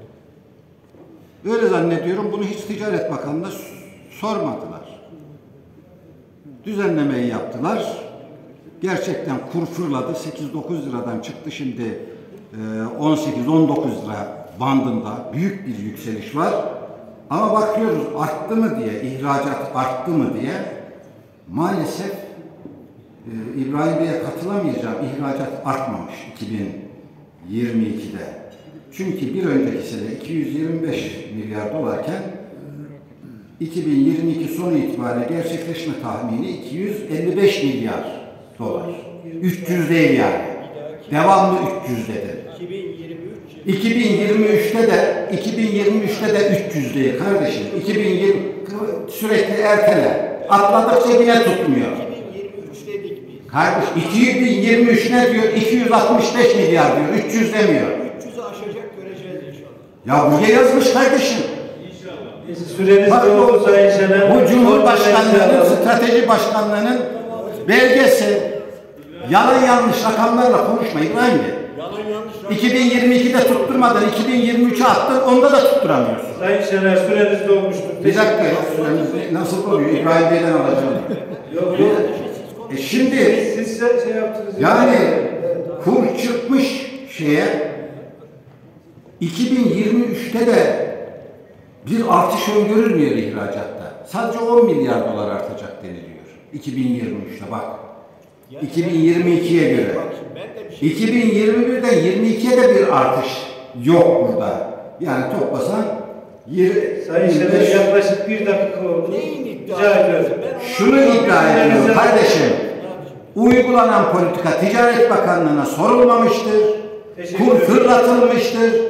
Öyle zannediyorum, bunu hiç Ticaret Bakanlığı'na sormadılar. Düzenlemeyi yaptılar. Gerçekten kur fırladı. sekiz dokuz liradan çıktı, şimdi on sekiz on dokuz lira bandında büyük bir yükseliş var. Ama bakıyoruz arttı mı diye, ihracat arttı mı diye, maalesef e, İbrahim Bey'e katılamayacağım, ihracat artmamış iki bin yirmi ikide. Çünkü bir önceki sene iki yüz yirmi beş milyar dolarken iki bin yirmi iki sonu itibariyle gerçekleşme tahmini iki yüz elli beş milyar dolar. üç yüz değil yani. Devamlı üç yüz dedi. iki bin yirmi üçte de iki bin yirmi üçte de üç yüz değil kardeşim. iki bin yirmi sürekli ertele. Atladıkça yine tutmuyor. Kardeş iki bin yirmi üç ne diyor? iki yüz altmış beş milyar diyor. üç yüz demiyor. üç yüzü aşacak, göreceğiz inşallah. Ya buraya yazmış kardeşim. Süreniz bak, oldu Sayın Şener. Bu Cumhurbaşkanlığı'nın, Strateji Başkanlığı'nın belgesi. Yalan yanlış rakamlarla konuşma İbrahim Bey. iki bin yirmi ikide tutturmadan iki bin yirmi üçe attın, onda da tutturamıyorsun. Sayın Şener, süreniz dolmuştur. Bir dakika ya, süreniz nasıl oluyor? İbrahim Bey'den alacağım. Yok yok. E şimdi siz şey yaptınız. Yani kur çıkmış şeye iki bin yirmi üçte de bir artış öngörülmüyor ihracatta. Sadece on milyar dolar artacak deniliyor. iki bin yirmi üçte bak. iki bin yirmi ikiye göre. iki bin yirmi birden yirmi ikiye de bir artış yok burada. Yani toplasan Sayın Şener yaklaşık bir dakika oldu. Rica ediyorum. Şunu iddia ediyorum kardeşim. Uygulanan politika Ticaret Bakanlığı'na sorulmamıştır. Kur fırlatılmıştır.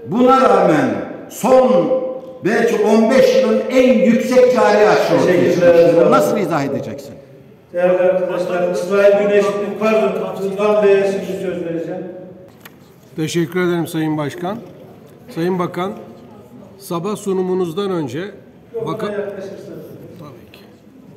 Buna rağmen son belki on beş yılın en yüksek cari açığı ortaya çıkmıştır. Bunu nasıl izah edeceksin? Değerli arkadaşlar, İsmail Güneş, pardon, Rıdvan Bey'e şimdi söz vereceğim. Teşekkür ederim Sayın Başkan. Sayın Bakan, sabah sunumunuzdan önce Bakan... Tabii ki.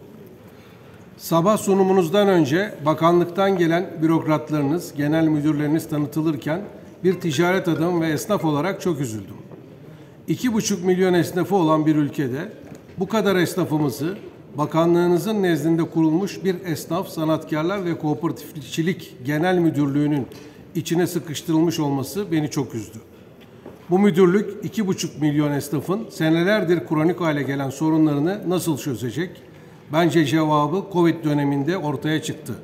Sabah sunumunuzdan önce bakanlıktan gelen bürokratlarınız, genel müdürleriniz tanıtılırken bir ticaret adamı ve esnaf olarak çok üzüldüm. İki buçuk milyon esnafı olan bir ülkede bu kadar esnafımızı bakanlığınızın nezdinde kurulmuş bir esnaf, sanatkarlar ve kooperatifçilik genel müdürlüğünün içine sıkıştırılmış olması beni çok üzdü. Bu müdürlük iki buçuk milyon esnafın senelerdir kronik hale gelen sorunlarını nasıl çözecek? Bence cevabı Covid döneminde ortaya çıktı.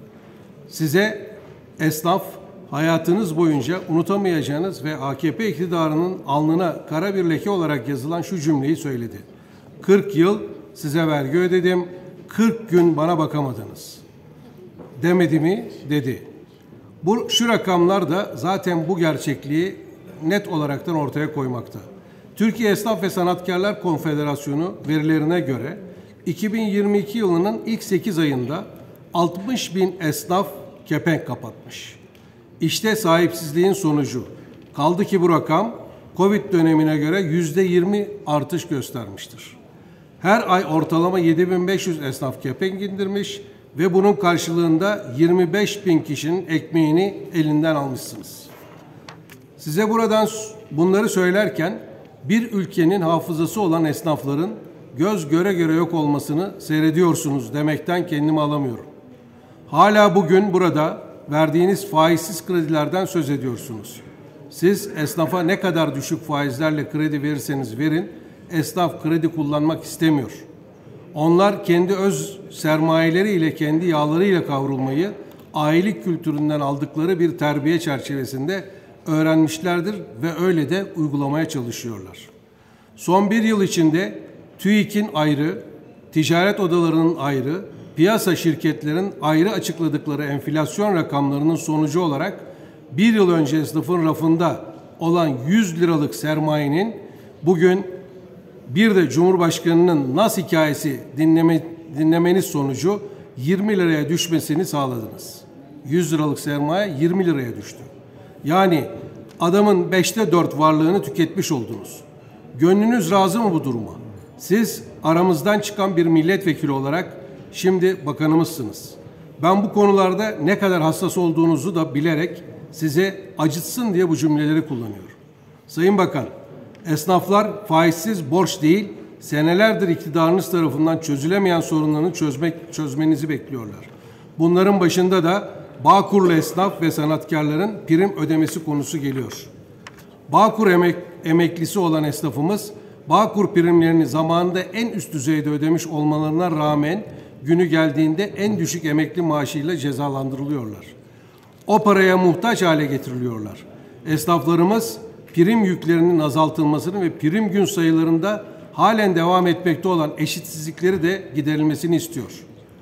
Size esnaf hayatınız boyunca unutamayacağınız ve A K P iktidarının alnına kara bir leke olarak yazılan şu cümleyi söyledi. kırk yıl size vergi ödedim, kırk gün bana bakamadınız. Demedi mi? Dedi. Bu, şu rakamlar da zaten bu gerçekliği net olaraktan ortaya koymakta. Türkiye Esnaf ve Sanatkarlar Konfederasyonu verilerine göre iki bin yirmi iki yılının ilk sekiz ayında altmış bin esnaf kepenk kapatmış. İşte sahipsizliğin sonucu. Kaldı ki bu rakam Covid dönemine göre yüzde yirmi artış göstermiştir. Her ay ortalama yedi bin beş yüz esnaf kepenk indirmiş ve bunun karşılığında yirmi beş bin kişinin ekmeğini elinden almışsınız. Size buradan bunları söylerken bir ülkenin hafızası olan esnafların göz göre göre yok olmasını seyrediyorsunuz demekten kendimi alamıyorum. Hala bugün burada verdiğiniz faizsiz kredilerden söz ediyorsunuz. Siz esnafa ne kadar düşük faizlerle kredi verirseniz verin, esnaf kredi kullanmak istemiyor. Onlar kendi öz sermayeleriyle, kendi yağlarıyla kavrulmayı ailelik kültüründen aldıkları bir terbiye çerçevesinde öğrenmişlerdir ve öyle de uygulamaya çalışıyorlar. Son bir yıl içinde TÜİK'in ayrı, ticaret odalarının ayrı, piyasa şirketlerin ayrı açıkladıkları enflasyon rakamlarının sonucu olarak bir yıl önce esnafın rafında olan yüz liralık sermayenin bugün bir de Cumhurbaşkanı'nın Nas hikayesi dinleme, dinlemeniz sonucu yirmi liraya düşmesini sağladınız. yüz liralık sermaye yirmi liraya düştü. Yani adamın beşte dört varlığını tüketmiş oldunuz. Gönlünüz razı mı bu duruma? Siz aramızdan çıkan bir milletvekili olarak şimdi bakanımızsınız. Ben bu konularda ne kadar hassas olduğunuzu da bilerek size acıtsın diye bu cümleleri kullanıyorum. Sayın Bakan, esnaflar faizsiz borç değil, senelerdir iktidarınız tarafından çözülemeyen sorunlarını çözmek, çözmenizi bekliyorlar. Bunların başında da Bağkurlu esnaf ve sanatkarların prim ödemesi konusu geliyor. Bağkur emek, emeklisi olan esnafımız, Bağkur primlerini zamanında en üst düzeyde ödemiş olmalarına rağmen günü geldiğinde en düşük emekli maaşıyla cezalandırılıyorlar. O paraya muhtaç hale getiriliyorlar. Esnaflarımız prim yüklerinin azaltılmasını ve prim gün sayılarında halen devam etmekte olan eşitsizlikleri de giderilmesini istiyor.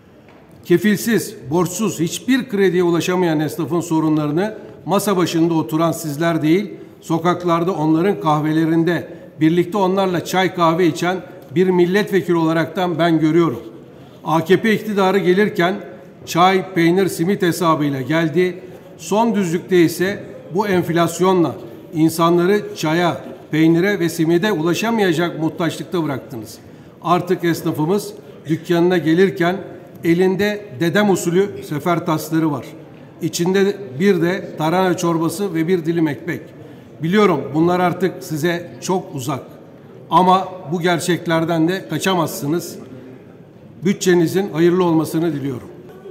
Kefilsiz, borçsuz, hiçbir krediye ulaşamayan esnafın sorunlarını masa başında oturan sizler değil, sokaklarda onların kahvelerinde birlikte onlarla çay kahve içen bir milletvekili olaraktan ben görüyorum. A K P iktidarı gelirken çay, peynir, simit hesabıyla geldi. Son düzlükte ise bu enflasyonla insanları çaya, peynire ve simide ulaşamayacak muhtaçlıkta bıraktınız. Artık esnafımız dükkanına gelirken elinde dedem usulü sefer tasları var. İçinde bir de tarhana çorbası ve bir dilim ekmek. Biliyorum bunlar artık size çok uzak. Ama bu gerçeklerden de kaçamazsınız. Bütçenizin hayırlı olmasını diliyorum.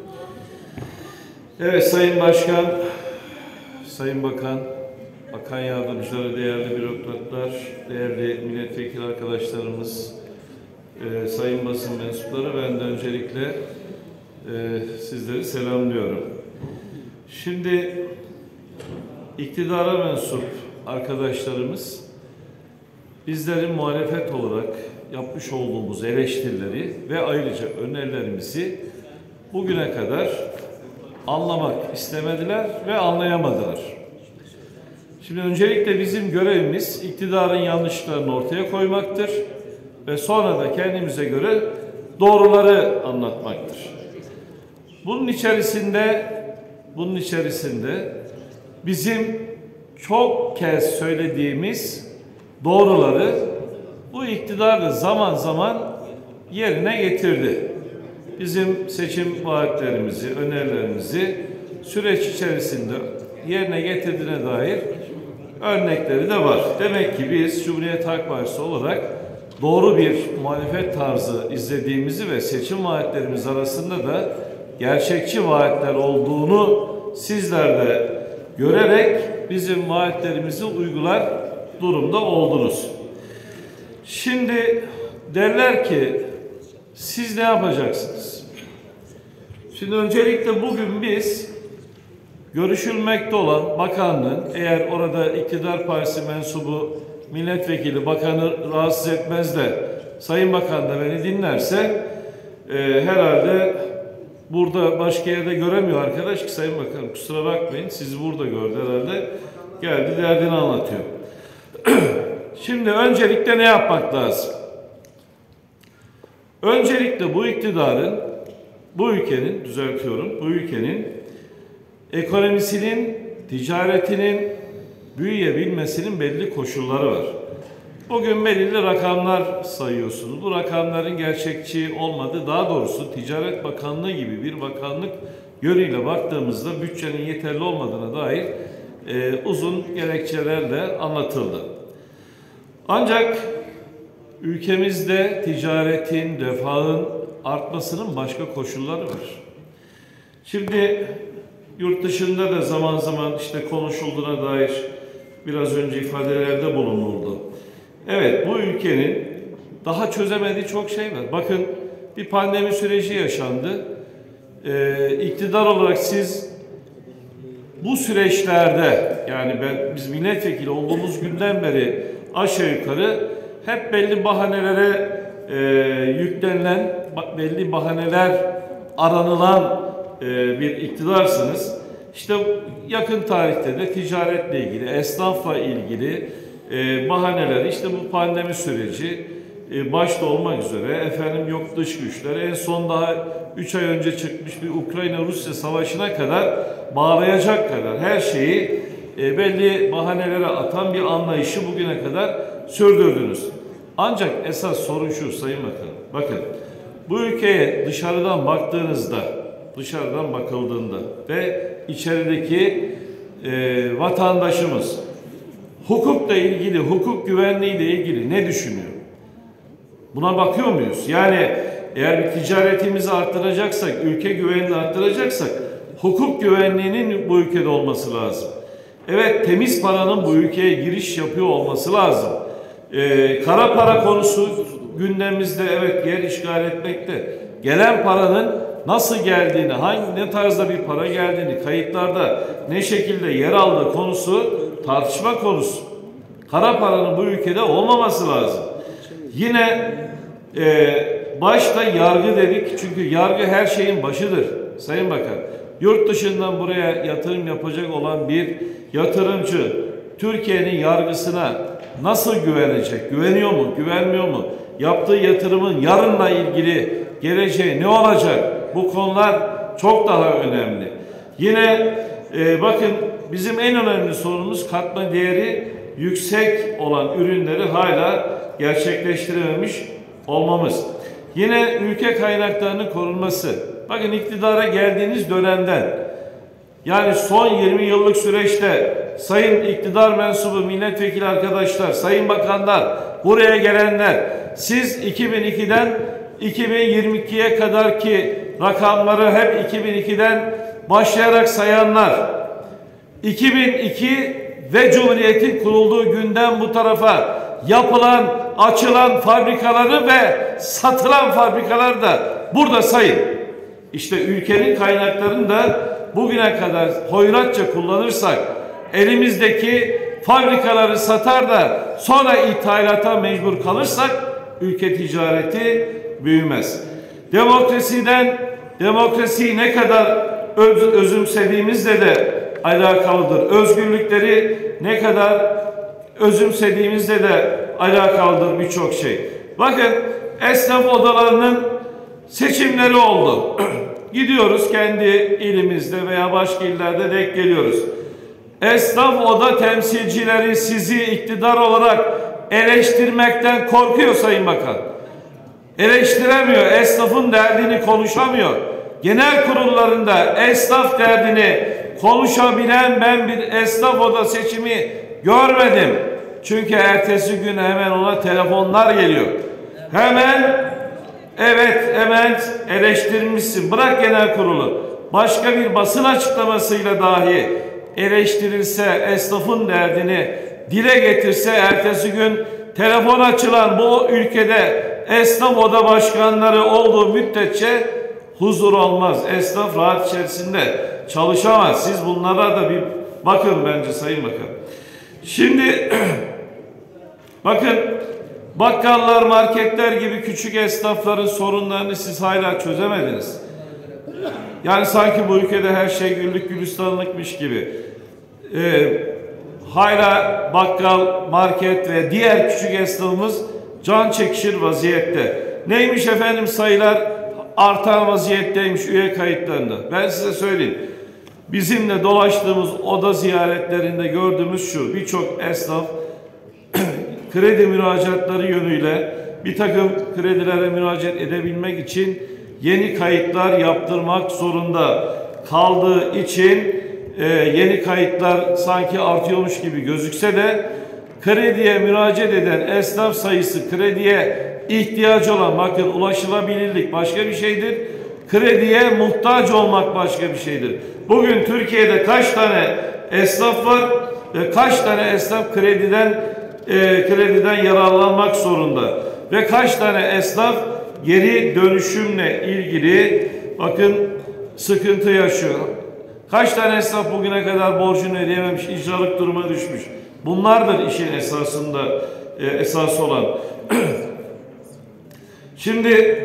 Evet Sayın Başkan, Sayın Bakan, Bakan Yardımcıları, değerli bürokratlar, değerli milletvekili arkadaşlarımız, e, sayın basın mensupları, ben de öncelikle e, sizleri selamlıyorum. Şimdi iktidara mensup arkadaşlarımız bizlerin muhalefet olarak yapmış olduğumuz eleştirileri ve ayrıca önerilerimizi bugüne kadar anlamak istemediler ve anlayamadılar. Şimdi öncelikle bizim görevimiz iktidarın yanlışlarını ortaya koymaktır ve sonra da kendimize göre doğruları anlatmaktır. Bunun içerisinde bunun içerisinde bizim çok kez söylediğimiz doğruları bu iktidar da zaman zaman yerine getirdi. Bizim seçim vaatlerimizi, önerilerimizi süreç içerisinde yerine getirdiğine dair örnekleri de var. Demek ki biz Cumhuriyet Halk Partisi olarak doğru bir muhalefet tarzı izlediğimizi ve seçim vaatlerimiz arasında da gerçekçi vaatler olduğunu sizler de görerek bizim vaatlerimizi uygular durumda oldunuz. Şimdi derler ki siz ne yapacaksınız? Şimdi öncelikle bugün biz görüşülmekte olan bakanlığın, eğer orada iktidar partisi mensubu milletvekili bakanı rahatsız etmez de Sayın Bakan da beni dinlerse e, herhalde burada başka yerde göremiyor arkadaş ki Sayın Bakan kusura bakmayın sizi burada gördü herhalde geldi derdini anlatıyor. Şimdi öncelikle ne yapmak lazım? Öncelikle bu iktidarın, bu ülkenin, düzeltiyorum, bu ülkenin ekonomisinin, ticaretinin büyüyebilmesinin belli koşulları var. Bugün belirli rakamlar sayıyorsunuz. Bu rakamların gerçekçi olmadığı, daha doğrusu Ticaret Bakanlığı gibi bir bakanlık yönüyle baktığımızda bütçenin yeterli olmadığına dair e, uzun gerekçelerle anlatıldı. Ancak ülkemizde ticaretin, refahın artmasının başka koşulları var. Şimdi yurt dışında da zaman zaman işte konuşulduğuna dair biraz önce ifadelerde bulunuldu. Evet, bu ülkenin daha çözemediği çok şey var. Bakın bir pandemi süreci yaşandı. Ee, iktidar olarak siz bu süreçlerde, yani ben biz milletvekili olduğumuz günden beri aşağı yukarı hep belli bahanelere e, yüklenilen, belli bahaneler aranılan e, bir iktidarsınız. İşte yakın tarihte de ticaretle ilgili, esnafla ilgili e, bahaneler, işte bu pandemi süreci e, başta olmak üzere, efendim yok dış güçler, en son daha üç ay önce çıkmış bir Ukrayna-Rusya savaşına kadar bağlayacak kadar her şeyi e, belli bahanelere atan bir anlayışı bugüne kadar sürdürdünüz. Ancak esas sorun şu Sayın Bakanım, bakın bu ülkeye dışarıdan baktığınızda, dışarıdan bakıldığında ve içerideki e, vatandaşımız hukukla ilgili, hukuk güvenliğiyle ilgili ne düşünüyor? Buna bakıyor muyuz? Yani eğer bir ticaretimizi arttıracaksak, ülke güvenliğini arttıracaksak hukuk güvenliğinin bu ülkede olması lazım. Evet, temiz paranın bu ülkeye giriş yapıyor olması lazım. Ee, kara para konusu gündemimizde, evet, yer işgal etmekte. Gelen paranın nasıl geldiğini, hangi ne tarzda bir para geldiğini, kayıtlarda ne şekilde yer aldığı konusu tartışma konusu. Kara paranın bu ülkede olmaması lazım. Yine e, başta yargı dedik, çünkü yargı her şeyin başıdır Sayın Bakan. Yurt dışından buraya yatırım yapacak olan bir yatırımcı Türkiye'nin yargısına nasıl güvenecek? Güveniyor mu? Güvenmiyor mu? Yaptığı yatırımın yarınla ilgili geleceği ne olacak? Bu konular çok daha önemli. Yine e, bakın bizim en önemli sorunumuz katma değeri yüksek olan ürünleri hala gerçekleştirememiş olmamız. Yine ülke kaynaklarının korunması. Bakın iktidara geldiğiniz dönemden, yani son yirmi yıllık süreçte sayın iktidar mensubu milletvekili arkadaşlar, sayın bakanlar, buraya gelenler, siz iki bin ikiden iki bin yirmi ikiye kadar ki rakamları hep iki bin ikiden başlayarak sayanlar, iki bin iki ve Cumhuriyet'in kurulduğu günden bu tarafa yapılan, açılan fabrikaları ve satılan fabrikaları da burada sayın. İşte ülkenin kaynaklarını da bugüne kadar hoyratça kullanırsak, elimizdeki fabrikaları satar da sonra ithalata mecbur kalırsak ülke ticareti büyümez. Demokrasiden, demokrasiyi ne kadar öz, özümsediğimizde de alakalıdır. Özgürlükleri ne kadar özümsediğimizle de alakalıdır birçok şey. Bakın esnaf odalarının seçimleri oldu. Gidiyoruz kendi ilimizde veya başka illerde denk geliyoruz. Esnaf oda temsilcileri sizi iktidar olarak eleştirmekten korkuyor Sayın Bakan. Eleştiremiyor, esnafın derdini konuşamıyor. Genel kurullarında esnaf derdini konuşabilen ben bir esnaf oda seçimi görmedim. Çünkü ertesi gün hemen ona telefonlar geliyor. Hemen evet hemen eleştirmişsin. Bırak genel kurulu. Başka bir basın açıklamasıyla dahi eleştirilse, esnafın derdini dile getirse ertesi gün telefon açılan bu ülkede esnaf oda başkanları olduğu müddetçe huzur olmaz. Esnaf rahat içerisinde çalışamaz. Siz bunlara da bir bakın bence Sayın Bakan. Şimdi bakın bakkallar, marketler gibi küçük esnafların sorunlarını siz hala çözemediniz. Yani sanki bu ülkede her şey güllük gülistanlıkmış gibi. Ee, hala bakkal, market ve diğer küçük esnafımız can çekişir vaziyette. Neymiş efendim sayılar artan vaziyetteymiş üye kayıtlarında. Ben size söyleyeyim. Bizimle dolaştığımız oda ziyaretlerinde gördüğümüz şu: birçok esnaf kredi müracaatları yönüyle bir takım kredilere müracaat edebilmek için yeni kayıtlar yaptırmak zorunda kaldığı için e, yeni kayıtlar sanki artıyormuş gibi gözükse de krediye müracaat eden esnaf sayısı, krediye ihtiyacı olan, bakın ulaşılabilirlik başka bir şeydir, krediye muhtaç olmak başka bir şeydir. Bugün Türkiye'de kaç tane esnaf var ve kaç tane esnaf krediden e, krediden yararlanmak zorunda ve kaç tane esnaf geri dönüşümle ilgili bakın sıkıntı yaşıyor. Kaç tane esnaf bugüne kadar borcunu ödeyememiş, icralık duruma düşmüş. Bunlardır işin esasında e, esası olan. Şimdi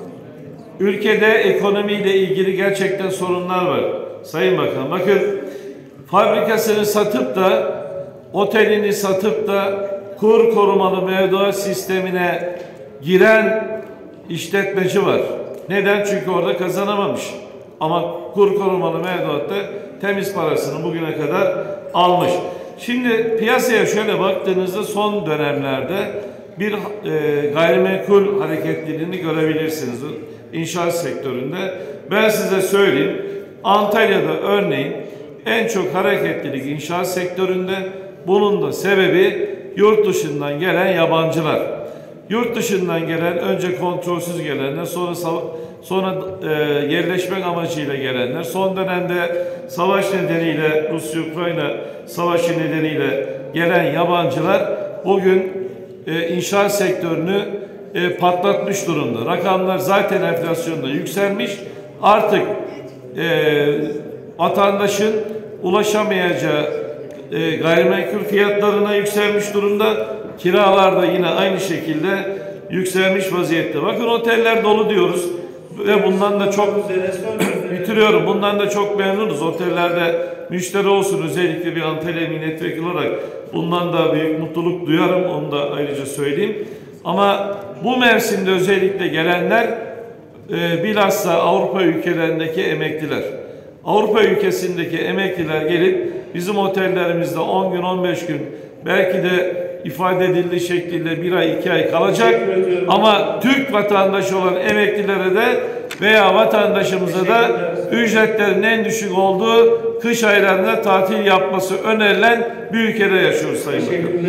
ülkede ekonomiyle ilgili gerçekten sorunlar var Sayın Bakan. Bakın fabrikasını satıp da otelini satıp da kur korumalı mevduat sistemine giren işletmeci var. Neden? Çünkü orada kazanamamış. Ama kur korumalı mevduatta temiz parasını bugüne kadar almış. Şimdi piyasaya şöyle baktığınızda son dönemlerde bir e, gayrimenkul hareketliliğini görebilirsiniz inşaat sektöründe. Ben size söyleyeyim, Antalya'da örneğin en çok hareketlilik inşaat sektöründe. Bunun da sebebi yurt dışından gelen yabancılar. Yurt dışından gelen, önce kontrolsüz gelenler, sonra sonra e, yerleşmek amacıyla gelenler, son dönemde savaş nedeniyle, Rusya-Ukrayna savaşı nedeniyle gelen yabancılar bugün e, inşaat sektörünü e, patlatmış durumda. Rakamlar zaten enflasyonda yükselmiş. Artık e, vatandaşın ulaşamayacağı e, gayrimenkul fiyatlarına yükselmiş durumda. Kiralar da yine aynı şekilde yükselmiş vaziyette. Bakın oteller dolu diyoruz ve bundan da çok bitiriyorum. Bundan da çok memnunuz. Otellerde müşteri olsun, özellikle bir Antalya milletvekili olarak bundan da büyük mutluluk duyarım. Onu da ayrıca söyleyeyim. Ama bu mevsimde özellikle gelenler e, bilhassa Avrupa ülkelerindeki emekliler. Avrupa ülkesindeki emekliler gelip bizim otellerimizde on gün, on beş gün, belki de ifade edildiği şekilde bir ay, iki ay kalacak. Ama Türk vatandaşı olan emeklilere de veya vatandaşımıza da ücretlerin en düşük olduğu kış aylarında tatil yapması önerilen bir ülkede yaşıyoruz Sayın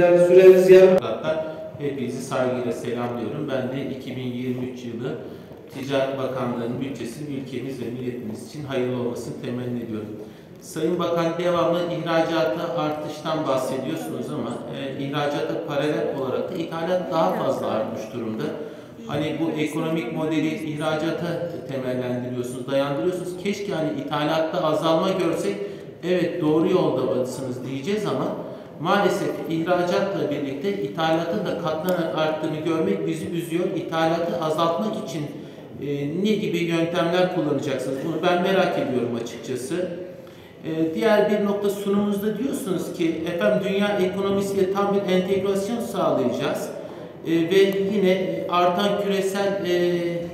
Bakan. Hepinizi saygıyla selamlıyorum. Ben de iki bin yirmi üç yılı Ticaret Bakanlığı'nın bütçesinin ülkemiz ve milletimiz için hayırlı olmasını temenni ediyorum. Sayın Bakan, devamlı ihracata artıştan bahsediyorsunuz ama e, ihracata paralel olarak da ithalat daha fazla artmış durumda. Hani bu ekonomik modeli ihracata temellendiriyorsunuz, dayandırıyorsunuz. Keşke hani ithalatta azalma görsek, evet doğru yoldasınız diyeceğiz ama maalesef ihracatla birlikte ithalatın da katlanarak arttığını görmek bizi üzüyor. İthalatı azaltmak için e, ne gibi yöntemler kullanacaksınız? Bunu ben merak ediyorum açıkçası. Ee, diğer bir nokta sunumunuzda diyorsunuz ki efendim dünya ekonomisiyle tam bir entegrasyon sağlayacağız ee, ve yine artan küresel e,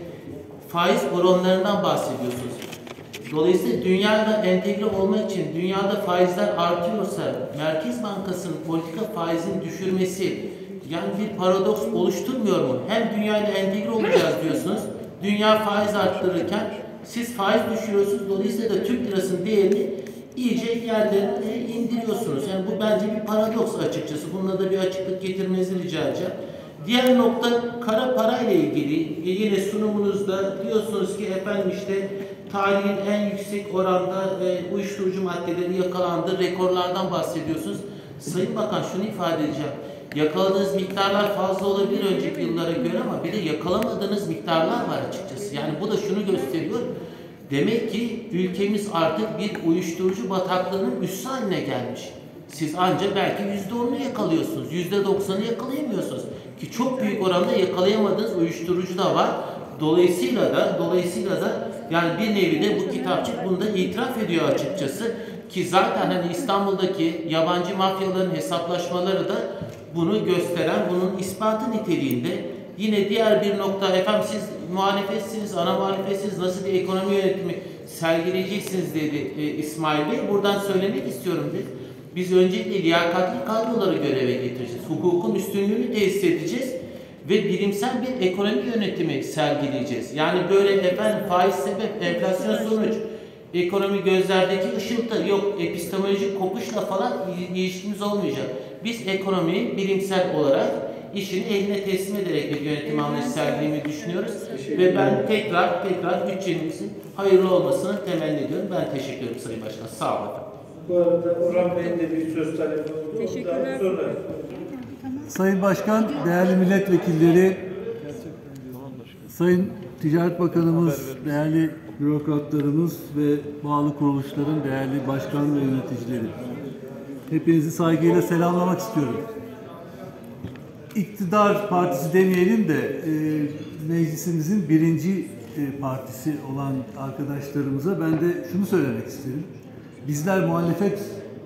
faiz oranlarından bahsediyorsunuz. Dolayısıyla dünyayla entegre olmak için dünyada faizler artıyorsa Merkez Bankası'nın politika faizini düşürmesi yani bir paradoks oluşturmuyor mu? Hem dünyayla entegre olacağız diyorsunuz, dünya faiz arttırırken siz faiz düşürüyorsunuz, dolayısıyla da Türk lirasının değerini iyice yerlerine indiriyorsunuz. Yani bu bence bir paradoks açıkçası. Bununla da bir açıklık getirmenizi rica edeceğim. Diğer nokta kara para ile ilgili. Yine sunumunuzda diyorsunuz ki efendim işte tarihin en yüksek oranda e, uyuşturucu maddeleri yakalandığı rekorlardan bahsediyorsunuz. Sayın Bakan şunu ifade edeceğim. Yakaladığınız miktarlar fazla olabilir önceki yıllara göre ama bir de yakalamadığınız miktarlar var açıkçası. Yani bu da şunu gösteriyor. Demek ki ülkemiz artık bir uyuşturucu bataklığının üssü haline gelmiş. Siz ancak belki yüzde onunu yakalıyorsunuz. Yüzde doksanı yakalayamıyorsunuz. Ki çok büyük oranda yakalayamadığınız uyuşturucu da var. Dolayısıyla da dolayısıyla da yani bir nevi de bu kitapçık bunu da itiraf ediyor açıkçası. Ki zaten hani İstanbul'daki yabancı mafyaların hesaplaşmaları da bunu gösteren, bunun ispatı niteliğinde. Yine diğer bir nokta, efendim siz muhalefetsiniz, ana muhalefetsiniz, nasıl bir ekonomi yönetimi sergileyeceksiniz dedi e, İsmail Bey. Buradan söylemek istiyorum biz. Biz öncelikle liyakatli kadroları göreve getireceğiz. Hukukun üstünlüğünü tesis edeceğiz ve bilimsel bir ekonomi yönetimi sergileyeceğiz. Yani böyle efendim faiz sebep, enflasyon sonuç, ekonomi gözlerdeki ışıltı, yok epistemolojik kopuşla falan ilişkimiz olmayacak. Biz ekonomiyi bilimsel olarak işini eline teslim ederek bir yönetim anlayışı sergilemeyi düşünüyoruz. Ve ben tekrar tekrar bütçemizin hayırlı olmasını temenni ediyorum. Ben teşekkür ederim Sayın Başkan. Sağ olun. Bu arada Orhan Bey'in de bir söz talebi oldu. Teşekkürler. Sonra. Sayın Başkan, değerli milletvekilleri, Sayın Ticaret Bakanımız, değerli bürokratlarımız ve bağlı kuruluşların değerli başkan ve yöneticileri. Hepinizi saygıyla selamlamak istiyorum. İktidar partisi demeyelim de e, meclisimizin birinci e, partisi olan arkadaşlarımıza ben de şunu söylemek isterim. Bizler muhalefet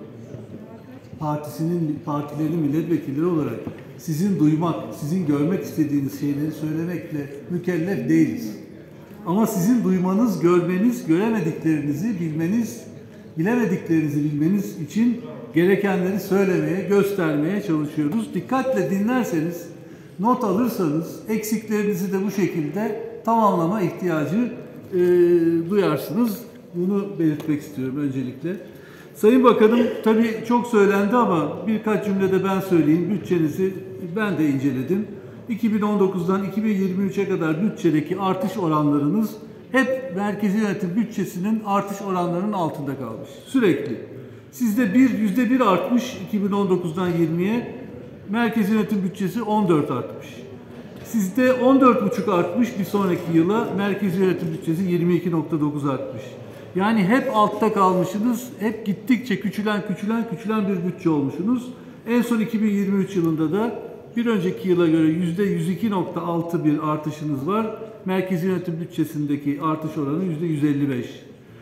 partisinin partilerinin milletvekilleri olarak sizin duymak, sizin görmek istediğiniz şeyleri söylemekle mükellef değiliz. Ama sizin duymanız, görmeniz, göremediklerinizi bilmeniz, bilemediklerinizi bilmeniz için gerekenleri söylemeye, göstermeye çalışıyoruz. Dikkatle dinlerseniz, not alırsanız eksiklerinizi de bu şekilde tamamlama ihtiyacı e, duyarsınız. Bunu belirtmek istiyorum öncelikle. Sayın Bakanım, tabii çok söylendi ama birkaç cümlede ben söyleyeyim. Bütçenizi ben de inceledim. iki bin on dokuzdan iki bin yirmi üçe kadar bütçedeki artış oranlarınız hep merkezi yönetim bütçesinin artış oranlarının altında kalmış. Sürekli. Sizde bir, yüzde bir artmış iki bin on dokuzdan yirmiye, merkezi yönetim bütçesi on dört artmış. Sizde on dört buçuk artmış bir sonraki yıla, merkezi yönetim bütçesi yirmi iki nokta dokuz artmış. Yani hep altta kalmışsınız, hep gittikçe küçülen küçülen küçülen bir bütçe olmuşsunuz. En son iki bin yirmi üç yılında da bir önceki yıla göre yüzde yüz iki nokta altı bir artışınız var. Merkezi yönetim bütçesindeki artış oranı yüzde yüz elli beş.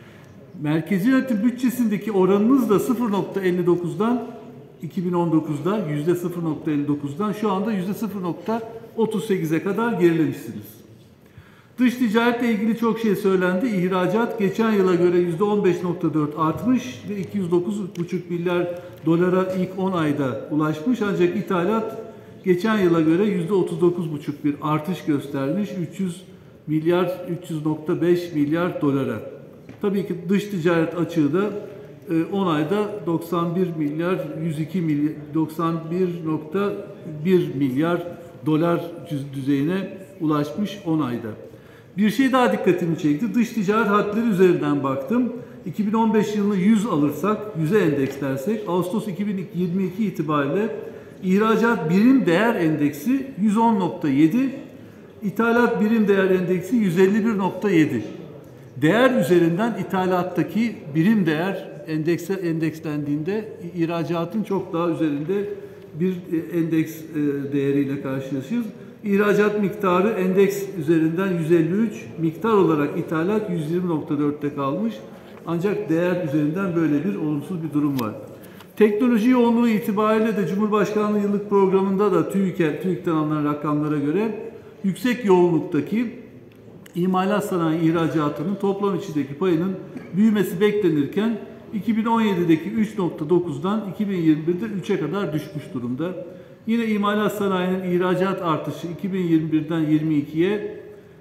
Merkezi yönetim bütçesindeki oranınız da sıfır nokta elli dokuzdan iki bin on dokuzda yüzde sıfır nokta elli dokuzdan şu anda yüzde sıfır nokta otuz sekize kadar gerilemişsiniz. Dış ticaretle ilgili çok şey söylendi. İhracat geçen yıla göre yüzde on beş nokta dört artmış ve iki yüz dokuz buçuk milyar dolara ilk on ayda ulaşmış. Ancak ithalat geçen yıla göre yüzde otuz dokuz buçuk bir artış göstermiş. üç yüz milyar, üç yüz nokta beş milyar dolara. Tabii ki dış ticaret açığı da on ayda doksan bir milyar, yüz iki milyar, doksan bir nokta bir milyar dolar düzeyine ulaşmış on ayda. Bir şey daha dikkatimi çekti. Dış ticaret hatları üzerinden baktım. iki bin on beş yılını yüz alırsak, yüze endekslersek, Ağustos iki bin yirmi iki itibariyle ihracat birim değer endeksi yüz on nokta yedi, ithalat birim değer endeksi yüz elli bir nokta yedi. Değer üzerinden ithalattaki birim değer endekse endekslendiğinde ihracatın çok daha üzerinde bir endeks değeriyle karşılaşıyoruz. İhracat miktarı endeks üzerinden yüz elli üç, miktar olarak ithalat yüz yirmi nokta dörtte kalmış. Ancak değer üzerinden böyle bir olumsuz bir durum var. Teknoloji yoğunluğu itibariyle de Cumhurbaşkanlığı yıllık programında da TÜİK'e, TÜİK'ten alınan rakamlara göre yüksek yoğunluktaki imalat sanayi ihracatının toplam içindeki payının büyümesi beklenirken iki bin on yedideki üç nokta dokuzdan iki bin yirmi birde üçe kadar düşmüş durumda. Yine imalat sanayinin ihracat artışı iki bin yirmi birden yirmi ikiye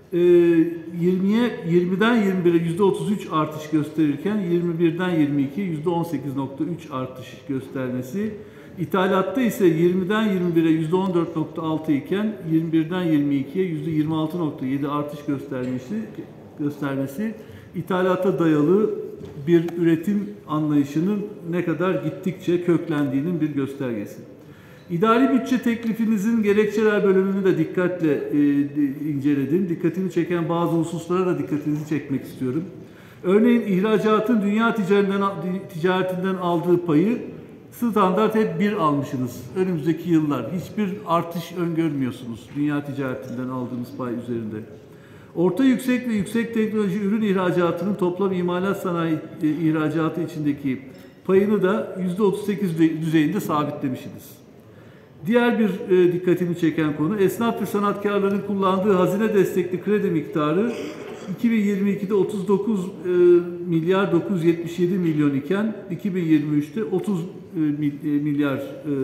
yirmiye yirmiden yirmi bire yüzde otuz üç artış gösterirken yirmi birden yirmi ikiye yüzde on sekiz nokta üç artış göstermesi, İthalatta ise yirmiden yirmi bire yüzde on dört nokta altı iken yirmi birden yirmi ikiye yüzde yirmi altı nokta yedi artış göstermesi, göstermesi ithalata dayalı bir üretim anlayışının ne kadar gittikçe köklendiğinin bir göstergesi. İdari bütçe teklifinizin gerekçeler bölümünü de dikkatle e, inceledim. Dikkatimi çeken bazı hususlara da dikkatinizi çekmek istiyorum. Örneğin ihracatın dünya ticaretinden, ticaretinden aldığı payı standart hep bir almışsınız. Önümüzdeki yıllar hiçbir artış öngörmüyorsunuz dünya ticaretinden aldığınız pay üzerinde. Orta yüksek ve yüksek teknoloji ürün ihracatının toplam imalat sanayi e, ihracatı içindeki payını da yüzde otuz sekiz düzeyinde sabitlemişsiniz. Diğer bir e, dikkatimi çeken konu, esnaf ve sanatkarların kullandığı hazine destekli kredi miktarı iki bin yirmi ikide otuz dokuz milyar dokuz yüz yetmiş yedi milyon iken iki bin yirmi üçte otuz milyar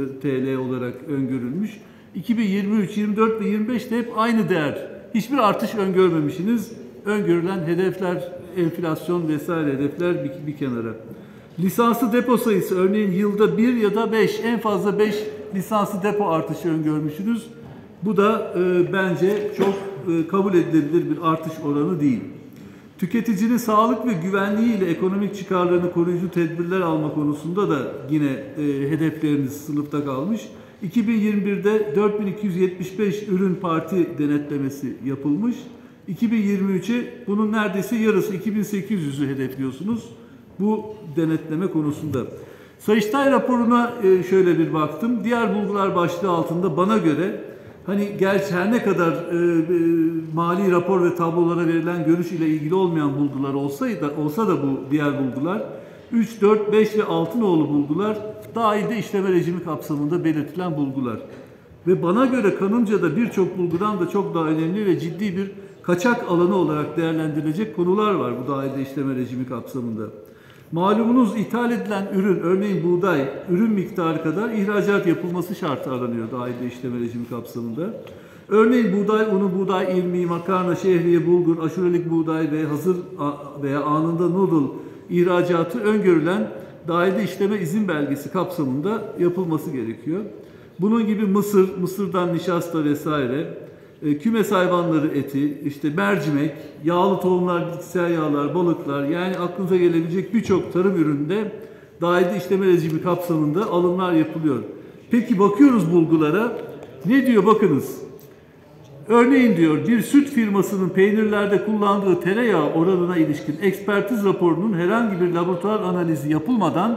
T L olarak öngörülmüş. iki bin yirmi üç, yirmi dört ve yirmi beşte hep aynı değer. Hiçbir artış öngörmemişsiniz. Öngörülen hedefler, enflasyon vesaire hedefler bir, bir kenara. Lisanslı depo sayısı örneğin yılda bir ya da beş, en fazla beş lisanslı depo artışı öngörmüşsünüz. Bu da e, bence çok e, kabul edilebilir bir artış oranı değil. Tüketicinin sağlık ve güvenliği ile ekonomik çıkarlarını koruyucu tedbirler alma konusunda da yine e, hedefleriniz sınıfta kalmış. iki bin yirmi birde dört bin iki yüz yetmiş beş ürün parti denetlemesi yapılmış. iki bin yirmi üçe bunun neredeyse yarısı iki bin sekiz yüzü hedefliyorsunuz bu denetleme konusunda. Sayıştay raporuna e, şöyle bir baktım. Diğer bulgular başlığı altında bana göre hani gerçi her ne kadar e, e, mali rapor ve tablolara verilen görüş ile ilgili olmayan bulgular olsaydı, olsa da bu diğer bulgular üç, dört, beş ve altı nolu bulgular dahilde işleme rejimi kapsamında belirtilen bulgular. Ve bana göre kanımca da birçok bulgudan da çok daha önemli ve ciddi bir kaçak alanı olarak değerlendirilecek konular var bu dahilde işleme rejimi kapsamında. Malumunuz ithal edilen ürün, örneğin buğday, ürün miktarı kadar ihracat yapılması şartı aranıyor dahilde işleme rejimi kapsamında. Örneğin buğday unu, buğday irmiği, makarna, şehriye, bulgur, aşurelik buğday ve hazır veya anında noodle ihracatı öngörülen dahilde işleme izin belgesi kapsamında yapılması gerekiyor. Bunun gibi mısır, mısırdan nişasta vesaire, kümes hayvanları eti, işte mercimek, yağlı tohumlar, bitkisel yağlar, balıklar, yani aklınıza gelebilecek birçok tarım ürününde dahilde işleme rejimi kapsamında alımlar yapılıyor. Peki bakıyoruz bulgulara, ne diyor bakınız. Örneğin diyor bir süt firmasının peynirlerde kullandığı tereyağı oranına ilişkin ekspertiz raporunun herhangi bir laboratuvar analizi yapılmadan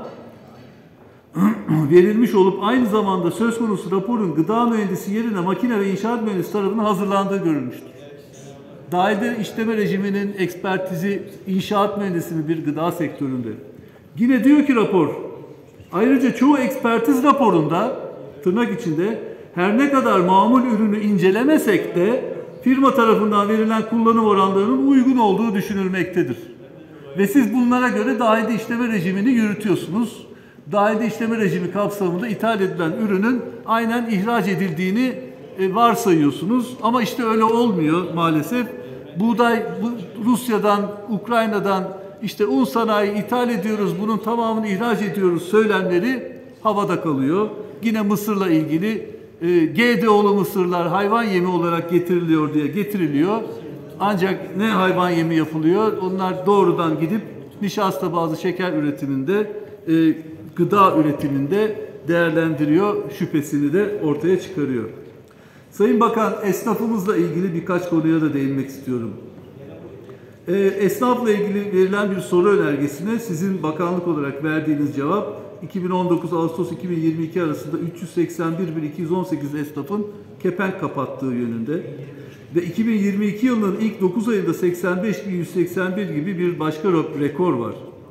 verilmiş olup aynı zamanda söz konusu raporun gıda mühendisi yerine makine ve inşaat mühendisi tarafından hazırlandığı görülmüştür. Dahilde işleme rejiminin ekspertizi inşaat mühendisi mi bir gıda sektöründe? Yine diyor ki rapor, ayrıca çoğu ekspertiz raporunda tırnak içinde her ne kadar mamul ürünü incelemesek de firma tarafından verilen kullanım oranlarının uygun olduğu düşünülmektedir. Ve siz bunlara göre dahilde işleme rejimini yürütüyorsunuz. Dahilde işleme rejimi kapsamında ithal edilen ürünün aynen ihraç edildiğini varsayıyorsunuz. Ama işte öyle olmuyor maalesef. Buğday Rusya'dan, Ukrayna'dan işte un sanayi ithal ediyoruz, bunun tamamını ihraç ediyoruz söylemleri havada kalıyor. Yine mısırla ilgili G D O'lu mısırlar hayvan yemi olarak getiriliyor diye getiriliyor. Ancak ne hayvan yemi yapılıyor? Onlar doğrudan gidip nişasta bazı şeker üretiminde, e, gıda üretiminde değerlendiriyor, şüphesini de ortaya çıkarıyor. Sayın Bakan, esnafımızla ilgili birkaç konuya da değinmek istiyorum. E, esnafla ilgili verilen bir soru önergesine sizin bakanlık olarak verdiğiniz cevap, iki bin on dokuz Ağustos iki bin yirmi iki arasında üç yüz seksen bir bin iki yüz on sekiz esnafın kepenk kapattığı yönünde ve iki bin yirmi iki yılının ilk dokuz ayında seksen beş bin yüz seksen bir gibi bir başka rekor var.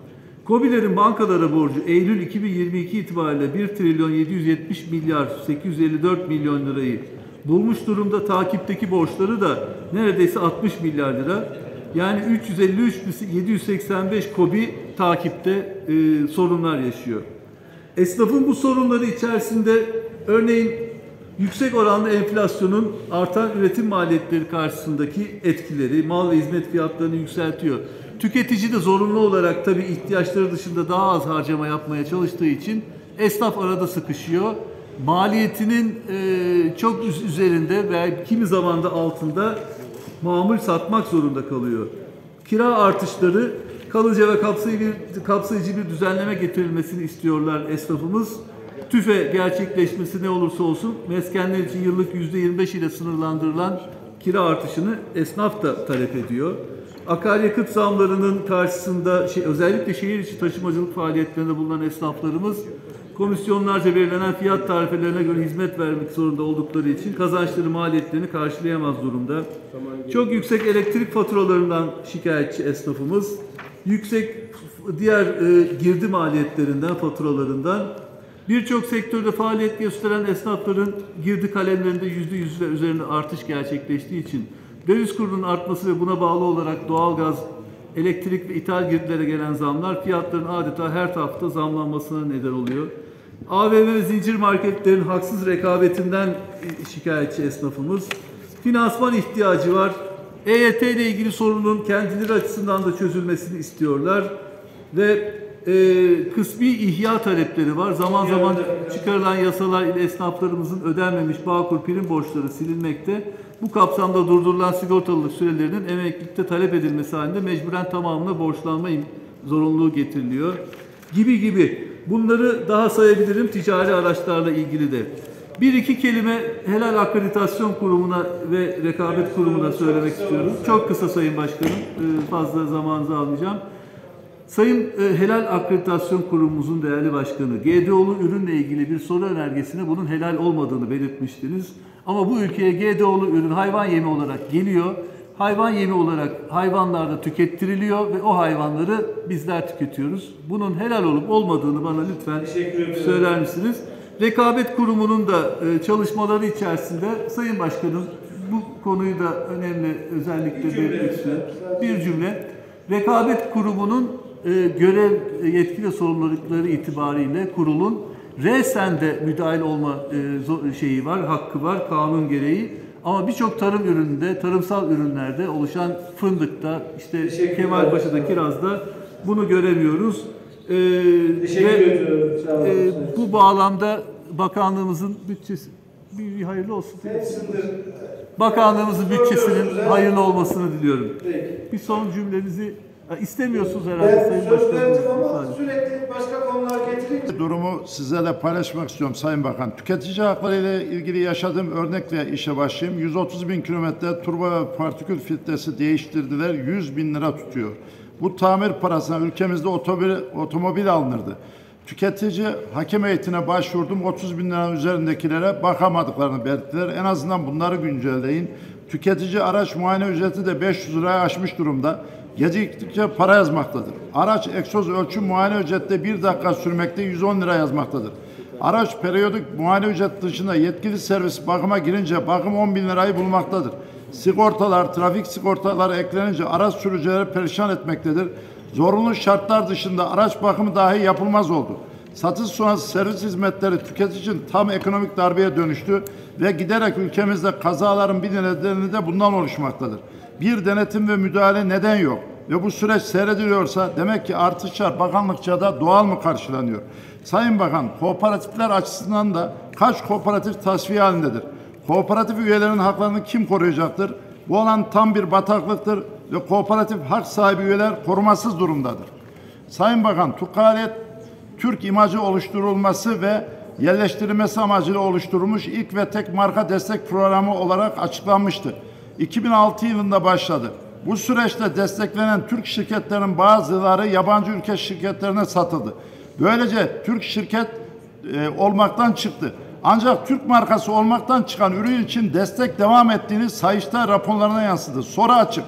KOBİ'lerin bankalara borcu Eylül iki bin yirmi iki itibariyle bir trilyon yedi yüz yetmiş milyar sekiz yüz elli dört milyon lirayı bulmuş durumda. Takipteki borçları da neredeyse altmış milyar lira. Yani üç yüz elli üç bin yedi yüz seksen beş KOBİ takipte e, sorunlar yaşıyor. Esnafın bu sorunları içerisinde örneğin yüksek oranlı enflasyonun artan üretim maliyetleri karşısındaki etkileri, mal ve hizmet fiyatlarını yükseltiyor. Tüketici de zorunlu olarak tabii ihtiyaçları dışında daha az harcama yapmaya çalıştığı için esnaf arada sıkışıyor. Maliyetinin e, çok üzerinde ve kimi zaman da altında mamul satmak zorunda kalıyor. Kira artışları kalıcı ve kapsayıcı bir, kapsayıcı bir düzenleme getirilmesini istiyorlar esnafımız. TÜFE gerçekleşmesi ne olursa olsun meskenler için yıllık yüzde yirmi beş ile sınırlandırılan kira artışını esnaf da talep ediyor. Akaryakıt zamlarının karşısında şey, özellikle şehir içi taşımacılık faaliyetlerinde bulunan esnaflarımız komisyonlarca belirlenen fiyat tarifelerine göre hizmet vermek zorunda oldukları için kazançları maliyetlerini karşılayamaz durumda. Çok yüksek elektrik faturalarından şikayetçi esnafımız, yüksek diğer e, girdi maliyetlerinden, faturalarından. Birçok sektörde faaliyet gösteren esnafların girdi kalemlerinde yüzde yüz ve üzerinde artış gerçekleştiği için döviz kurunun artması ve buna bağlı olarak doğalgaz, elektrik ve ithal girdilere gelen zamlar fiyatların adeta her hafta zamlanmasına neden oluyor. A V M ve zincir marketlerin haksız rekabetinden şikayetçi esnafımız. Finansman ihtiyacı var. E Y T ile ilgili sorunun kendileri açısından da çözülmesini istiyorlar. Ve e, kısmi ihya talepleri var. Zaman zaman çıkarılan yasalar ile esnaflarımızın ödenmemiş Bağkur prim borçları silinmekte. Bu kapsamda durdurulan sigortalılık sürelerinin emeklilikte talep edilmesi halinde mecburen tamamına borçlanma zorunluluğu getiriliyor. Gibi gibi. Bunları daha sayabilirim ticari araçlarla ilgili de. Bir iki kelime Helal Akreditasyon Kurumu'na ve Rekabet Kurumu'na söylemek istiyorum. Çok kısa Sayın Başkanım, fazla zamanınızı almayacağım. Sayın Helal Akreditasyon Kurumumuzun değerli başkanı, G D O'lu ürünle ilgili bir soru önergesine bunun helal olmadığını belirtmiştiniz. Ama bu ülkeye G D O'lu ürün hayvan yemi olarak geliyor. Hayvan yemi olarak hayvanlarda tükettiriliyor ve o hayvanları bizler tüketiyoruz. Bunun helal olup olmadığını bana lütfen söyler misiniz? Rekabet Kurumu'nun da çalışmaları içerisinde Sayın Başkanım bu konuyu da önemli özellikle belirtmek istiyorum. Bir cümle. Rekabet Kurumu'nun görev, yetki ve sorumlulukları itibariyle kurulun resende müdahil olma şeyi var, hakkı var kanun gereği. Ama birçok tarım ürününde, tarımsal ürünlerde oluşan fındıkta, işte Kemalpaşa'da, Kiraz'da bunu göremiyoruz. Ee, Teşekkür ve, ediyorum. E, bu bağlamda bakanlığımızın bütçesi bir, bir hayırlı olsun. Bakanlığımızın bütçesinin hayırlı olmasını diliyorum. Peki. Bir son cümlenizi istemiyorsunuz herhalde ben Sayın Başkanım. Başkanım. Ama sürekli başka konular getirince. Durumu sizlerle paylaşmak istiyorum Sayın Bakan. Tüketici hakları ile ilgili yaşadığım örnekle işe başlayayım. yüz otuz bin kilometre turbo ve partikül filtresi değiştirdiler. yüz bin lira tutuyor. Bu tamir parasına ülkemizde otomobil, otomobil alınırdı. Tüketici hakem heyetine başvurdum. otuz bin liranın üzerindekilere bakamadıklarını belirttiler. En azından bunları güncelleyin. Tüketici araç muayene ücreti de beş yüz liraya aşmış durumda. Geciktikçe para yazmaktadır. Araç egzoz ölçüm muayene ücrette bir dakika sürmekte yüz on lira yazmaktadır. Araç periyodik muayene ücreti dışında yetkili servis bakıma girince bakım on bin lirayı bulmaktadır. Sigortalar, trafik sigortaları eklenince araç sürücüleri perişan etmektedir. Zorunlu şartlar dışında araç bakımı dahi yapılmaz oldu. Satış sonrası servis hizmetleri tüketici için tam ekonomik darbeye dönüştü ve giderek ülkemizde kazaların bir nedeni de bundan oluşmaktadır. Bir denetim ve müdahale neden yok ve bu süreç seyrediliyorsa demek ki artışlar bakanlıkça da doğal mı karşılanıyor? Sayın Bakan, kooperatifler açısından da kaç kooperatif tasfiye halindedir? Kooperatif üyelerinin haklarını kim koruyacaktır? Bu alan tam bir bataklıktır ve kooperatif hak sahibi üyeler korumasız durumdadır. Sayın Bakan, Tukalet Türk imajı oluşturulması ve yerleştirilmesi amacıyla oluşturulmuş ilk ve tek marka destek programı olarak açıklanmıştı. iki bin altı yılında başladı. Bu süreçte desteklenen Türk şirketlerinin bazıları yabancı ülke şirketlerine satıldı. Böylece Türk şirket e, olmaktan çıktı. Ancak Türk markası olmaktan çıkan ürün için destek devam ettiğini Sayıştay raporlarına yansıdı. Soru açık.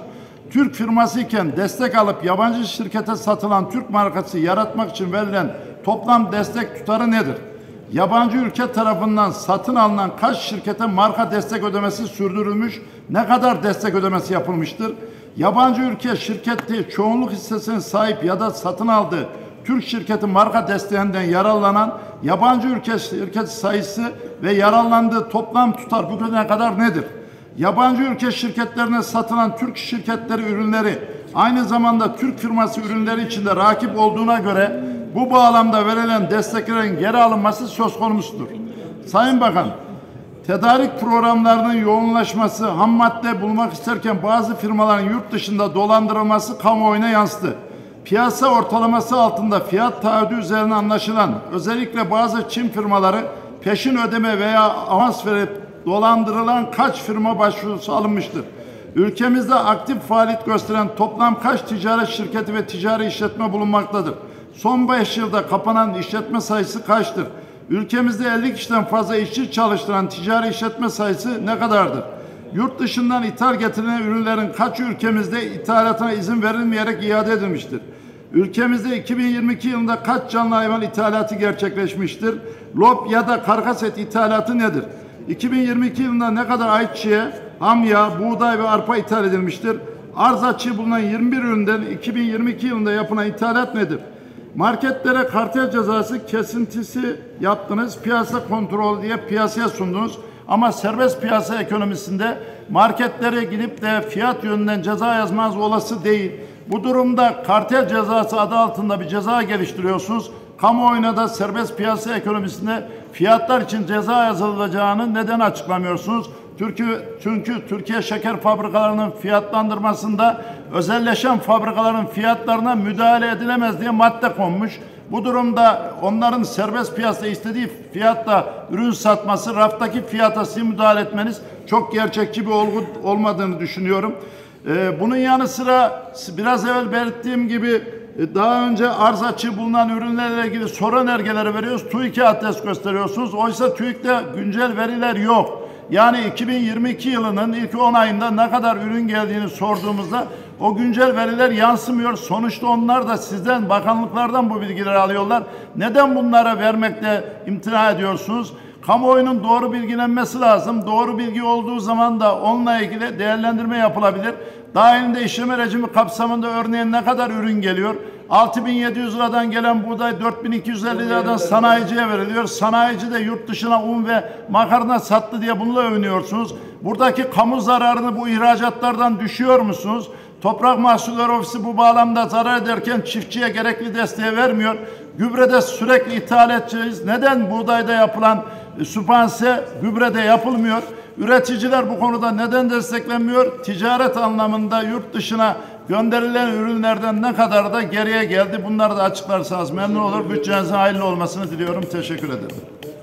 Türk firması iken destek alıp yabancı şirkete satılan Türk markası yaratmak için verilen toplam destek tutarı nedir? Yabancı ülke tarafından satın alınan kaç şirkete marka destek ödemesi sürdürülmüş, ne kadar destek ödemesi yapılmıştır? Yabancı ülke şirketi çoğunluk hissesine sahip ya da satın aldığı Türk şirketi marka desteğinden yararlanan yabancı ülke şirket sayısı ve yararlandığı toplam tutar bugüne kadar nedir? Yabancı ülke şirketlerine satılan Türk şirketleri ürünleri aynı zamanda Türk firması ürünleri içinde rakip olduğuna göre bu bağlamda verilen desteklerin geri alınması söz konusudur. Sayın Bakan, tedarik programlarının yoğunlaşması, ham madde bulmak isterken bazı firmaların yurt dışında dolandırılması kamuoyuna yansıdı. Piyasa ortalaması altında fiyat taahhüdü üzerine anlaşılan özellikle bazı Çin firmaları peşin ödeme veya avans verip dolandırılan kaç firma başvurusu alınmıştır? Ülkemizde aktif faaliyet gösteren toplam kaç ticaret şirketi ve ticari işletme bulunmaktadır? Son beş yılda kapanan işletme sayısı kaçtır? Ülkemizde elli kişiden fazla işçi çalıştıran ticari işletme sayısı ne kadardır? Yurt dışından ithal getirilen ürünlerin kaç ülkemizde ithalatına izin verilmeyerek iade edilmiştir? Ülkemizde iki bin yirmi iki yılında kaç canlı hayvan ithalatı gerçekleşmiştir? Lob ya da karkas et ithalatı nedir? iki bin yirmi iki yılında ne kadar ayçiçeği, hamya, buğday ve arpa ithal edilmiştir? Arz açığı bulunan yirmi bir üründen iki bin yirmi iki yılında yapılan ithalat nedir? Marketlere kartel cezası kesintisi yaptınız, piyasa kontrolü diye piyasaya sundunuz. Ama serbest piyasa ekonomisinde marketlere gidip de fiyat yönünden ceza yazmanız olası değil. Bu durumda kartel cezası adı altında bir ceza geliştiriyorsunuz. Kamuoyuna da serbest piyasa ekonomisinde fiyatlar için ceza yazılacağını neden açıklamıyorsunuz? Çünkü, çünkü Türkiye şeker fabrikalarının fiyatlandırmasında özelleşen fabrikaların fiyatlarına müdahale edilemez diye madde konmuş. Bu durumda onların serbest piyasada istediği fiyatla ürün satması, raftaki fiyata sizin müdahale etmeniz çok gerçekçi bir olgu olmadığını düşünüyorum. Ee, bunun yanı sıra biraz evvel belirttiğim gibi daha önce arz açığı bulunan ürünlerle ilgili soru önergeleri veriyoruz. TÜİK'e adres gösteriyorsunuz. Oysa TÜİK'te güncel veriler yok. Yani iki bin yirmi iki yılının ilk on ayında ne kadar ürün geldiğini sorduğumuzda o güncel veriler yansımıyor. Sonuçta onlar da sizden, bakanlıklardan bu bilgileri alıyorlar. Neden bunlara vermekte imtina ediyorsunuz? Kamuoyunun doğru bilgilenmesi lazım. Doğru bilgi olduğu zaman da onunla ilgili değerlendirme yapılabilir. Dahilinde işleme rejimi kapsamında örneğin ne kadar ürün geliyor? altı bin yedi yüz liradan gelen buğday dört bin iki yüz elli liradan sanayiciye veriliyor. Sanayici de yurt dışına un ve makarna sattı diye bununla övünüyorsunuz. Buradaki kamu zararını bu ihracatlardan düşüyor musunuz? Toprak Mahsulleri Ofisi bu bağlamda zarar ederken çiftçiye gerekli desteği vermiyor. Gübrede sürekli ithal edeceğiz. Neden buğdayda yapılan süpanse gübrede yapılmıyor? Üreticiler bu konuda neden desteklenmiyor? Ticaret anlamında yurt dışına gönderilen ürünlerden ne kadar da geriye geldi? Bunları da açıklarsanız memnun olur. Bütçenizin hayırlı olmasını diliyorum. Teşekkür ederim.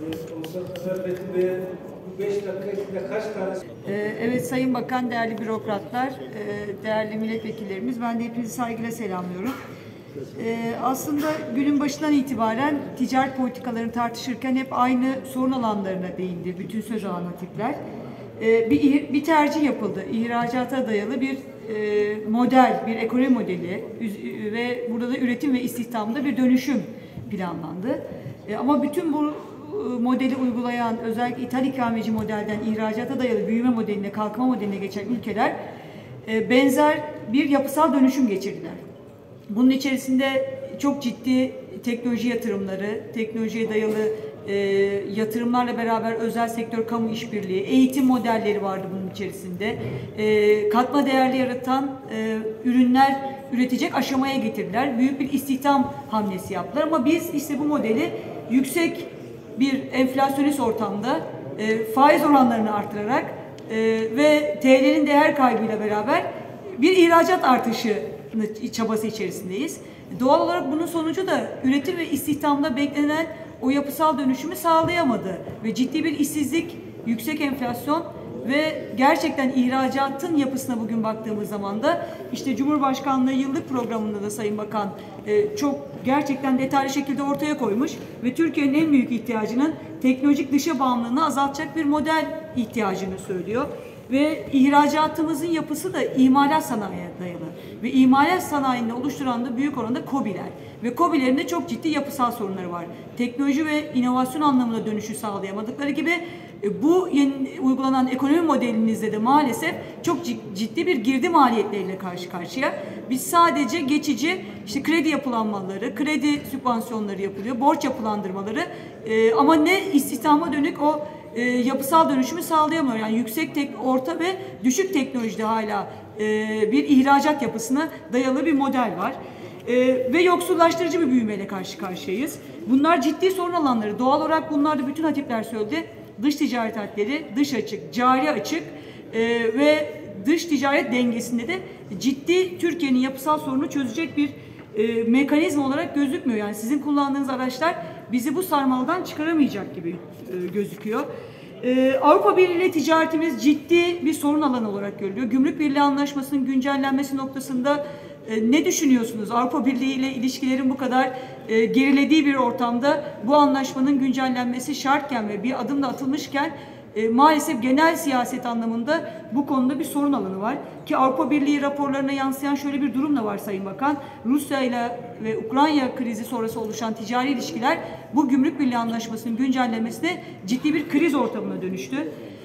Evet Sayın Bakan, değerli bürokratlar, değerli milletvekillerimiz, ben de hepinizi saygıyla selamlıyorum. Aslında günün başından itibaren ticaret politikalarını tartışırken hep aynı sorun alanlarına değindi bütün söz alan hatipler. Bir, bir tercih yapıldı. İhracata dayalı bir model, bir ekonomi modeli ve burada da üretim ve istihdamda bir dönüşüm planlandı. Ama bütün bu modeli uygulayan, özellikle ithal ikameci modelden ihracata dayalı büyüme modeline, kalkınma modeline geçen ülkeler benzer bir yapısal dönüşüm geçirdiler. Bunun içerisinde çok ciddi teknoloji yatırımları, teknolojiye dayalı e, yatırımlarla beraber özel sektör kamu işbirliği, eğitim modelleri vardı bunun içerisinde. E, katma değerli yaratan e, ürünler üretecek aşamaya getirdiler. Büyük bir istihdam hamlesi yaptılar ama biz işte bu modeli yüksek bir enflasyonist ortamda e, faiz oranlarını artırarak e, ve T L'nin değer kaybıyla beraber bir ihracat artışı çabası içerisindeyiz. Doğal olarak bunun sonucu da üretim ve istihdamda beklenen o yapısal dönüşümü sağlayamadı ve ciddi bir işsizlik, yüksek enflasyon ve gerçekten ihracatın yapısına bugün baktığımız zaman da işte Cumhurbaşkanlığı yıllık programında da Sayın Bakan e, çok gerçekten detaylı şekilde ortaya koymuş ve Türkiye'nin en büyük ihtiyacının teknolojik dışa bağımlılığını azaltacak bir model ihtiyacını söylüyor. Ve ihracatımızın yapısı da imalat sanayiye dayalı. Ve imalat sanayini oluşturan da büyük oranda KOBİ'ler. Ve KOBİ'lerin de çok ciddi yapısal sorunları var. Teknoloji ve inovasyon anlamında dönüşü sağlayamadıkları gibi bu yeni uygulanan ekonomi modelinizde de maalesef çok ciddi bir girdi maliyetleriyle karşı karşıya. Biz sadece geçici işte kredi yapılanmaları, kredi sübvansiyonları yapılıyor, borç yapılandırmaları e, ama ne istihdama dönük o e, yapısal dönüşümü sağlayamıyor. Yani yüksek, tek, orta ve düşük teknolojide hala e, bir ihracat yapısına dayalı bir model var. E, ve yoksullaştırıcı bir büyümeyle karşı karşıyayız. Bunlar ciddi sorun alanları. Doğal olarak bunlar da bütün hatipler söyledi. Dış ticaret hatları, dış açık, cari açık e, ve dış ticaret dengesinde de ciddi Türkiye'nin yapısal sorunu çözecek bir e, mekanizma olarak gözükmüyor. Yani sizin kullandığınız araçlar bizi bu sarmaldan çıkaramayacak gibi e, gözüküyor. E, Avrupa Birliği ile ticaretimiz ciddi bir sorun alanı olarak görülüyor. Gümrük Birliği Anlaşması'nın güncellenmesi noktasında e, ne düşünüyorsunuz? Avrupa Birliği ile ilişkilerin bu kadar e, gerilediği bir ortamda bu anlaşmanın güncellenmesi şartken ve bir adım da atılmışken E, maalesef genel siyaset anlamında bu konuda bir sorun alanı var. Ki Avrupa Birliği raporlarına yansıyan şöyle bir durum da var Sayın Bakan. Rusya ile ve Ukrayna krizi sonrası oluşan ticari ilişkiler bu Gümrük Birliği Anlaşması'nın güncellenmesine ciddi bir kriz ortamına dönüştü.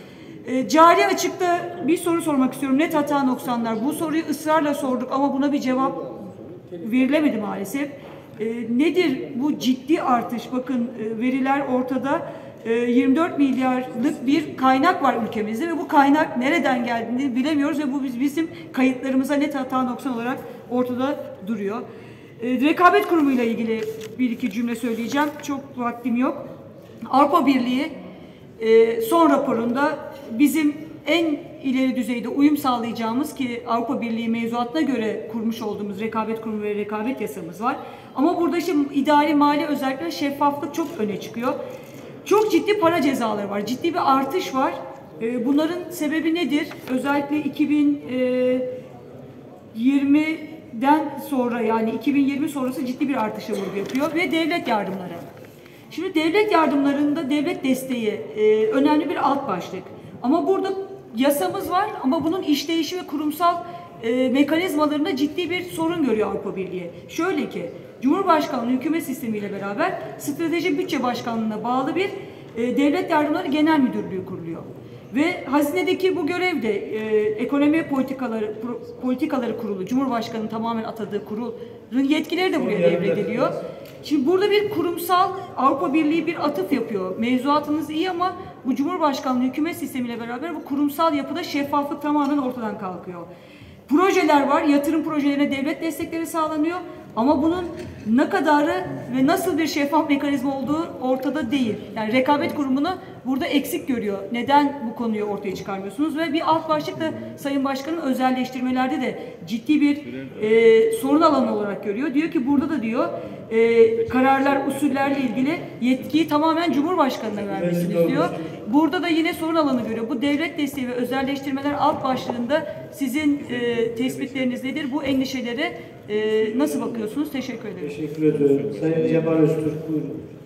E, cari açıkta bir soru sormak istiyorum. Net hata noksanlar. Bu soruyu ısrarla sorduk ama buna bir cevap verilemedi maalesef. E, nedir bu ciddi artış? Bakın e, veriler ortada. yirmi dört milyarlık bir kaynak var ülkemizde ve bu kaynak nereden geldiğini bilemiyoruz ve bu bizim kayıtlarımıza net hata noksan olarak ortada duruyor. E, Rekabet Kurumu ile ilgili bir iki cümle söyleyeceğim. Çok vaktim yok. Avrupa Birliği e, son raporunda bizim en ileri düzeyde uyum sağlayacağımız ki Avrupa Birliği mevzuatına göre kurmuş olduğumuz Rekabet Kurumu ve Rekabet Yasamız var. Ama burada işte idari mali özellikle şeffaflık çok öne çıkıyor. Çok ciddi para cezaları var. Ciddi bir artış var. Bunların sebebi nedir? Özellikle iki bin yirmiden sonra yani iki bin yirmi sonrası ciddi bir artışa vurgu yapıyor ve devlet yardımları. Şimdi devlet yardımlarında devlet desteği önemli bir alt başlık. Ama burada yasamız var ama bunun işleyişi ve kurumsal mekanizmalarında ciddi bir sorun görüyor Avrupa Birliği. Şöyle ki Cumhurbaşkanlığı hükümet sistemiyle beraber Strateji Bütçe Başkanlığı'na bağlı bir e, Devlet Yardımları Genel Müdürlüğü kuruluyor. Ve hazinedeki bu görevde e, ekonomi politikaları pro, politikaları kurulu, Cumhurbaşkanı'nın tamamen atadığı kurulun yetkileri de buraya devrediliyor. Şimdi burada bir kurumsal Avrupa Birliği bir atıf yapıyor. Mevzuatınız iyi ama bu Cumhurbaşkanlığı hükümet sistemiyle beraber bu kurumsal yapıda şeffaflık tamamen ortadan kalkıyor. Projeler var, yatırım projelerine devlet destekleri sağlanıyor ama bunun ne kadarı ve nasıl bir şeffaf mekanizma olduğu ortada değil. Yani Rekabet Kurumu'nu burada eksik görüyor. Neden bu konuyu ortaya çıkarmıyorsunuz? Ve bir alt başlık da Sayın Başkanım özelleştirmelerde de ciddi bir e, sorun alanı olarak görüyor. Diyor ki burada da diyor e, kararlar, usullerle ilgili yetkiyi tamamen Cumhurbaşkanı'na vermesini diyor. Burada da yine sorun alanı görüyor. Bu devlet desteği ve özelleştirmeler alt başlığında sizin e, tespitleriniz nedir? Bu endişelere e, nasıl bakıyorsunuz? Teşekkür ederim. Teşekkür ederim. Sayın Cemal Öztürk buyurun.